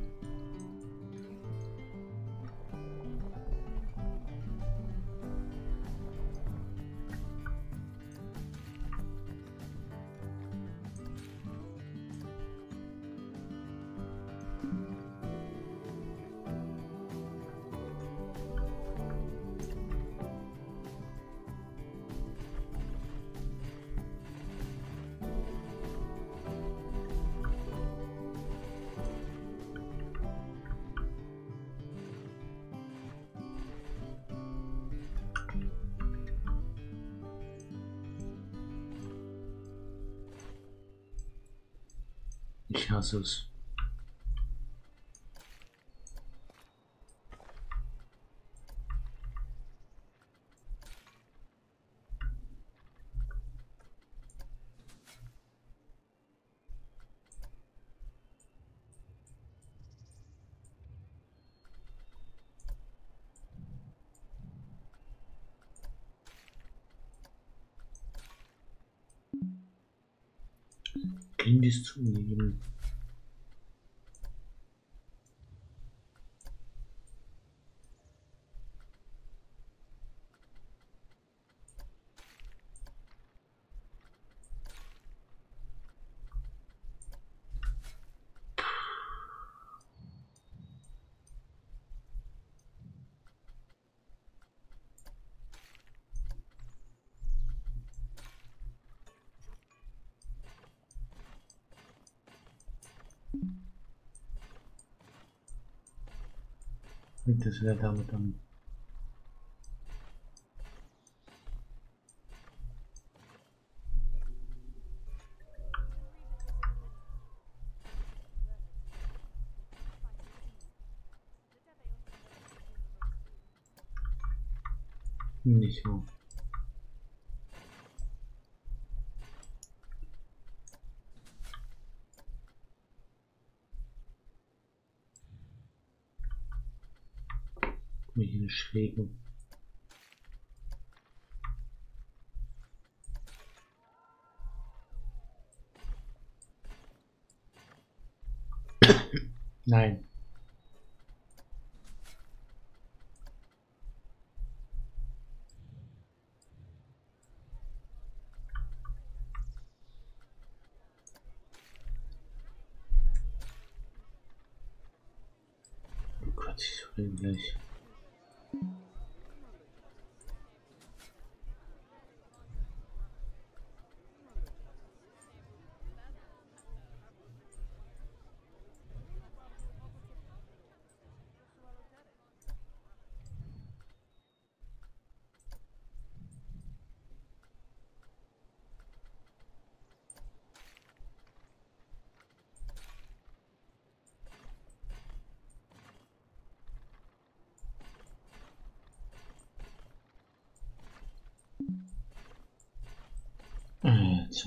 Ich hasse es. Kindis zu leben. Fängt das wieder damit an. Nicht so. Welche Schräge. Nein. Oh Gott, ich will gleich. Alter.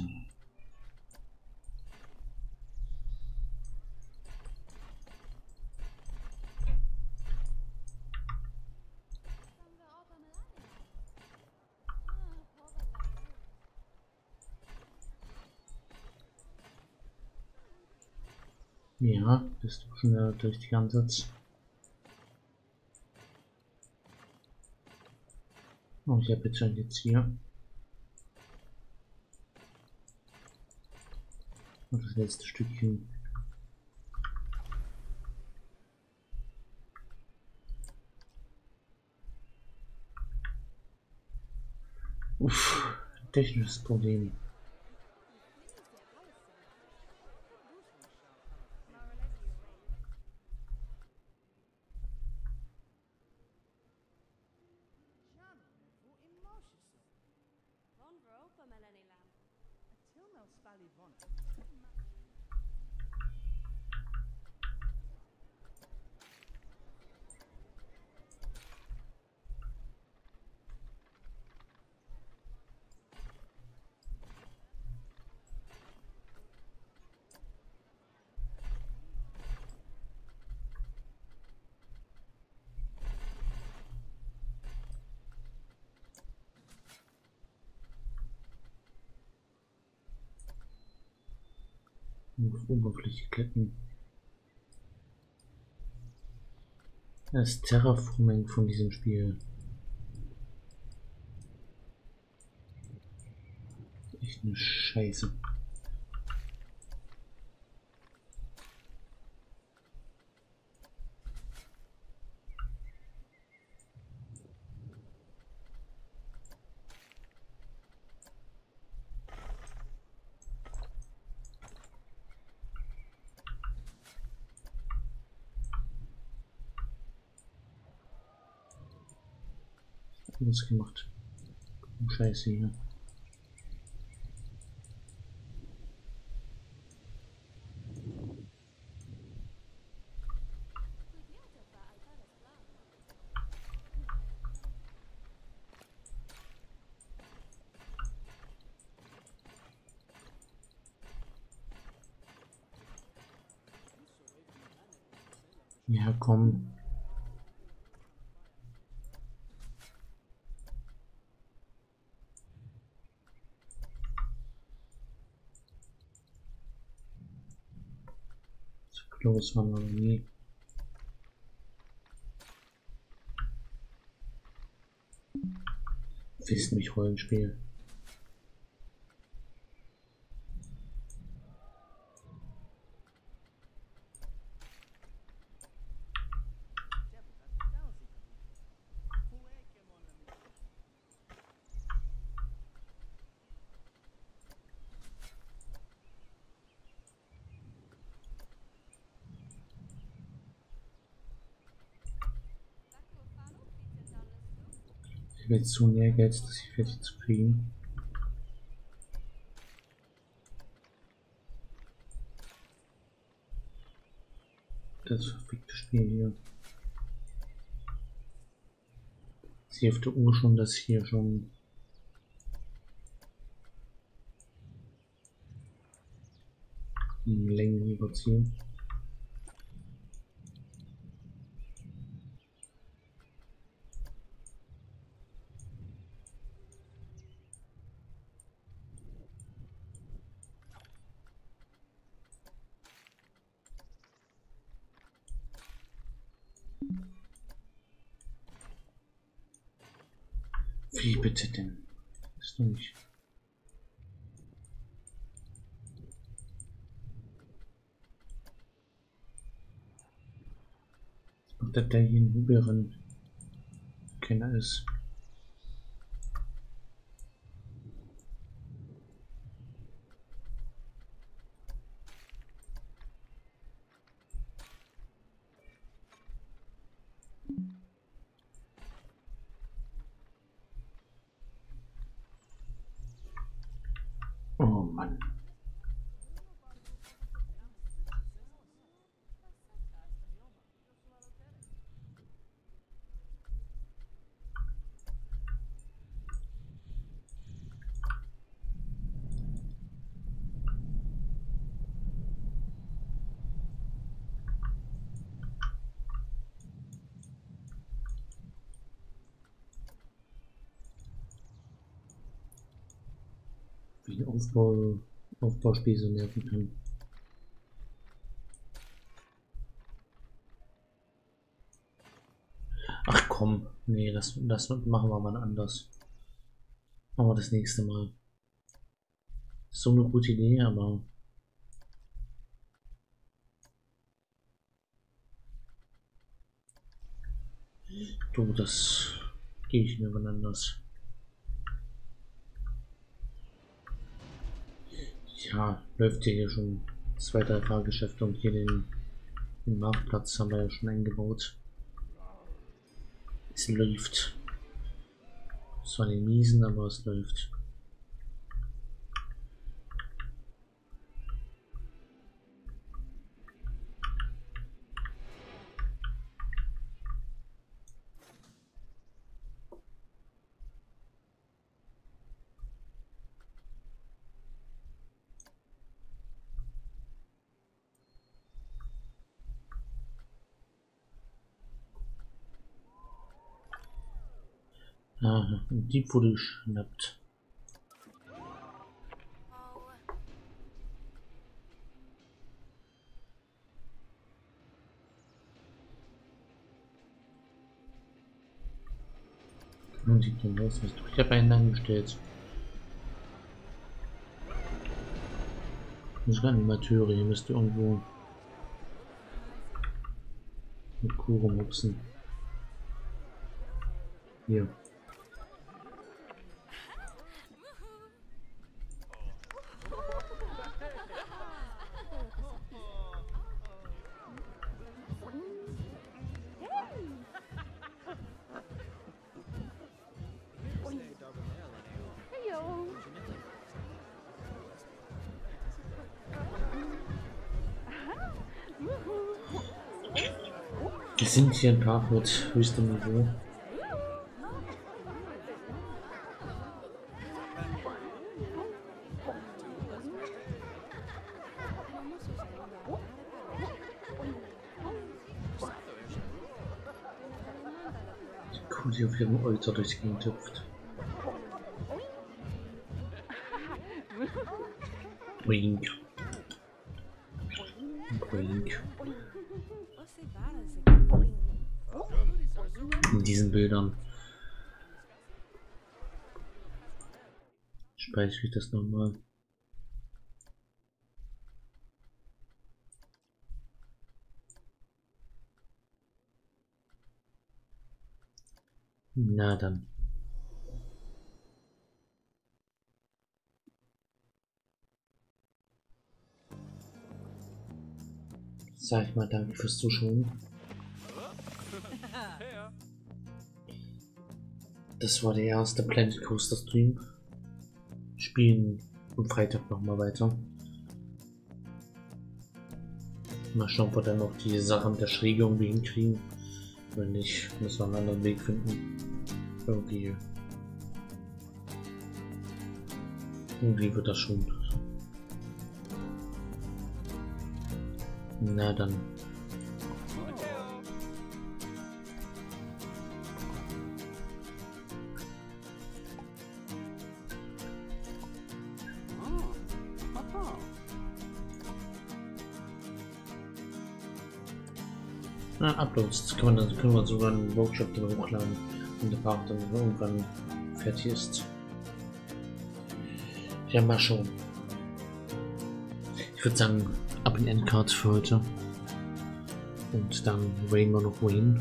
Ja, das ist schon der richtige Ansatz. Und ich habe jetzt hier. Und das letzte Stückchen. Uff, technisches Problem. Auf Oberfläche kletten. Das Terraforming von diesem Spiel. Echt eine Scheiße. Alles gemacht. Scheiße hier. Ja, komm. So close waren wir noch nie. Wisst mich Rollenspiel. Ich werde zu mehr Geld, das ich fertig zu kriegen. Das verfickte Spiel hier. Ich sehe auf der Uhr schon, dass hier schon Längen überziehen. Wie bitte denn? Ist doch nicht. Und dass der hier ein höheren Kenner ist. Oh Mann. Wie ein Aufbauspiel so nerven kann. Ach komm, nee, das machen wir mal anders. Machen wir das nächste Mal. So eine gute Idee, aber du, das gehe ich mir wann anders. Ja, läuft hier schon 2-3 Fahrgeschäfte und hier den Marktplatz haben wir ja schon eingebaut. Es läuft. Zwar den miesen, aber es läuft. Aha, und die wurde geschnappt. Und sieht dann aus, ich habe einen angestellt. Unsere Animateure, hier müsste irgendwo eine Kuh rumhupsen. Hier. Wir sind hier ein Park mit höchstem Niveau. Die Kuh, die auf ihrem Euter durchs Gegend hüpft. Wink. Wink. In diesen Bildern speichere ich das nochmal. Na dann. Sag ich mal danke fürs Zuschauen. Das war der erste Planet Coaster Stream. Spielen am Freitag nochmal weiter. Mal schauen, ob wir dann noch die Sache mit der Schräge irgendwie hinkriegen. Wenn nicht, müssen wir einen anderen Weg finden. Irgendwie wird das schon. Na dann. Na, Uploads, das können wir sogar einen Workshop dann hochladen und der Part dann irgendwann fertig ist. Ja, mal schauen. Ich würde sagen, ab in Endcard für heute. Und dann Wayne wir noch Wayne.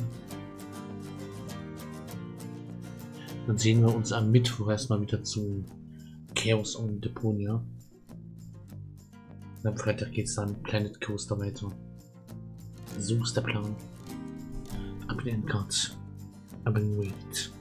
Dann sehen wir uns am Mittwoch erstmal wieder zu Chaos und Deponia. Und am Freitag geht es dann Planet Coaster weiter. So ist der Plan. Ab in Endcard. Aber in Wait.